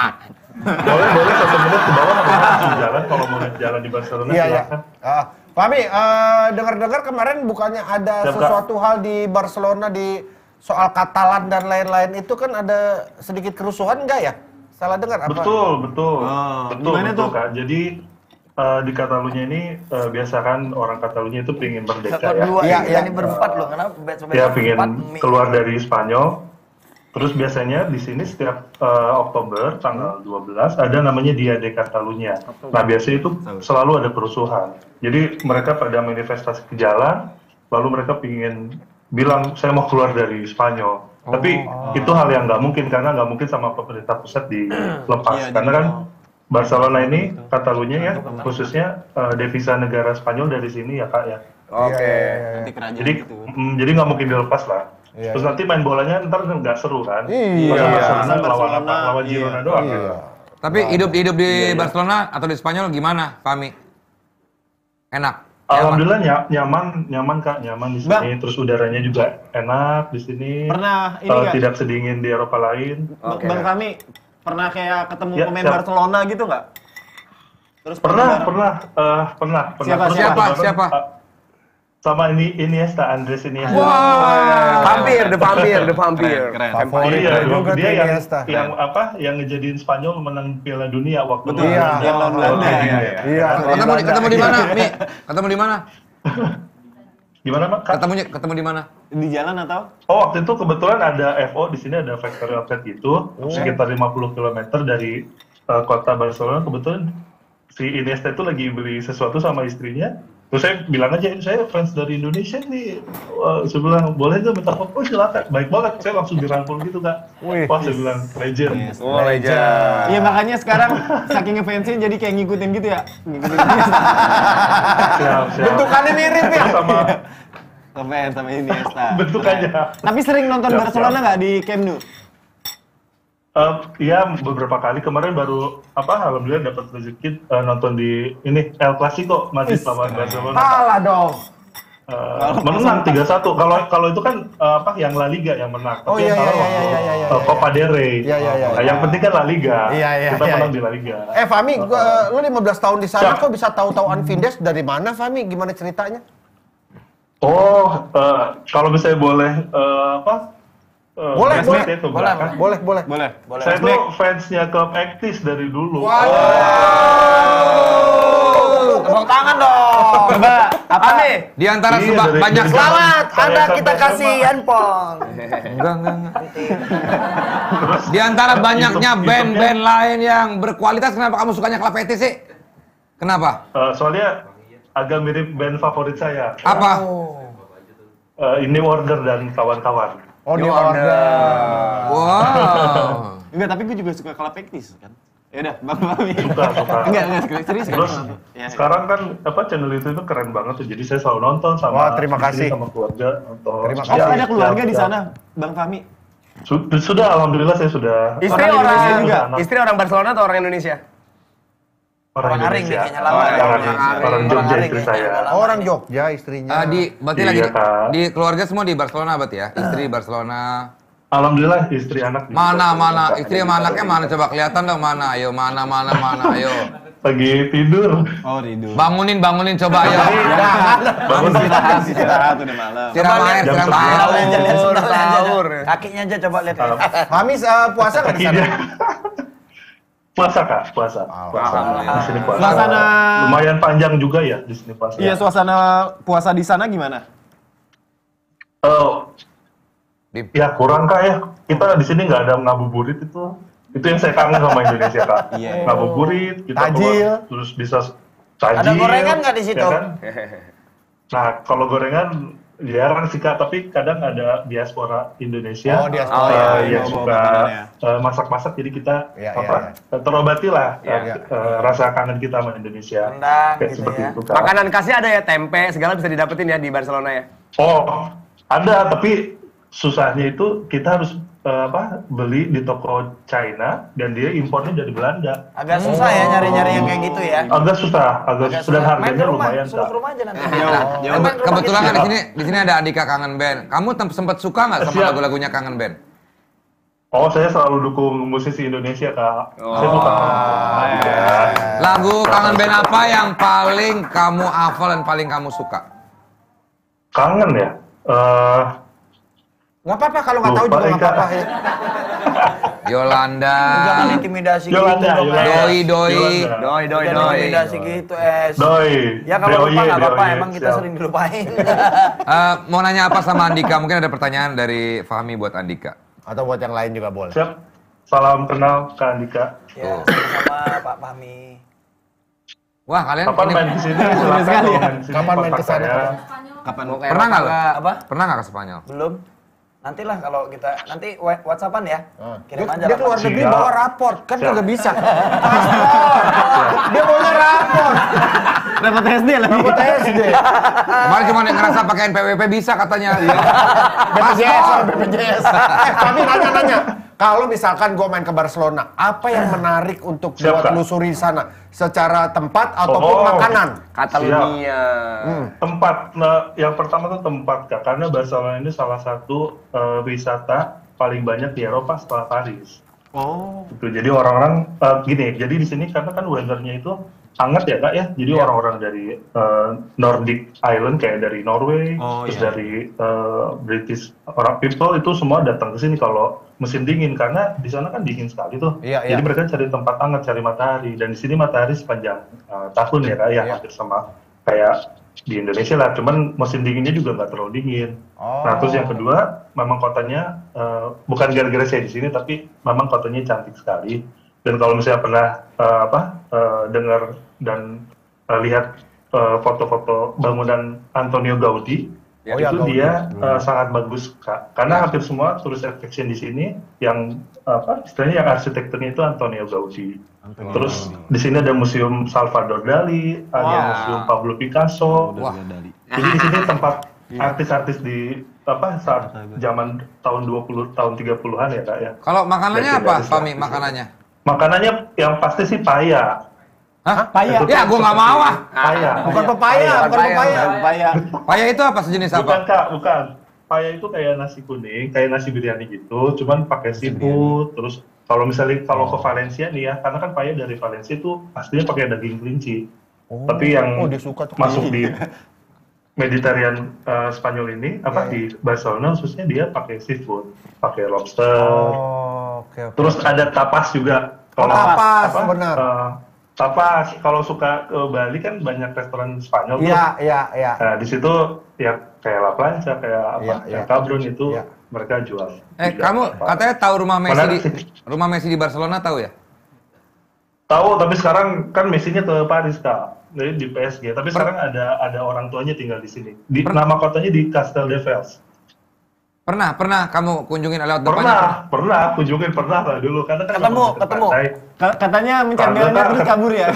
Boleh, boleh satu menit ke bawah langsung jalan kalau mau jalan di Barcelona. Iya, iya. silakan. Ah, Fahmi, eh, dengar-dengar kemarin bukannya ada Siap, Kak. sesuatu hal di Barcelona di soal Katalan dan lain-lain itu kan ada sedikit kerusuhan enggak ya? Salah dengar apa? Betul, betul. Oh, betul, gimana betul, tuh? Kak. Jadi eh, di Katalunya ini eh, biasa kan orang Katalunya itu pengen merdeka ya. Dua, Iya, ya, iya. ini berempat loh, kenapa bet sampai Ya berempat? pengen Mi- keluar dari Spanyol. Terus biasanya di sini setiap eh, Oktober tanggal dua belas ada namanya Dia de Catalunya. Nah biasanya itu selalu ada kerusuhan. Jadi mereka pada manifestasi ke jalan, lalu mereka ingin bilang saya mau keluar dari Spanyol. Tapi itu hal yang nggak mungkin karena nggak mungkin sama pemerintah pusat dilepas. Karena kan Barcelona ini Katalunya ya khususnya eh, devisa negara Spanyol dari sini ya kak ya. Oke. Jadi mm, jadi nggak mungkin dilepas lah. Iya, Terus nanti main bolanya ntar nggak seru kan? Iya. Masa Barcelona Iya. lawan apa? Lawan Girona doang. Iya. gitu. Tapi hidup-hidup di Barcelona atau di Spanyol gimana, Fahmi? Enak? Alhamdulillah ny- nyaman, nyaman kak, nyaman di sini. Terus udaranya juga enak di sini. Pernah ini Eh, nggak? tidak sedingin di Eropa lain. Bang Bang Fahmi, pernah kayak ketemu Ya, pemain siap. Barcelona gitu nggak? Terus Pernah, bareng? pernah, eh, pernah, pernah. Siapa, Terus siapa, bareng- siapa? eh, sama ini Iniesta, Andres Iniesta. Vampir, the vampir, the vampir. Keren, Favorit Iya, juga dia tuh yang, Iniesta. yang apa? Yang ngejadiin Spanyol menang Piala Dunia waktu Betul. Iya. Yang lawan Belanda. Iya, Iya, iya. Iya. Ketemu di, ketemu di mana, Mi? Ketemu di mana? Gimana, Mak? Kak? Ketemu ketemu di mana? Di jalan atau? Oh, waktu itu kebetulan ada F O di sini ada factory outlet itu sekitar lima puluh kilometer dari uh, kota Barcelona. Kebetulan si Iniesta itu lagi beli sesuatu sama istrinya. Terus saya bilang aja, saya fans dari Indonesia nih. Wah, saya bilang, boleh nggak minta foto? Oh, silakan. Baik banget. Saya langsung dirangkul gitu, Kak. Wah, saya bilang, legend. Oh, legend. Iya makanya sekarang saking ngefansnya jadi kayak ngikutin gitu ya. Ngikutin Siap, siap. bentukannya mirip ya. Terus sama Ngefans sama Iniesta. bentukannya. Tapi sering nonton Siap, Barcelona siap. nggak di Camp Nou? Uh, Iya, beberapa kali kemarin baru apa alhamdulillah dapat rezeki uh, nonton di ini El Clasico Madrid lawan Barcelona. Kalah dong. Uh, menang tiga satu. Kalau kalau itu kan uh, apa yang La Liga yang menang. Oh, Tapi iya, yang kalah iya, waktu iya, iya, iya, uh, iya. Copa del Rey. Iya, iya, iya, Nah, iya. yang penting kan La Liga. Iya, iya, Kita iya, menang iya. di La Liga. Eh Fahmi, gua, lu lima belas tahun di sana Siap. kok bisa tahu-tahu Anfindes dari mana Fahmi? Gimana ceritanya? Oh, uh, kalau misalnya boleh uh, apa? Uh, Boleh, boleh. flashback ya ke Boleh, belakang. boleh, boleh. Boleh. Boleh. Saya tuh fansnya klub Actis dari dulu. Tepuk tangan dong. Coba apa nih? Di antara Iya, seba- dari- banyak dari- Selamat, Saya Anda sampai kita S M A. kasih handphone. Enggak, enggak, enggak. Di antara banyaknya YouTube- band-band lain yang berkualitas, kenapa kamu sukanya Clavetti sih? Kenapa? Uh, soalnya agak mirip band favorit saya. Apa? Uh, New Order dan kawan-kawan. Oh, di order. Wow. Enggak, tapi gue juga suka Club Actis kan. Ya udah, Bang Fahmi. Suka, suka. Enggak, enggak serius kan? Terus Ya, sekarang kan apa channel itu itu keren banget tuh. Jadi saya selalu nonton sama Wah, terima istri, kasih. sama keluarga nonton. Terima Oh, kasih. ada keluarga Siap, di siap. sana, Bang Fahmi. Sudah, sudah alhamdulillah saya sudah. Istri Orang orang, Indonesia juga? istri orang Barcelona atau orang Indonesia? Orang Orang Aring nih, Indonesia. kayaknya lama. Orang, Orang orang, Aring. Jogja Orang Aring istri kayaknya, saya. udah lama. Orang Jogja istrinya. Ah, di berarti Iya, lagi di, Kak. di keluarga semua di Barcelona berarti ya? Istri Barcelona. Alhamdulillah istri anak. di Mana Barcelona. mana istri sama anaknya mana coba kelihatan dong mana? Ayo mana mana mana ayo. Lagi tidur. Oh, Ridho. Bangunin bangunin coba ayo. Bangun Istirahat, istirahat udah malam. Siram air, Jam siram sepuluh. air. Sendalnya aja, lihat sendalnya aja. sahur. Kakinya aja coba lihat. ya. Fahmi uh, puasa nggak di sana? Kakinya. Puasa kak, puasa. Puasa. Di sini puasa. Suasana- Lumayan panjang juga ya di sini puasa. Iya, suasana puasa di sana gimana? Oh, Bim. ya kurang kak ya. Kita di sini nggak ada ngabuburit itu. Itu yang saya kangen sama Indonesia kak. Iya. Ngabuburit, kita Tajil. keluar, terus bisa tajil. Ada gorengan nggak di situ? ya kan? Nah kalau gorengan jarang sih kak, tapi kadang ada diaspora Indonesia Oh, diaspora. eh, Oh, iya, yang bawa-bawa suka makanannya. eh, masak-masak, jadi kita Iya, apa iya, terobati lah Iya. eh, eh, rasa kangen kita sama Indonesia. Rendang Kayak gitu seperti ya. itu kak. Makanan khasnya ada ya, tempe, segala bisa didapetin ya di Barcelona ya? Oh, ada, tapi susahnya itu kita harus eh, apa beli di toko China dan dia impornya dari Belanda. Agak susah ya nyari-nyari yang kayak gitu ya. Agak susah, agak, Agak susah dan susah. Main harganya ke rumah, lumayan suruh kak. ke rumah aja nanti. Jauh, Eh, jauh. main ke rumah Kebetulan kan kita. di sini di sini ada Andika Kangen Band. Kamu tem- sempat suka nggak sama Siap. lagu-lagunya Kangen Band? Oh, saya selalu dukung musisi Indonesia, Kak. Oh. Saya suka. Lagu kangen band apa yang paling kamu hafal dan paling kamu suka? Kangen ya? Eh, Nggak apa-apa kalau nggak tahu Lupa, juga nggak Ika. apa-apa ya. Yolanda. Jangan intimidasi Yolanda, gitu dong, Yolanda. Es. Doi, doi. Yolanda. Doi, doi, Jangan doi. intimidasi gitu, Es. Doi. Ya kalau D O Y, lupa nggak apa-apa, D O Y, emang kita siap. sering dilupain. Eh, mau nanya apa sama Andika? Mungkin ada pertanyaan dari Fahmi buat Andika. Atau buat yang lain juga boleh. Siap. Salam kenal Kak Andika. Ya, sama Pak Fahmi. Wah, kalian Kapan ini main ke sini? Silakan sekali kalau ya. main ke sini. Kapan main kontak ke sana? saya. Kapan? pernah nggak lo? Apa? Pernah nggak ke Spanyol? Belum. Nantilah kalau kita nanti wa- WhatsAppan ya. Kirim Dia, aja dia keluar lapor. negeri Siap. bawa raport, kan Siap. nggak bisa. Paspor. Dia maunya raport. Dapat S D lah. Raport S D. Kemarin cuma yang ngerasa pakai N P W P bisa katanya. B P J S, B P J S. Eh, tapi nanya-nanya. Kalau misalkan gue main ke Barcelona, apa yang menarik untuk Siap, gue Kak. telusuri sana? Secara tempat ataupun Oh. makanan? Catalonia. Hmm. Tempat, nah yang pertama tuh tempat Kak, karena Barcelona ini salah satu eh, wisata paling banyak di Eropa setelah Paris. Oh. Gitu. Jadi orang-orang eh, gini, jadi di sini karena kan weathernya itu hangat ya Kak ya, jadi Iya. orang-orang dari eh, Nordic Island kayak dari Norway, Oh, terus iya. dari eh, British orang people itu semua datang ke sini kalau musim dingin karena di sana kan dingin sekali tuh. Iya, Jadi iya. mereka cari tempat hangat, cari matahari dan di sini matahari sepanjang eh, tahun ya Kak ya, Iya. hampir sama kayak di Indonesia lah, cuman musim dinginnya juga nggak terlalu dingin. Oh. Nah terus yang kedua, memang kotanya eh, bukan gara-gara saya di sini, tapi memang kotanya cantik sekali. Dan kalau misalnya pernah eh, apa eh, dengar dan eh, lihat eh, foto-foto bangunan Antonio Gaudi, Oh ya, itu Gaudi. dia eh, sangat bagus Kak. Karena hampir semua turis attraction di sini yang apa istilahnya yang arsitekturnya itu Antonio Gaudi. Terus di sini ada Museum Salvador Dali, ada Wow. Museum Pablo Picasso. Wah. Jadi di sini tempat artis-artis di apa saat zaman tahun dua puluh tahun tiga puluhan ya Kak ya. Kalau makanannya Dan apa, tidak ada Fahmi? di Makanannya? Makanannya yang pasti sih paya. Hah? Paya. Ya, gua nggak mau ah. Paya. Bukan pepaya, bukan pepaya. Paya. Paya itu apa sejenis Bukan apa? Kak, bukan. Paya itu kayak nasi kuning, kayak nasi biryani gitu, cuman pakai seafood. Terus kalau misalnya kalau ke Valencia nih ya, karena kan paya dari Valencia itu aslinya pakai daging kelinci. Tapi yang Oh, dia suka tuh. masuk di Mediterranean eh, Spanyol ini, apa di Barcelona khususnya dia pakai seafood, pakai lobster. Oh, oke oke. Terus ada tapas juga. Oh, tapas, benar. eh, tapas. Kalau suka ke Bali kan banyak restoran Spanyol tuh. Iya, iya, iya. Nah, di situ ya kayak La Plancha, kayak apa, Iya, kayak iya. Cabrun itu Iya. mereka jual. Eh, Juga. kamu katanya tahu rumah Messi di Menarik sih. rumah Messi di Barcelona tahu ya? Tahu, tapi sekarang kan Messi-nya ke Paris Kak. Jadi di P S G. Tapi sekarang ada ada orang tuanya tinggal di sini. Di nama kotanya di Castelldefels. Pernah, pernah kamu kunjungin lewat depannya? Pernah, pernah, kunjungin pernah lah dulu karena kan Ketemu, memang dekat ketemu. pantai. Ka- Katanya mencari Karena- belanya terus kabur ya.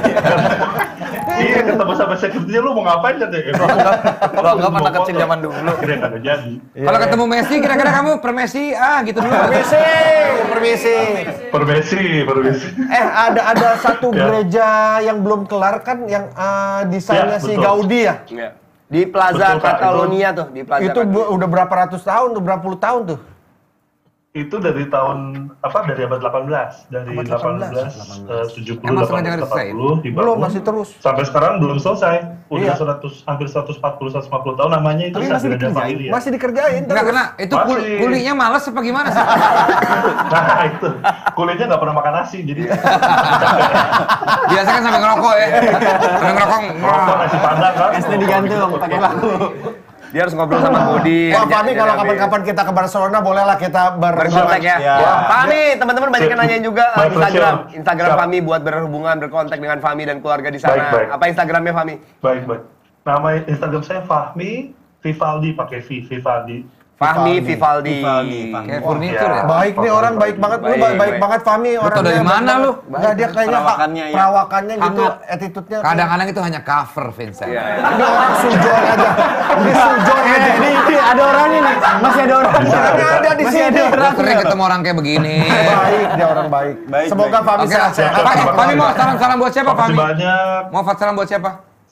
Iya, ketemu sama security, lu mau ngapain kan? Eh, Lo nggak pernah kecil zaman dulu. Akhirnya kagak jadi. Kalau ketemu Messi, kira-kira kamu permisi ah gitu dulu. Permisi, permisi. Permisi, permisi. Eh, ada ada satu Ya. gereja yang belum kelar kan, yang eh, desainnya Ya, si betul. Gaudi ya? Iya. Di Plaza Betul, Kak. Catalonia tuh, di Plaza Itu Cat- bu- udah berapa ratus tahun, udah berapa puluh tahun tuh? Itu dari tahun apa dari abad delapan belas, dari Abad delapan delapan belas eh, tujuh puluh Emang delapan sengaja belas nggak selesai? delapan puluh dibangun. Belum, masih terus. Sampai sekarang belum selesai. Udah Iya. seratus hampir seratus empat puluh seratus lima puluh tahun namanya itu Tapi masih Sagrada dikerjain, Familia. masih dikerjain Enggak terus. kena, itu kul Masih. kulinya males apa gimana sih? Nah, itu kulitnya nggak pernah makan nasi jadi Biasa kan sampai ngerokok ya. Sampai ngerokok. ngerokok nasi padang kan. S D digantung pakai lagu. Dia harus ngobrol sama Budi. Wah, Fahmi, kalau kapan-kapan kita ke Barcelona, bolehlah kita ber berkontak ya. Ya. Fahmi, teman-teman banyak yang nanyain juga My uh, Instagram, pleasure. Instagram Siap. Fahmi buat berhubungan, berkontak dengan Fahmi dan keluarga di sana. Baik, baik. Apa Instagramnya Fahmi? Baik, baik. Nama Instagram saya Fahmi Vivaldi pakai V, Vivaldi. Fahmi Vivaldi. Kayak furnitur ya. Baik nih orang, baik banget. Lu Baik, baik, baik baik. banget, Fahmi. Lu tau Orangnya dari baik mana banget. lu? Enggak, dia kayaknya Perawakannya, ya. perawakannya gitu, Hangat. attitude-nya. Kadang-kadang itu hanya cover, Vincent. Iya. Ini orang sujon aja. Ini sujon aja. Ini, ini ada orangnya nih. Masih ada orang. Bisa, Ini bisa. ada di Masih sini. ada Gue orang. sering ketemu orang kayak begini. Baik, dia orang baik. Baik, Semoga baik. Fahmi Oke, sehat-sehat. Pak, Fahmi, Pak, Fahmi Pak. mau salam-salam buat siapa, Makasih Fahmi? banyak. Mau salam buat siapa?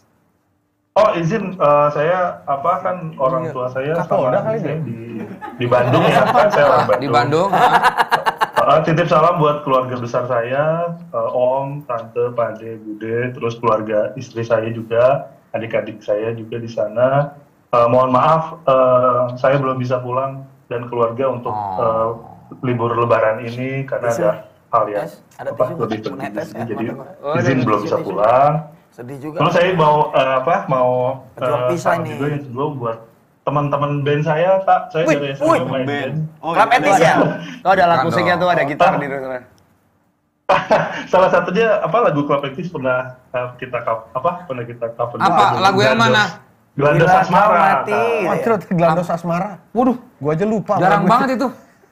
Oh izin, eh, saya apa kan orang tua saya Kapolda sama kali saya dia. di di Bandung ya, kan saya orang Bandung. Di Bandung. ha? Uh, titip salam buat keluarga besar saya, uh, Om, Tante, Pade, Bude, terus keluarga istri saya juga, adik-adik saya juga di sana. Uh, mohon maaf, uh, saya belum bisa pulang dan keluarga untuk uh, libur Lebaran ini karena ada hal yang apa, lebih penting di sini, jadi izin belum bisa pulang. Sedih juga. Terus saya mau uh, apa? Mau Pejuang uh, pisah salam nih. juga yang kedua buat teman-teman band saya, Kak. Saya Wih, dari S M wih, P main band. band. Oh, Klub Etis ya? Oh, ada alat musiknya tuh, ada gitar di sana. Salah satunya apa lagu Klub Etis pernah uh, kita cover, apa pernah kita cover. Apa? Lagu yang mana? Gelandos Gila, Asmara. mati. Oh, terus Gelandos Asmara. Waduh, gua aja lupa. Jarang lagu banget itu. itu.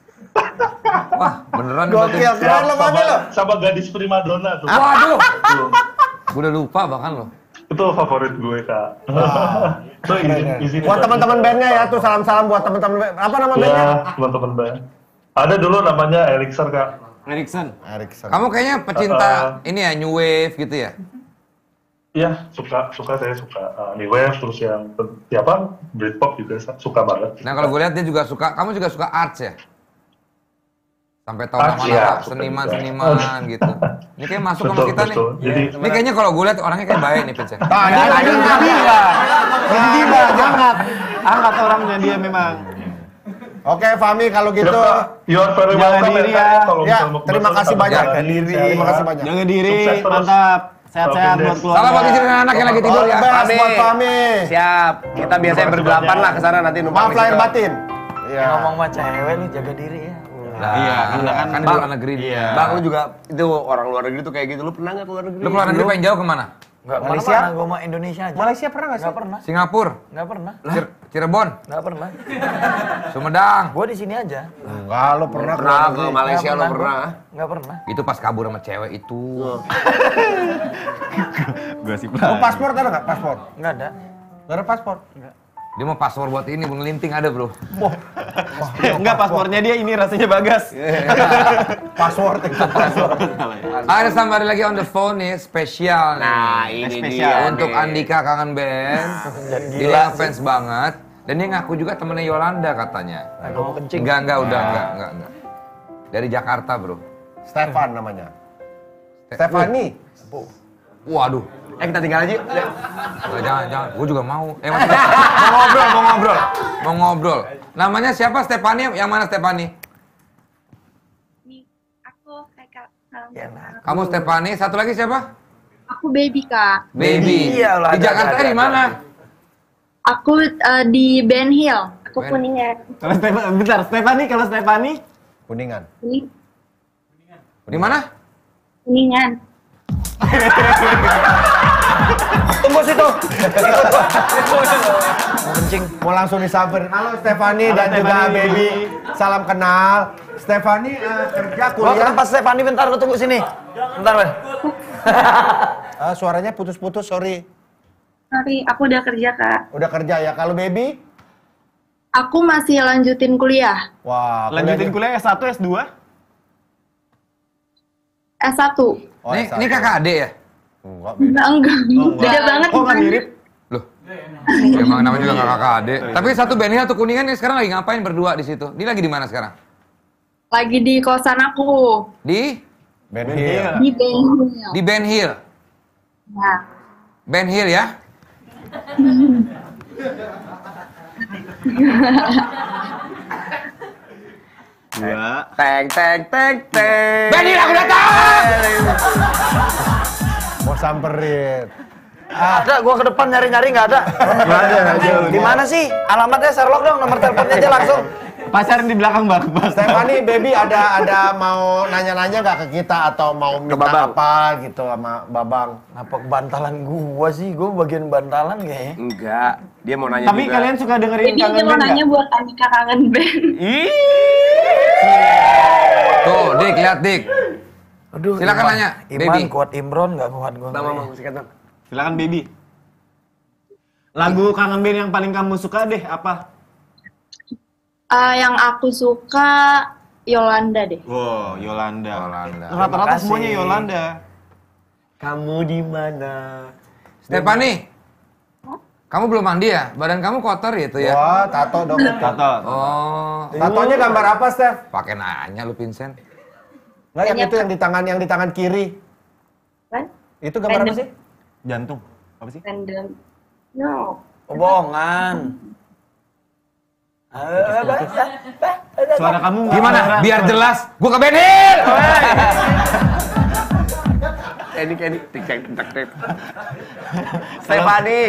Wah, beneran nih Gokil, berarti. keren lo, Mami lo. Sama gadis primadona tuh. Waduh. Gue udah lupa bahkan lo. Itu favorit gue, Kak. So, izin, izin. Buat teman-teman bandnya ya, tuh salam-salam buat teman-teman band. Apa nama bandnya? Ya, teman-teman band. Ada dulu namanya Elixir, Kak. Erikson. Erikson. Kamu kayaknya pecinta ini ya, new wave gitu ya? Iya, suka, suka saya suka uh, new wave, terus yang siapa Britpop juga suka banget. Nah kalau gue lihat dia juga suka, kamu juga suka arts ya? Sampai tahu Arts, nama ya, nama suka seniman-seniman gitu. Ini kayak masuk sama Betul, kita betul. nih. Jadi- Ini kayaknya kalau gue lihat orangnya kayak baik nih, Pince. Tadi tadi udah bilang. Jadi bilang angkat. Angkat orangnya dia memang. Oke, Fahmi kalau gitu. You are very Jaga welcome diri ya. ya. Kak. Kalau Ya, misal mau terima kebetulan kasih sama banyak. Jaga diri. Terima kasih banyak. Jaga diri, Sukses terus. mantap. Sehat-sehat buat keluarga. Salam buat istri dan anak yang lagi tidur ya. All the best Fahmi. buat Fahmi. Siap. Kita biasanya berdelapan lah ke sana nanti numpang. Maaf di lahir situ. batin. Iya. Ngomong sama cewek lu jaga diri ya. Nah, Iya, karena kan kan di Bang, luar negeri dia. Iya. Bang, lu juga itu orang luar negeri tuh kayak gitu. Lu pernah nggak ke luar negeri? Lu keluar negeri pengen jauh kemana? Enggak Malaysia? Malaysia, gua mau Indonesia aja. Malaysia pernah nggak sih? Enggak pernah. Singapura, Enggak pernah. Cir- Cirebon, Enggak pernah. Sumedang. Gua di sini aja. Enggak, lo pernah Pernah keluar ke negeri. Malaysia lu Nggak pernah? Enggak pernah. Itu pas kabur sama cewek itu. Gua sih Lo paspor ada nggak? Paspor? Enggak ada. Nggak ada paspor? Dia mau paspor buat ini, buat ngelinting ada bro. Enggak, paspornya dia ini rasanya Bagas. Password itu password. Ada somebody lagi on the phone nih, spesial nih. Nah, ini Spesial dia. Untuk nih. Andika kangen band. Dia fans banget. Dan dia ngaku juga temennya Yolanda katanya. Gua mau kencing. Enggak, enggak, udah, enggak, enggak, enggak. Dari Jakarta bro. Stefan namanya. Stefani. Waduh. Eh, kita tinggal aja yuk. Nggak, jangan, jangan. Gue juga mau. Eh, maksudnya, mau ngobrol, mau ngobrol. Mau ngobrol. Namanya siapa Stefani? Yang mana Stefani? Nih, aku Eka. Salam. Ya, nah. Kamu Stefani. Satu lagi siapa? Aku baby kak. Baby. Iya, lah, Di ada, Jakarta ada, di ada. mana? Aku eh, di Ben Hill. Aku Ben- Kuningan. Kalau Stefani, bentar, Stefani kalau Stefani Kuningan. Kuning, Di mana? Kuningan. Tunggu situ. Mau kencing. Mau langsung disamperin. Halo Stefani dan juga Baby. Salam kenal. Stefani eh, kerja Gua ke kuliah. tempat Stefani bentar, lu tunggu sini. Bentar, Ben. Eh, suaranya putus-putus, sorry. Sorry, aku udah kerja kak. Udah kerja ya. Kalau Baby? Aku masih lanjutin kuliah. Wah, lanjutin kuliahnya- kuliah S satu, S dua? S satu. Oh, Ini, S ini satu. kakak adik ya? Enggak, beda. Enggak, enggak. enggak. Beda banget. Kok nggak kan? mirip? Loh. Emang namanya juga kakak adik. Tapi satu band atau Kuningan nih sekarang lagi ngapain berdua di situ? Dia lagi di mana sekarang? Lagi di kosan aku. Di Ben Hill. Di Ben Hill. di Ben Hill. Nah. Ben Hill ya? Dua. Teng, teng, teng, teng. Ben Hill aku datang! Mau samperin. Ada, gua ke depan nyari-nyari nggak ada. Nggak ada, nggak jauh. Di mana sih? Alamatnya Sherlock dong, nomor teleponnya aja langsung. Pacaran di belakang Bang. Stefani, Baby ada ada mau nanya-nanya nggak ke kita atau mau minta Babang. apa gitu sama Babang? Kenapa bantalan gua sih? Gua bagian bantalan kayaknya. Enggak, dia mau nanya Tapi juga. kalian suka dengerin Jadi kangen dia mau band nanya nggak? buat Andika kangen band. Tuh, Dik, lihat Dik. Aduh, Silakan Iman- nanya, Iman Baby. kuat Imron nggak kuat gua. Bang, bang, bang, sikat bang. Silakan Baby. Lagu kangen band yang paling kamu suka deh apa? Eh, yang aku suka Yolanda deh. Wow, Yolanda. Yolanda. Rata-rata kasih. semuanya Yolanda. Kamu di mana? Stefani. Kamu belum mandi ya? Badan kamu kotor gitu ya? Wah, tato dong. Tato. Oh, Tatonya gambar apa, Stef? pakai nanya lu Vincent. Nggak, yang Banyak. itu yang di tangan yang di tangan kiri. Kan? Itu gambar apa Random. sih? Jantung. Apa sih? Random. No. Oh, bohongan. Suara kamu nggak Gimana? kedengeran. Biar jelas, gua ke Benhil. Kenny, Kenny, tik tik tik tik. Stefani.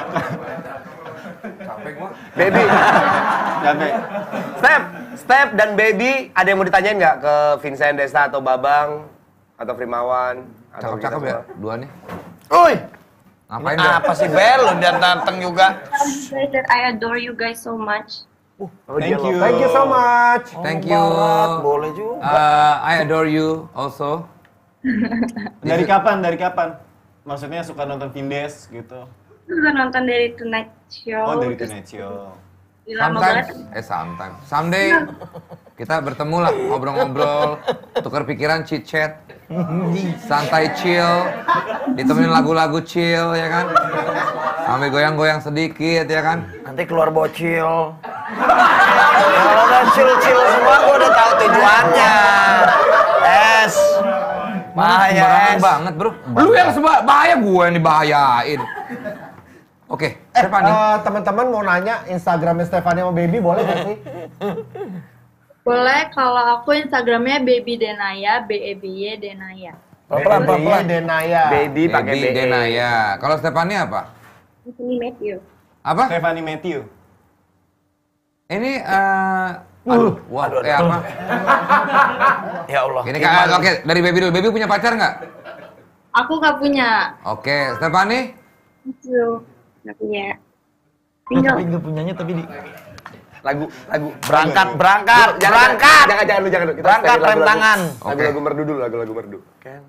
Capek gua. Baby. Capek. Step, Step dan Baby, ada yang mau ditanyain nggak ke Vincent, Desta atau Babang atau Frimawan atau kita Cakep-cakep ya, semua? dua nih. Uy. Ngapain Ini dia? apa sih Bel? Lu dan datang juga. Say that I adore you guys so much. Thank you. Thank you so much. Thank you. Boleh juga. Uh, I adore you also. Dari kapan? Dari kapan? Maksudnya suka nonton Vindes gitu. Udah nonton dari Tonight Show. Oh, dari terus Tonight Show. lama banget. Sometimes, eh sometimes, someday kita bertemu lah, ngobrol-ngobrol, tukar pikiran, chit chat, santai chill, ditemenin lagu-lagu chill ya kan, sampai goyang-goyang sedikit ya kan. Nanti keluar bocil. Kalau udah chill-chill semua, gua udah tahu tujuannya. Es. Bahaya, Sembarangan es. banget bro. Lu yang seba bahaya, gue yang dibahayain. Oke, Eh, Stefani. eh, teman-teman mau nanya Instagramnya Stefani sama Baby boleh nggak sih? Boleh, kalau aku Instagramnya Baby Denaya, B E B Y Denaya. Pelan, pelan, pelan. Denaya. Baby pakai Baby B E. Denaya. Kalau Stefani apa? Ini Matthew. Apa? Stefani Matthew. Ini eh aduh, wah, eh apa? Ya Allah. Ini kan oke, dari Baby dulu. Baby punya pacar nggak? Aku nggak punya. Oke, Stefani? Itu nggak punya. Tinggal. Tinggal. Tapi nggak punyanya tapi di Lagu, lagu. berangkat, berangkat, Jangan, berangkat. Jangan, jangan lu, jangan lu. Kita Berangkat, setelin rem lagu-lagu- tangan. Lagu-lagu merdu dulu, lagu-lagu merdu. Kan.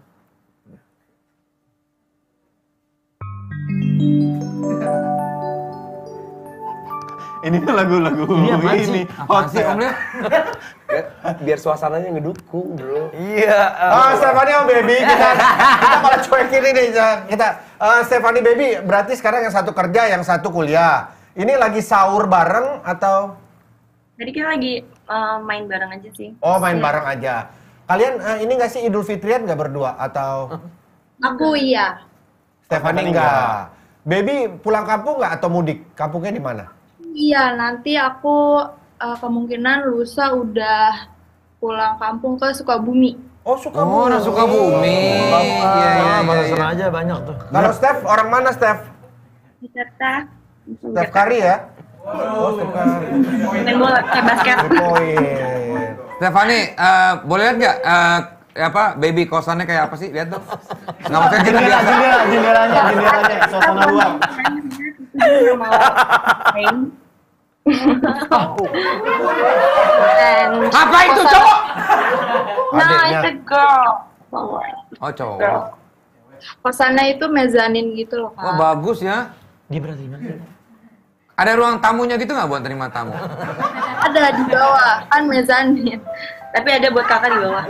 Ini mah lagu-lagu Ini apaan sih? ini. Apaan sih, Om Leo? Biar suasananya ngedukung, bro. Iya. Ah, Stefani sama Baby kita kita malah cuekin ini kita. Eh, Stefani Baby berarti sekarang yang satu kerja, yang satu kuliah. Ini lagi sahur bareng atau? Jadi kita lagi eh, main bareng aja sih. Oh, main bareng aja. Kalian eh, ini nggak sih Idul Fitrian nggak berdua atau? Aku iya. Stefani enggak. Baby pulang kampung nggak atau mudik? Kampungnya di mana? Iya, nanti aku eh, kemungkinan lusa udah pulang kampung ke Sukabumi. Oh, Oh, Sukabumi. orang Sukabumi. Iya, iya, iya, Batasan iya. aja banyak tuh. Kalau Steph, orang mana Steph? Jakarta. Steph Curry ya? Oh, Steph Curry. Main bola, kayak basket. Poin. Stefani, eh, boleh lihat nggak eh, apa baby kosannya kayak apa sih? Lihat dong. Nggak maksudnya kita Jendela, biasa. jendela, jendelanya, jendelanya, suasana luar. Apa itu cowok? Nah, Adiknya. itu girl. Oh cowok. Girl. Kosannya itu mezanin gitu loh, Wah Kak. bagus ya. Dia berarti mana? Ada ruang tamunya gitu nggak buat terima tamu? Ada di bawah, kan mezanin. Tapi ada buat kakak di bawah.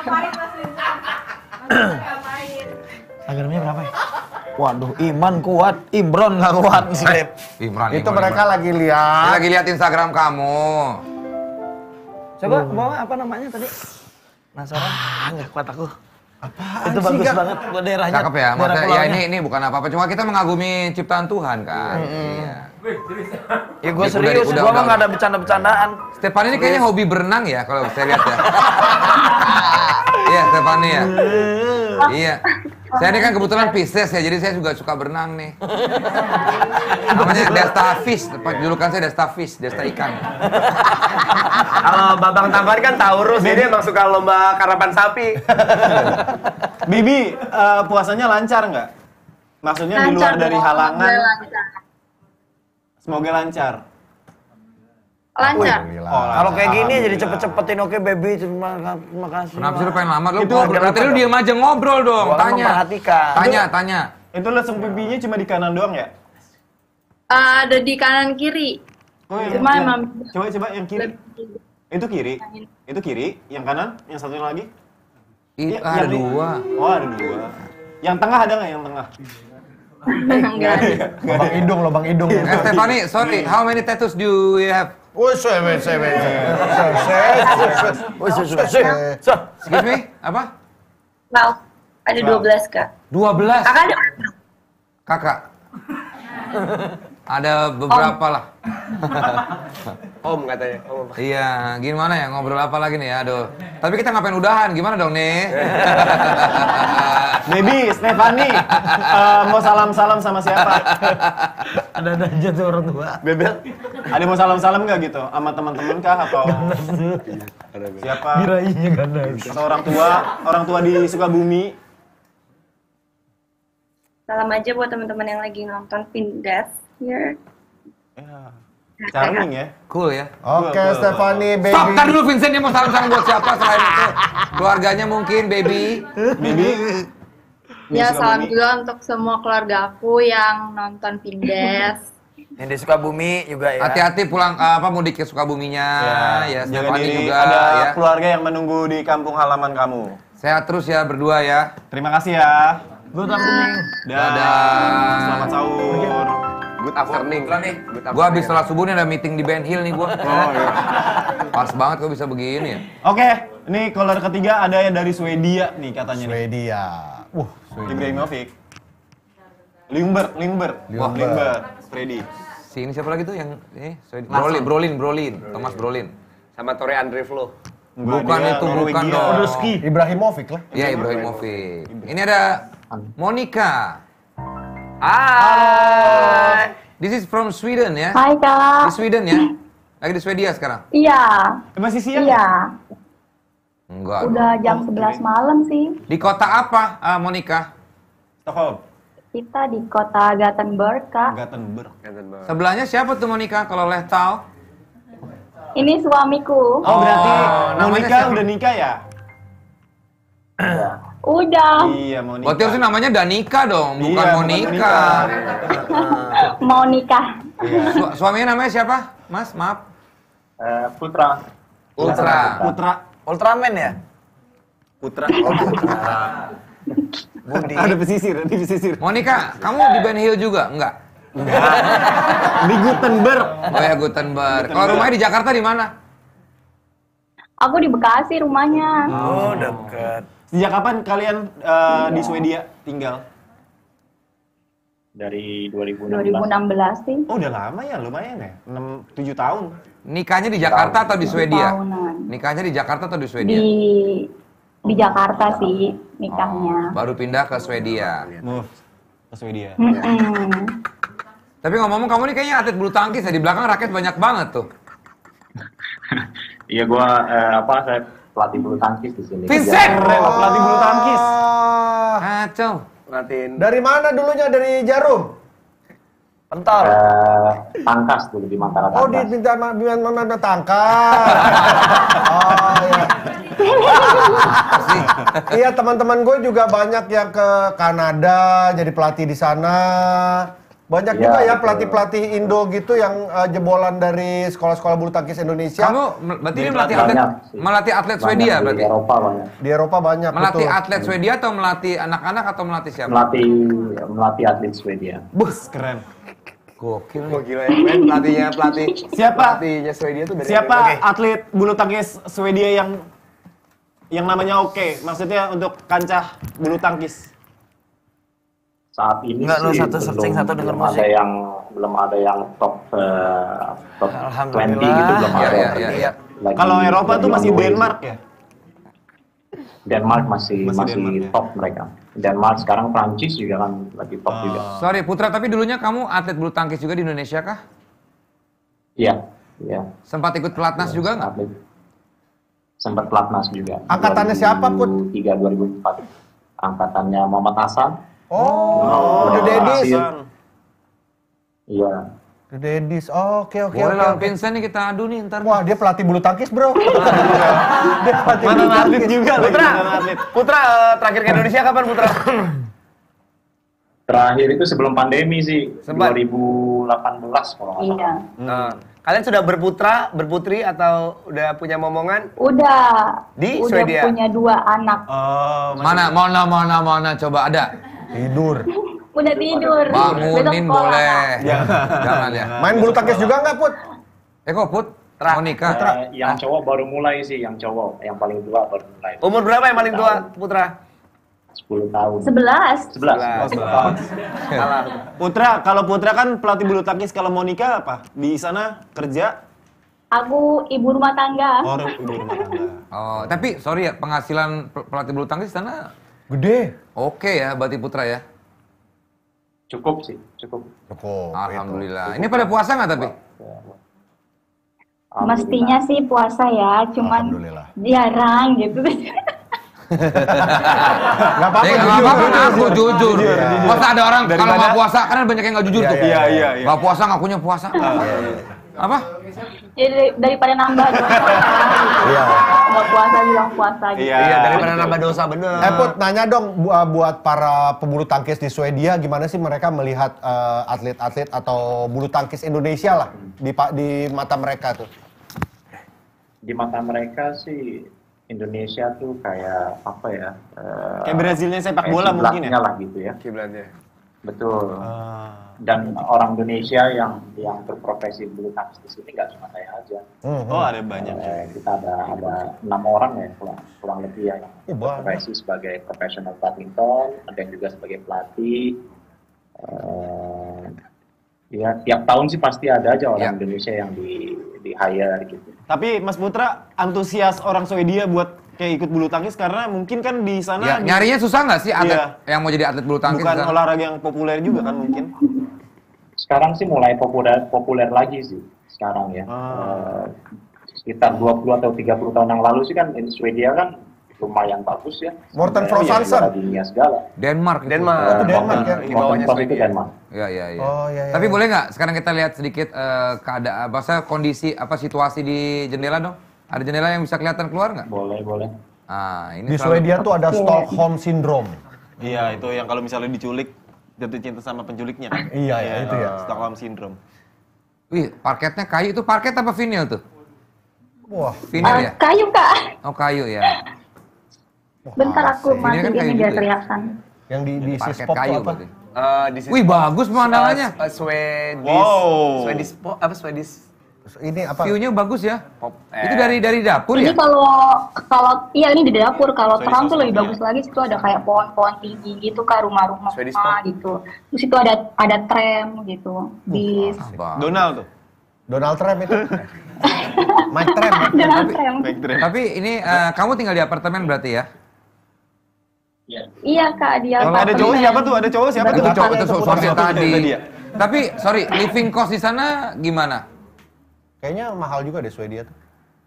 Instagramnya berapa ya? Waduh, Iman kuat, Imron nggak kuat sih. Imran, Itu Imran, mereka Imran. lagi Dia lihat. lagi lihat Instagram kamu. Coba bawa apa namanya tadi? Penasaran? Ah, nggak kuat aku. Apaan Itu sih, bagus Kak? banget buat daerahnya. Cakep ya, daerah maksudnya ya pulaunya. ini ini bukan apa-apa, cuma kita mengagumi ciptaan Tuhan kan. Iya. Ya gue Udah, serius, udah, gue udah, mah nggak udah. ada bercanda-bercandaan. Stefani ini kayaknya hobi berenang ya kalau saya lihat ya. Iya, Stefani ya. Iya. Saya ini kan kebetulan Pisces ya, jadi saya juga suka berenang nih. Namanya Desta Fish, julukan saya Desta Fish, Desta ikan. Kalau Babang Tampan kan Taurus, jadi emang suka lomba karapan sapi. Bibi, eh, puasanya lancar nggak? Maksudnya di luar Lancar dari dong, halangan, lancar. semoga lancar. Lancar. Oh, Kalau kayak gini jadi Alhamdulillah. cepet-cepetin, oke baby, terima, terima kasih. Kenapa sih lu pengen lama? Lu Itu ngobrol, berapa tadi lu dong? diem aja ngobrol dong, Gua kan tanya. memperhatikan. Tanya, tanya. Itu lesung pipinya cuma di kanan doang ya? Eh, ada di kanan kiri. Oh, yang, Cuma yang- emang coba coba yang kiri. Itu kiri. Itu kiri. Yang kanan, yang satunya lagi. Itu Ya, ada yang di- dua. Oh, ada dua. Yang tengah ada nggak yang tengah? enggak ada. Lubang hidung, lubang hidung. Eh, Stefani, sorry, how many tattoos do you have? Oh, seven, seven, seven. Wih, sus, sus, sus, sus. Excuse me? Apa? Ralph. Ada dua belas, Kak. dua belas? Kakak ada? Kakak. Ada beberapa lah. Om katanya. Om. Iya, gimana ya ngobrol apa lagi nih ya? Aduh. Tapi kita ngapain udahan? Gimana dong nih? Baby, Stefani, uh, mau salam-salam sama siapa? Ada-ada aja tuh orang tua. Bebel, ada mau salam-salam nggak gitu? Sama teman-teman kah atau siapa? Birainya ganas. Atau orang tua, orang tua di Sukabumi? Salam aja buat teman-teman yang lagi nonton Pindas here. Charming ya? Cool ya. Oke, Stefani, baby. Stop, tar dulu Vincent, dia mau salam-salam buat siapa selain itu? Keluarganya mungkin, baby. Baby. Ya, salam juga untuk semua keluarga aku yang nonton Pindas. Yang di Sukabumi juga ya. Hati-hati pulang apa mudik ke Sukabuminya ya, Jaga Stefani diri, juga ada ya. keluarga yang menunggu di kampung halaman kamu. Sehat terus ya berdua ya. Terima kasih ya. Good afternoon. Dadah. Selamat sahur. Good afternoon. Good gua habis sholat subuh nih ada meeting di Ben Hill nih gua. Oh iya. Pas banget gua bisa begini ya. Oke, ini caller ketiga ada yang dari Swedia nih katanya. Swedia. Wah, Nih. Ibrahimovic. Lindbergh, Lindbergh. Wah, Lindbergh. Freddy. Si ini siapa lagi tuh yang eh Brolin, Brolin, Brolin, Thomas Brolin. Sama Tore Andre Flo. Bukan itu, bukan dong. Ibrahimovic lah. Iya, Ibrahimovic. Ini ada Monica. Hai. This is from Sweden ya? Hai, Kak. Di Sweden ya? Lagi di Swedia sekarang? Iya. Masih siang? Iya. Enggak. Udah jam sebelas malam sih. Di kota apa, uh, Monica? Stockholm. Kita di kota Gothenburg, Kak. Gothenburg. Sebelahnya siapa tuh Monica kalau boleh tahu? Ini suamiku. Oh, berarti namanya Monica siapa? udah nikah ya? Udah. Iya, Monica. Berarti harusnya namanya Danika dong, bukan Iya, bukan Monica. Mau nikah. Su- suaminya namanya siapa? Mas, maaf. Putra. Ultra. Putra. Ultraman ya? Putra. Oh, Putra. Budi. Ada pesisir, di pesisir. Monica, kamu di Ben Hill juga? Enggak. Di Gothenburg. Oh ya, Gothenburg. Kalau rumahnya di Jakarta di mana? Aku di Bekasi rumahnya. Oh, dekat. Sejak kapan kalian uh, di Swedia tinggal? Dari dua ribu dua ribu enam belas sih. Oh, udah lama ya, lumayan ya. enam tujuh tahun. Nikahnya di Jakarta atau di Swedia? Tahunan. Nikahnya di Jakarta atau di Swedia? Di di Jakarta sih nikahnya. Baru pindah ke Swedia. Move ke Swedia. Mm-mm. Tapi ngomong-ngomong kamu nih kayaknya atlet bulu tangkis ya, di belakang raket banyak banget tuh. Iya, gua eh, apa saya pelatih bulu tangkis di sini. Vincent! Oh, pelatih bulu tangkis. Kacau. Ngatin. Dari mana dulunya? Dari Jarum? Pentol. Eh, tangkas dulu di Mantara Oh, di Tangkas. pintar mana mana tangkas. Oh iya. Iya, teman-teman gue juga banyak yang ke Kanada jadi pelatih di sana. Banyak Iya, juga ya betul. pelatih-pelatih Indo gitu yang uh, jebolan dari sekolah-sekolah bulu tangkis Indonesia. Kamu mel- berarti ini melatih Banyak atlet, sih. melatih atlet Banyak Swedia di berarti? Eropa banyak. Di Eropa banyak. Melatih betul. atlet Swedia atau melatih anak-anak atau melatih siapa? Melatih melatih atlet Swedia. Bus, keren. Gokil. Oh, gila ya, men. Pelatihnya pelatih. Siapa? Pelatihnya Swedia tuh dari Siapa Oke. atlet bulu tangkis Swedia yang yang namanya oke? Maksudnya untuk kancah bulu tangkis. Saat ini Enggak, lu sih satu searching, belum, satu denger belum musik. ada yang belum ada yang top eh, top Alhamdulillah. dua puluh gitu belum Iya, ada. iya, iya, iya. Lagi- Kalau Eropa lagi tuh masih on the way. Denmark ya? Denmark masih Masih masih, Denmark ya? top mereka. Denmark sekarang Prancis juga kan lagi top juga. Sorry Putra, tapi dulunya kamu atlet bulu tangkis juga di Indonesia kah? Iya, iya. Sempat ikut pelatnas juga nggak? Atlet. Sempat pelatnas juga. Angkatannya siapa, Put? dua ribu tiga dua ribu empat. Angkatannya Muhammad Hasan. Oh, The Daddies. Iya. The Daddies. Oh, oke oke Boleh oke. lah, oke. Vincent nih kita adu nih ntar. Wah, dia pelatih bulu tangkis, Bro. Dia pelatih bulu Mantan atlet tangkis. juga loh. Putra, mantan atlet. Putra eh, terakhir ke Indonesia kapan Putra? Terakhir itu sebelum pandemi sih, Sempat. dua ribu delapan belas kalau nggak salah. Iya. Nah, kalian sudah berputra, berputri atau udah punya momongan? Udah. Di udah Swedia? punya dua anak. Oh, Mana, mana, mana, mana, coba ada. Tidur. Udah tidur. Besok Bangunin sekolah, boleh. Kak. Jangan ya. Main bulu tangkis juga nggak, Put? Eh kok Put? Monica. Eh, yang cowok baru mulai sih, yang cowok, yang paling tua baru mulai. Umur berapa yang paling tua, Putra? sepuluh tahun. Sebelas. sebelas. Oh, sebelas. Putra, kalau Putra kan pelatih bulu tangkis, kalau Monica apa? Di sana kerja? Aku ibu rumah tangga. Oh, ibu rumah tangga. Oh, tapi sorry ya, penghasilan pel- pelatih bulu tangkis di sana gede. Oke ya, berarti Putra ya. Cukup sih, cukup. Cukup. Alhamdulillah. Ini pada puasa nggak tapi? Mestinya sih puasa ya, cuman jarang gitu. Gak apa-apa, Eh, nggak jujur. apa-apa, ngaku jujur. Iya. Masa ada orang kalau Daripada- nggak puasa, kan banyak yang nggak jujur Iya, tuh. iya, iya, iya. Nggak puasa ngakunya puasa. Apa? Ya, dari- daripada nambah dosa. Iya. Nggak puasa bilang puasa gitu. Iya, daripada nambah dosa bener. Eh Put, nanya dong bu- uh, buat para pebulu tangkis di Swedia, gimana sih mereka melihat uh, atlet-atlet atau bulu tangkis Indonesia lah di pa- di mata mereka tuh? Di mata mereka sih Indonesia tuh kayak apa ya? eh, Kayak Brazilnya sepak kayak bola mungkin ya? kiblatnya lah gitu ya. Kiblatnya. Betul. Ah. Dan orang Indonesia yang yang berprofesi bulu tangkis di sini nggak cuma saya aja. Oh, ada banyak. Eh, kita ada ada enam orang ya kurang, kurang lebih ya yang Oh, banyak. berprofesi sebagai profesional badminton, ada yang juga sebagai pelatih. Eh, ya tiap tahun sih pasti ada aja orang Indonesia yang di di hire gitu. Tapi Mas Putra, antusias orang Swedia buat kayak ikut bulu tangkis karena mungkin kan di sana Ya, di- nyarinya susah nggak sih atlet Iya. yang mau jadi atlet bulu tangkis? bukan di sana? olahraga yang populer juga kan mungkin. Sekarang sih mulai populer populer lagi sih sekarang ya. Eh, sekitar dua puluh atau tiga puluh tahun yang lalu sih kan in Swedia kan lumayan bagus ya. Morten Sebenarnya ya, Frosansen. juara dunia segala. Denmark. itu. Denmark. Eh, Itu Denmark ya? Morten- Morten Frost itu Denmark. Ya, ya, ya. Oh, iya, iya, Tapi iya. boleh nggak sekarang kita lihat sedikit eh, keadaan, apa saya kondisi apa situasi di jendela dong? Ada jendela yang bisa kelihatan keluar nggak? Boleh, boleh. Ah, ini Di selalu- Swedia tuh ada Stockholm Syndrome. Iya, itu yang kalau misalnya diculik jatuh cinta sama penculiknya kan. Iya, ya, itu ya. Stockholm Syndrome. Wih, parketnya kayu itu parket apa vinil tuh? Wah, Vinil Eh, ya? kayu kak. Oh kayu ya. Bentar aku Ini matiin kan kayu ini biar juga ya? kelihatan. Yang di di Parket Sispop kayu tuh apa? berarti. Eh, di sisi- Wih, bagus pemandangannya. Eh, eh, Swedish. Wow. Swedish po- apa Swedish? Ini apa? View-nya bagus ya. Pop. Itu dari dari dapur Ini ya? kalau kalau iya ini di dapur, kalau Swedish terang tuh house lebih ya. bagus lagi, situ ada kayak pohon-pohon tinggi gitu kak, rumah-rumah Swedish gitu. Terus itu ada ada tram gitu di Abang. Donald tuh. Donald Trump itu. Mike Trump. Donald Trump. Back track. Tapi ini eh, kamu tinggal di apartemen berarti ya? Iya kak dia. Yang ada cowok siapa tuh? Ada cowok siapa Itu tuh? cowok itu Itu suami Putra. tadi. Tadi ya? Tapi sorry, living cost di sana gimana? Kayaknya mahal juga deh Swedia tuh.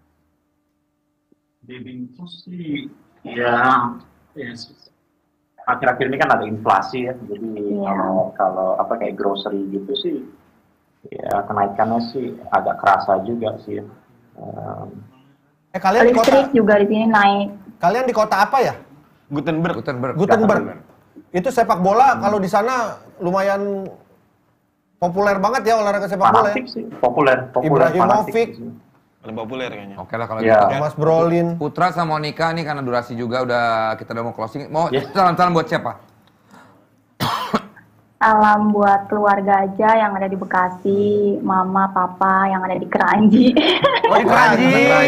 Living cost sih ya, ya akhir-akhir ini kan ada inflasi ya, jadi Iya. kalau kalau apa kayak grocery gitu sih, ya kenaikannya sih agak kerasa juga sih. ya. Um, Eh kalian di kota Listrik juga di sini naik. kalian di kota apa ya? Gutenberg. Gutenberg. Gutenberg. Itu sepak bola kalau di sana lumayan populer banget ya olahraga sepak bola ya. fanatik sih, populer, populer Ibrahimovic. fanatik sih. Paling populer kayaknya. Oke lah kalau Iya. gitu. Mas Brolin. Putra sama Monica nih karena durasi juga udah kita udah mau closing. Mau Yes. salam-salam buat siapa? Salam buat keluarga aja yang ada di Bekasi, mama, papa yang ada di Keranji. Oh, di Keranji.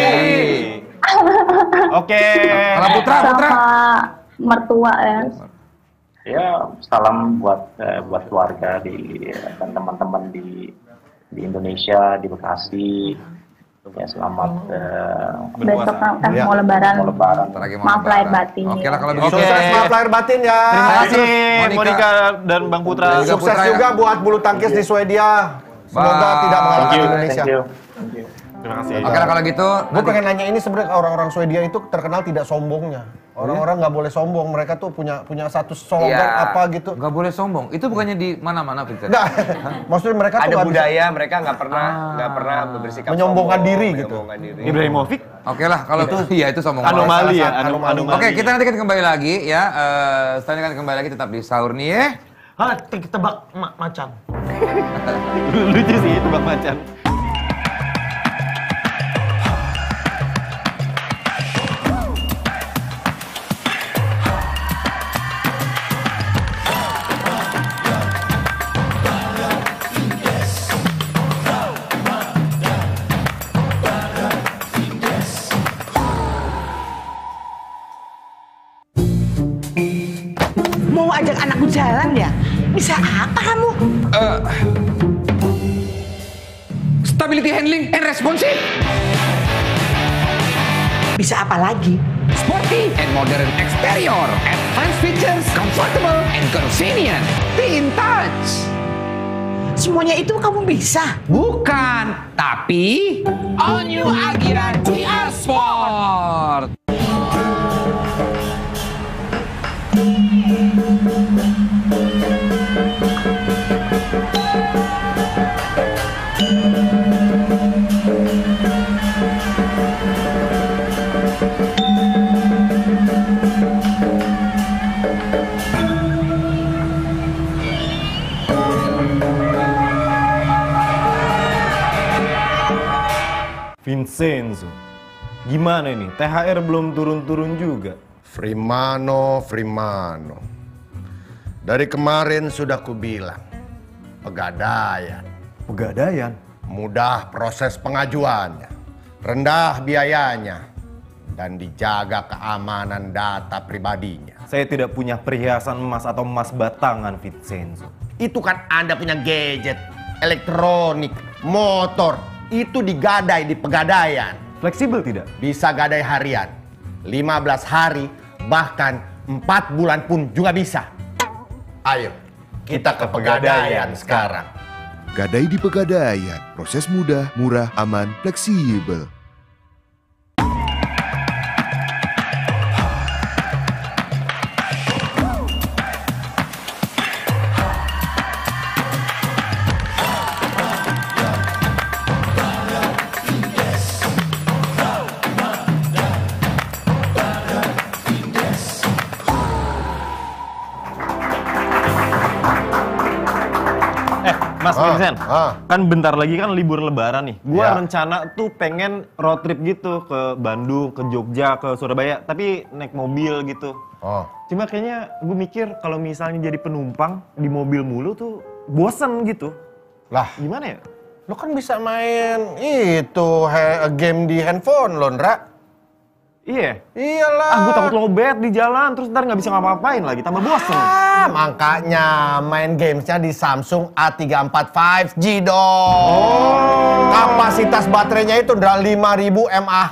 Oke. Kalau Putra, Putra. Sama mertua ya. Ya salam buat eh, buat keluarga di dan teman-teman di di Indonesia, di Bekasi. Ya selamat eh, Besok kan Ya. mau lebaran. mau Lebaran. Ntar lagi mau Maaf lebaran. lahir batin. Oke lah kalau Oke. begitu. Sukses maaf lahir batin ya. Terima kasih Monica. Monica dan Bang Putra. Dan juga Sukses Putra ya. juga buat bulu tangkis di Swedia. Semoga Bye. tidak mengalahkan Thank you, Indonesia. thank you. Thank you. Terima kasih. Oke lah kalau gitu. Gue nanti- pengen nanya ini sebenarnya orang-orang Swedia itu terkenal tidak sombongnya. Orang-orang nggak boleh sombong. Mereka tuh punya punya satu slogan Iya. apa gitu. Nggak boleh sombong. Itu bukannya di mana-mana, Vincent? Nggak. Maksudnya mereka tuh Ada nggak bisa budaya mereka nggak pernah nggak pernah bersikap menyombongkan sombong, diri gitu. menyombongkan diri. Ibrahimovic. Oke lah kalau itu iya itu sombong. Anomali ya, Salah satu anom- anomali. anomali. Oke, kita nanti akan kembali lagi ya. Eh, setelah ini akan kembali lagi tetap di sahur nih ya. Hah, tik- tebak ma- macan. Lucu sih tebak macan. jalan ya? Bisa apa kamu? Uh, stability handling and responsive. Bisa apa lagi? Sporty and modern exterior, advanced features, comfortable and convenient. Be in touch. Semuanya itu kamu bisa? Bukan, tapi All New Agera T R Sport. Vincenzo, gimana ini? T H R belum turun-turun juga. Freemano, Freemano. Dari kemarin sudah kubilang, pegadaian. Pegadaian? Mudah proses pengajuannya, rendah biayanya, dan dijaga keamanan data pribadinya. Saya tidak punya perhiasan emas atau emas batangan, Vincenzo. Itu kan Anda punya gadget, elektronik, motor. Itu digadai di pegadaian. Fleksibel tidak? Bisa gadai harian, lima belas hari, bahkan empat bulan pun juga bisa. Ayo, kita ke pegadaian sekarang. Gadai di Pegadaian, proses mudah, murah, aman, fleksibel. Mas Ah, Vincent, ah. kan bentar lagi kan libur lebaran nih. Gua Ya. rencana tuh pengen road trip gitu ke Bandung, ke Jogja, ke Surabaya, tapi naik mobil gitu. Oh. Cuma kayaknya gue mikir kalau misalnya jadi penumpang di mobil mulu tuh bosen gitu. Lah, gimana ya? Lo kan bisa main itu he- game di handphone lo, Ndra. Iya. Iyalah. Ah, gue takut lobet di jalan, terus ntar nggak bisa ngapa-ngapain lagi, tambah bosen. Ah, makanya main gamesnya di Samsung A tiga empat lima G dong. Oh. Kapasitas baterainya itu udah lima ribu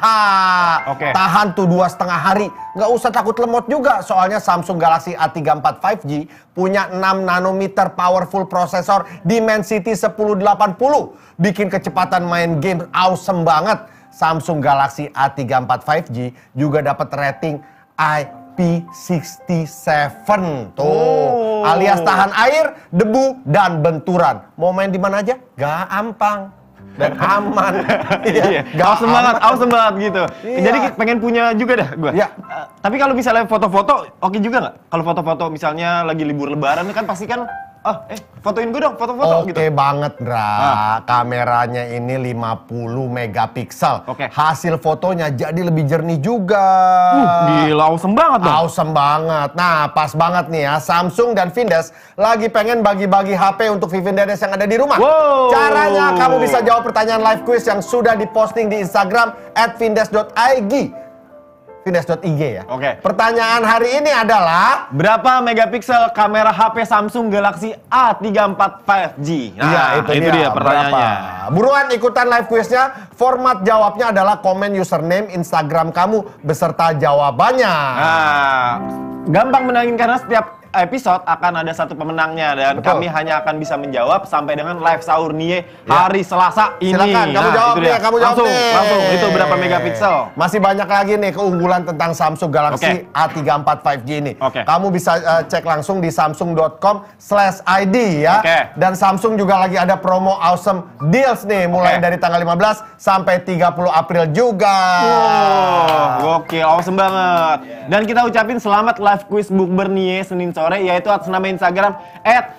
mAh. Oke. Tahan tuh dua setengah hari. Nggak usah takut lemot juga, soalnya Samsung Galaxy A tiga empat lima G punya enam nanometer powerful prosesor Dimensity sepuluh delapan puluh. Bikin kecepatan main game awesome banget. Samsung Galaxy A tiga empat lima G juga dapat rating I P enam puluh tujuh tuh, Oh. alias tahan air, debu, dan benturan. Mau main di mana aja? Gampang dan aman. Iya, awesome banget, awesome banget gitu. Iya. Jadi pengen punya juga dah gue. Iya. Uh, tapi kalau misalnya foto-foto, oke juga nggak? Kalau foto-foto misalnya lagi libur lebaran kan pasti kan, ah, eh fotoin gue dong, foto-foto Oke gitu. banget, Ndra. Ah. Kameranya ini lima puluh megapiksel. Oke. Hasil fotonya jadi lebih jernih juga. Uh, gila, awesome banget dong. Awesome banget. Nah, pas banget nih ya. Samsung dan Vindes lagi pengen bagi-bagi H P untuk Vivindes yang ada di rumah. Wow. Caranya kamu bisa jawab pertanyaan live quiz yang sudah diposting di Instagram at vindes dot i g. vindes dot i g ya. Oke. Pertanyaan hari ini adalah Berapa megapiksel kamera H P Samsung Galaxy A tiga empat lima G? Nah, Iya, itu, dia, pertanyaannya. berapa? Buruan ikutan live quiznya. Format jawabnya adalah komen username Instagram kamu beserta jawabannya. Nah, gampang menangin karena setiap episode akan ada satu pemenangnya dan Betul. kami hanya akan bisa menjawab sampai dengan live sahur Nye hari Selasa ini. Silakan, kamu Nah, jawab itu nih, dia. kamu jawab langsung, nih. Langsung, itu berapa megapiksel? Masih banyak lagi nih keunggulan tentang Samsung Galaxy Oke. A tiga empat lima G ini. Oke. Kamu bisa uh, cek langsung di samsung dot com slash i d ya. Oke. Dan Samsung juga lagi ada promo awesome deals nih mulai Oke. dari tanggal lima belas sampai tiga puluh April juga. Wow, gokil, awesome banget. Dan kita ucapin selamat live quiz bukber Nye Senin sore, yaitu atas nama Instagram at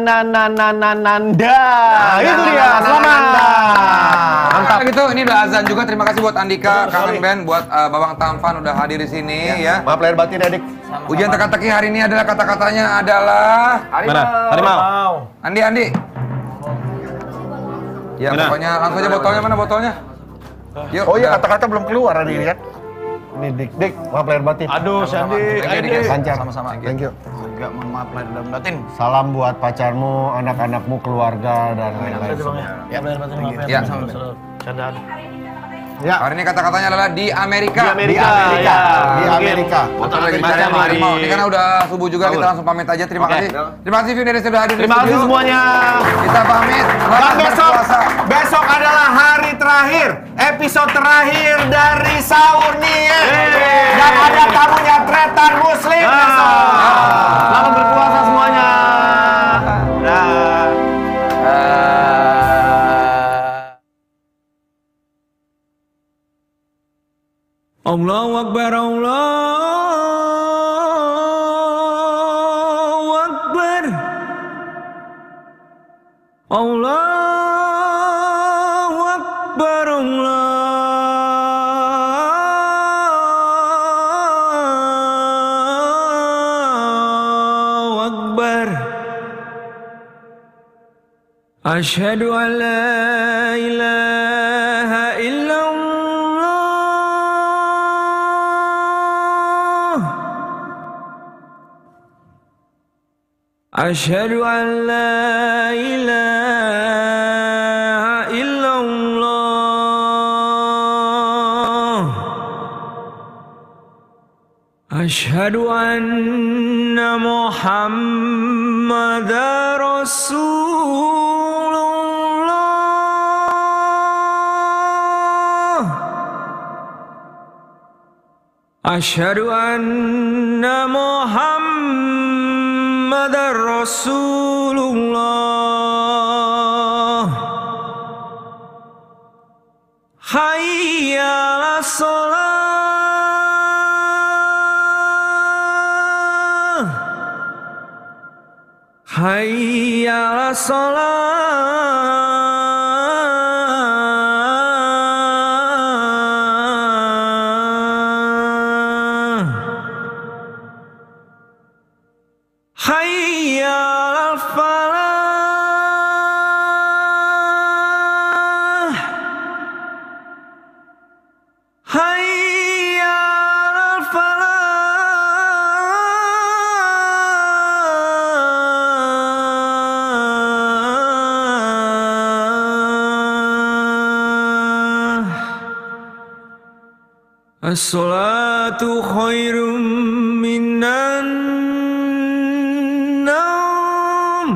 nanananananda. Itu dia, selamat. Mantap gitu, ini udah azan juga. Terima kasih buat Andika, Kangen Ben, buat uh, Babang Tampan udah hadir di sini ya. Maaf lahir batin Adik. Ujian teka-teki hari ini adalah kata-katanya adalah Mana? Harimau. Andi, Andi. Ya Mana? pokoknya langsung aja botolnya, mana botolnya? Yuk, Oh iya, udah. kata-kata belum keluar hari ini kan. Ini dik dik, maaf lahir batin. Aduh, Sandi. Thank you, Dik. Lancar. Sama-sama. Thank you. juga. Mohon maaf lahir dan batin. Salam buat pacarmu, anak-anakmu, keluarga dan lain-lain semua. Ya, lahir batin maaf Ya. ya. Candaan. Ya. Hari ini kata-katanya adalah di Amerika. Di Amerika, Di Amerika. ya. Di Mungkin Amerika. Kita lagi Baca bicara sama nih. harimau. Ini karena udah subuh juga, kita Bagus. langsung pamit aja. Terima Oke. kasih. Terima kasih Vin dari sudah hadir di Terima kasih studio. semuanya. Kita pamit. Dan Selamat besok, berpuasa. besok adalah hari terakhir, episode terakhir dari sahur nih. ya. Dan ada tamunya Tretan Muslim Ah. besok. Selamat berpuasa semuanya. Dah. Allahu Akbar, Allahu Akbar, Allahu Akbar, Allahu Akbar. Asyhadu an la ilaha illallah. Asyhadu an la ilaha illallah. Asyhadu anna Muhammadar Rasulullah. Asyhadu anna Muhammadar Rasulullah. Hayya 'alas shalah. Hayya 'alas shalah. Hayya 'alal falah. Hayya 'alal falah. As-salatu khairum minan naum.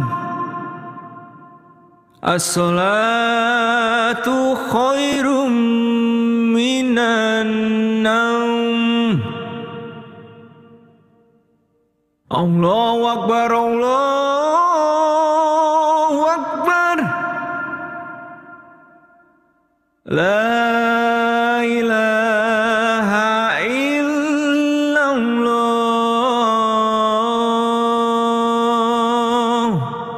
As-salatu khairum minan naum. Allahu Akbar, Allahu Akbar. La ilaha illallah.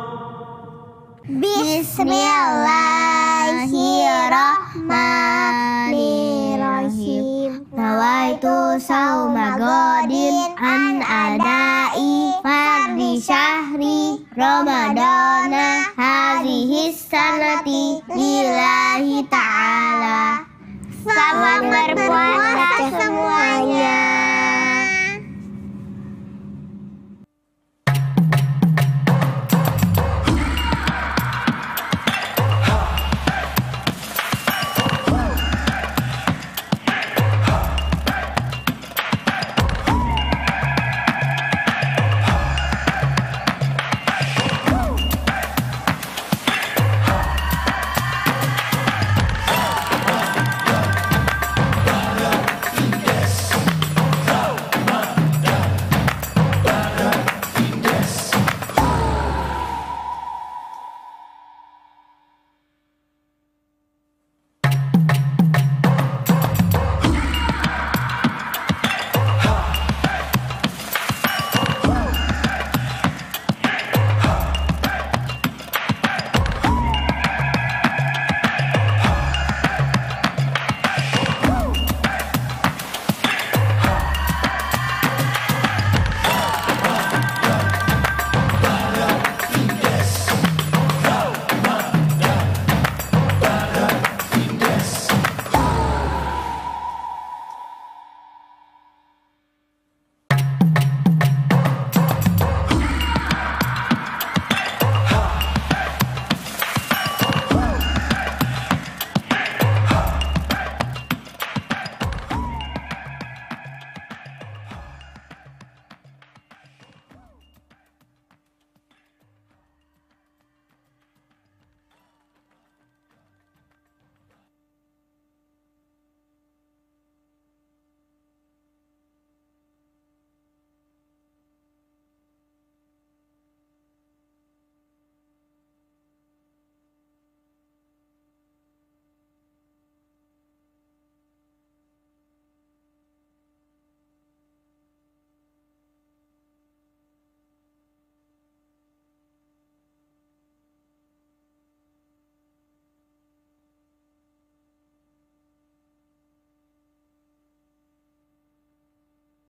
Bismillahirrahmanirrahim. Nawaitu sauma godin an adai fardi syahri Ramadana hadhihi sanati lillahi ta'ala. Selamat berpuasa semuanya.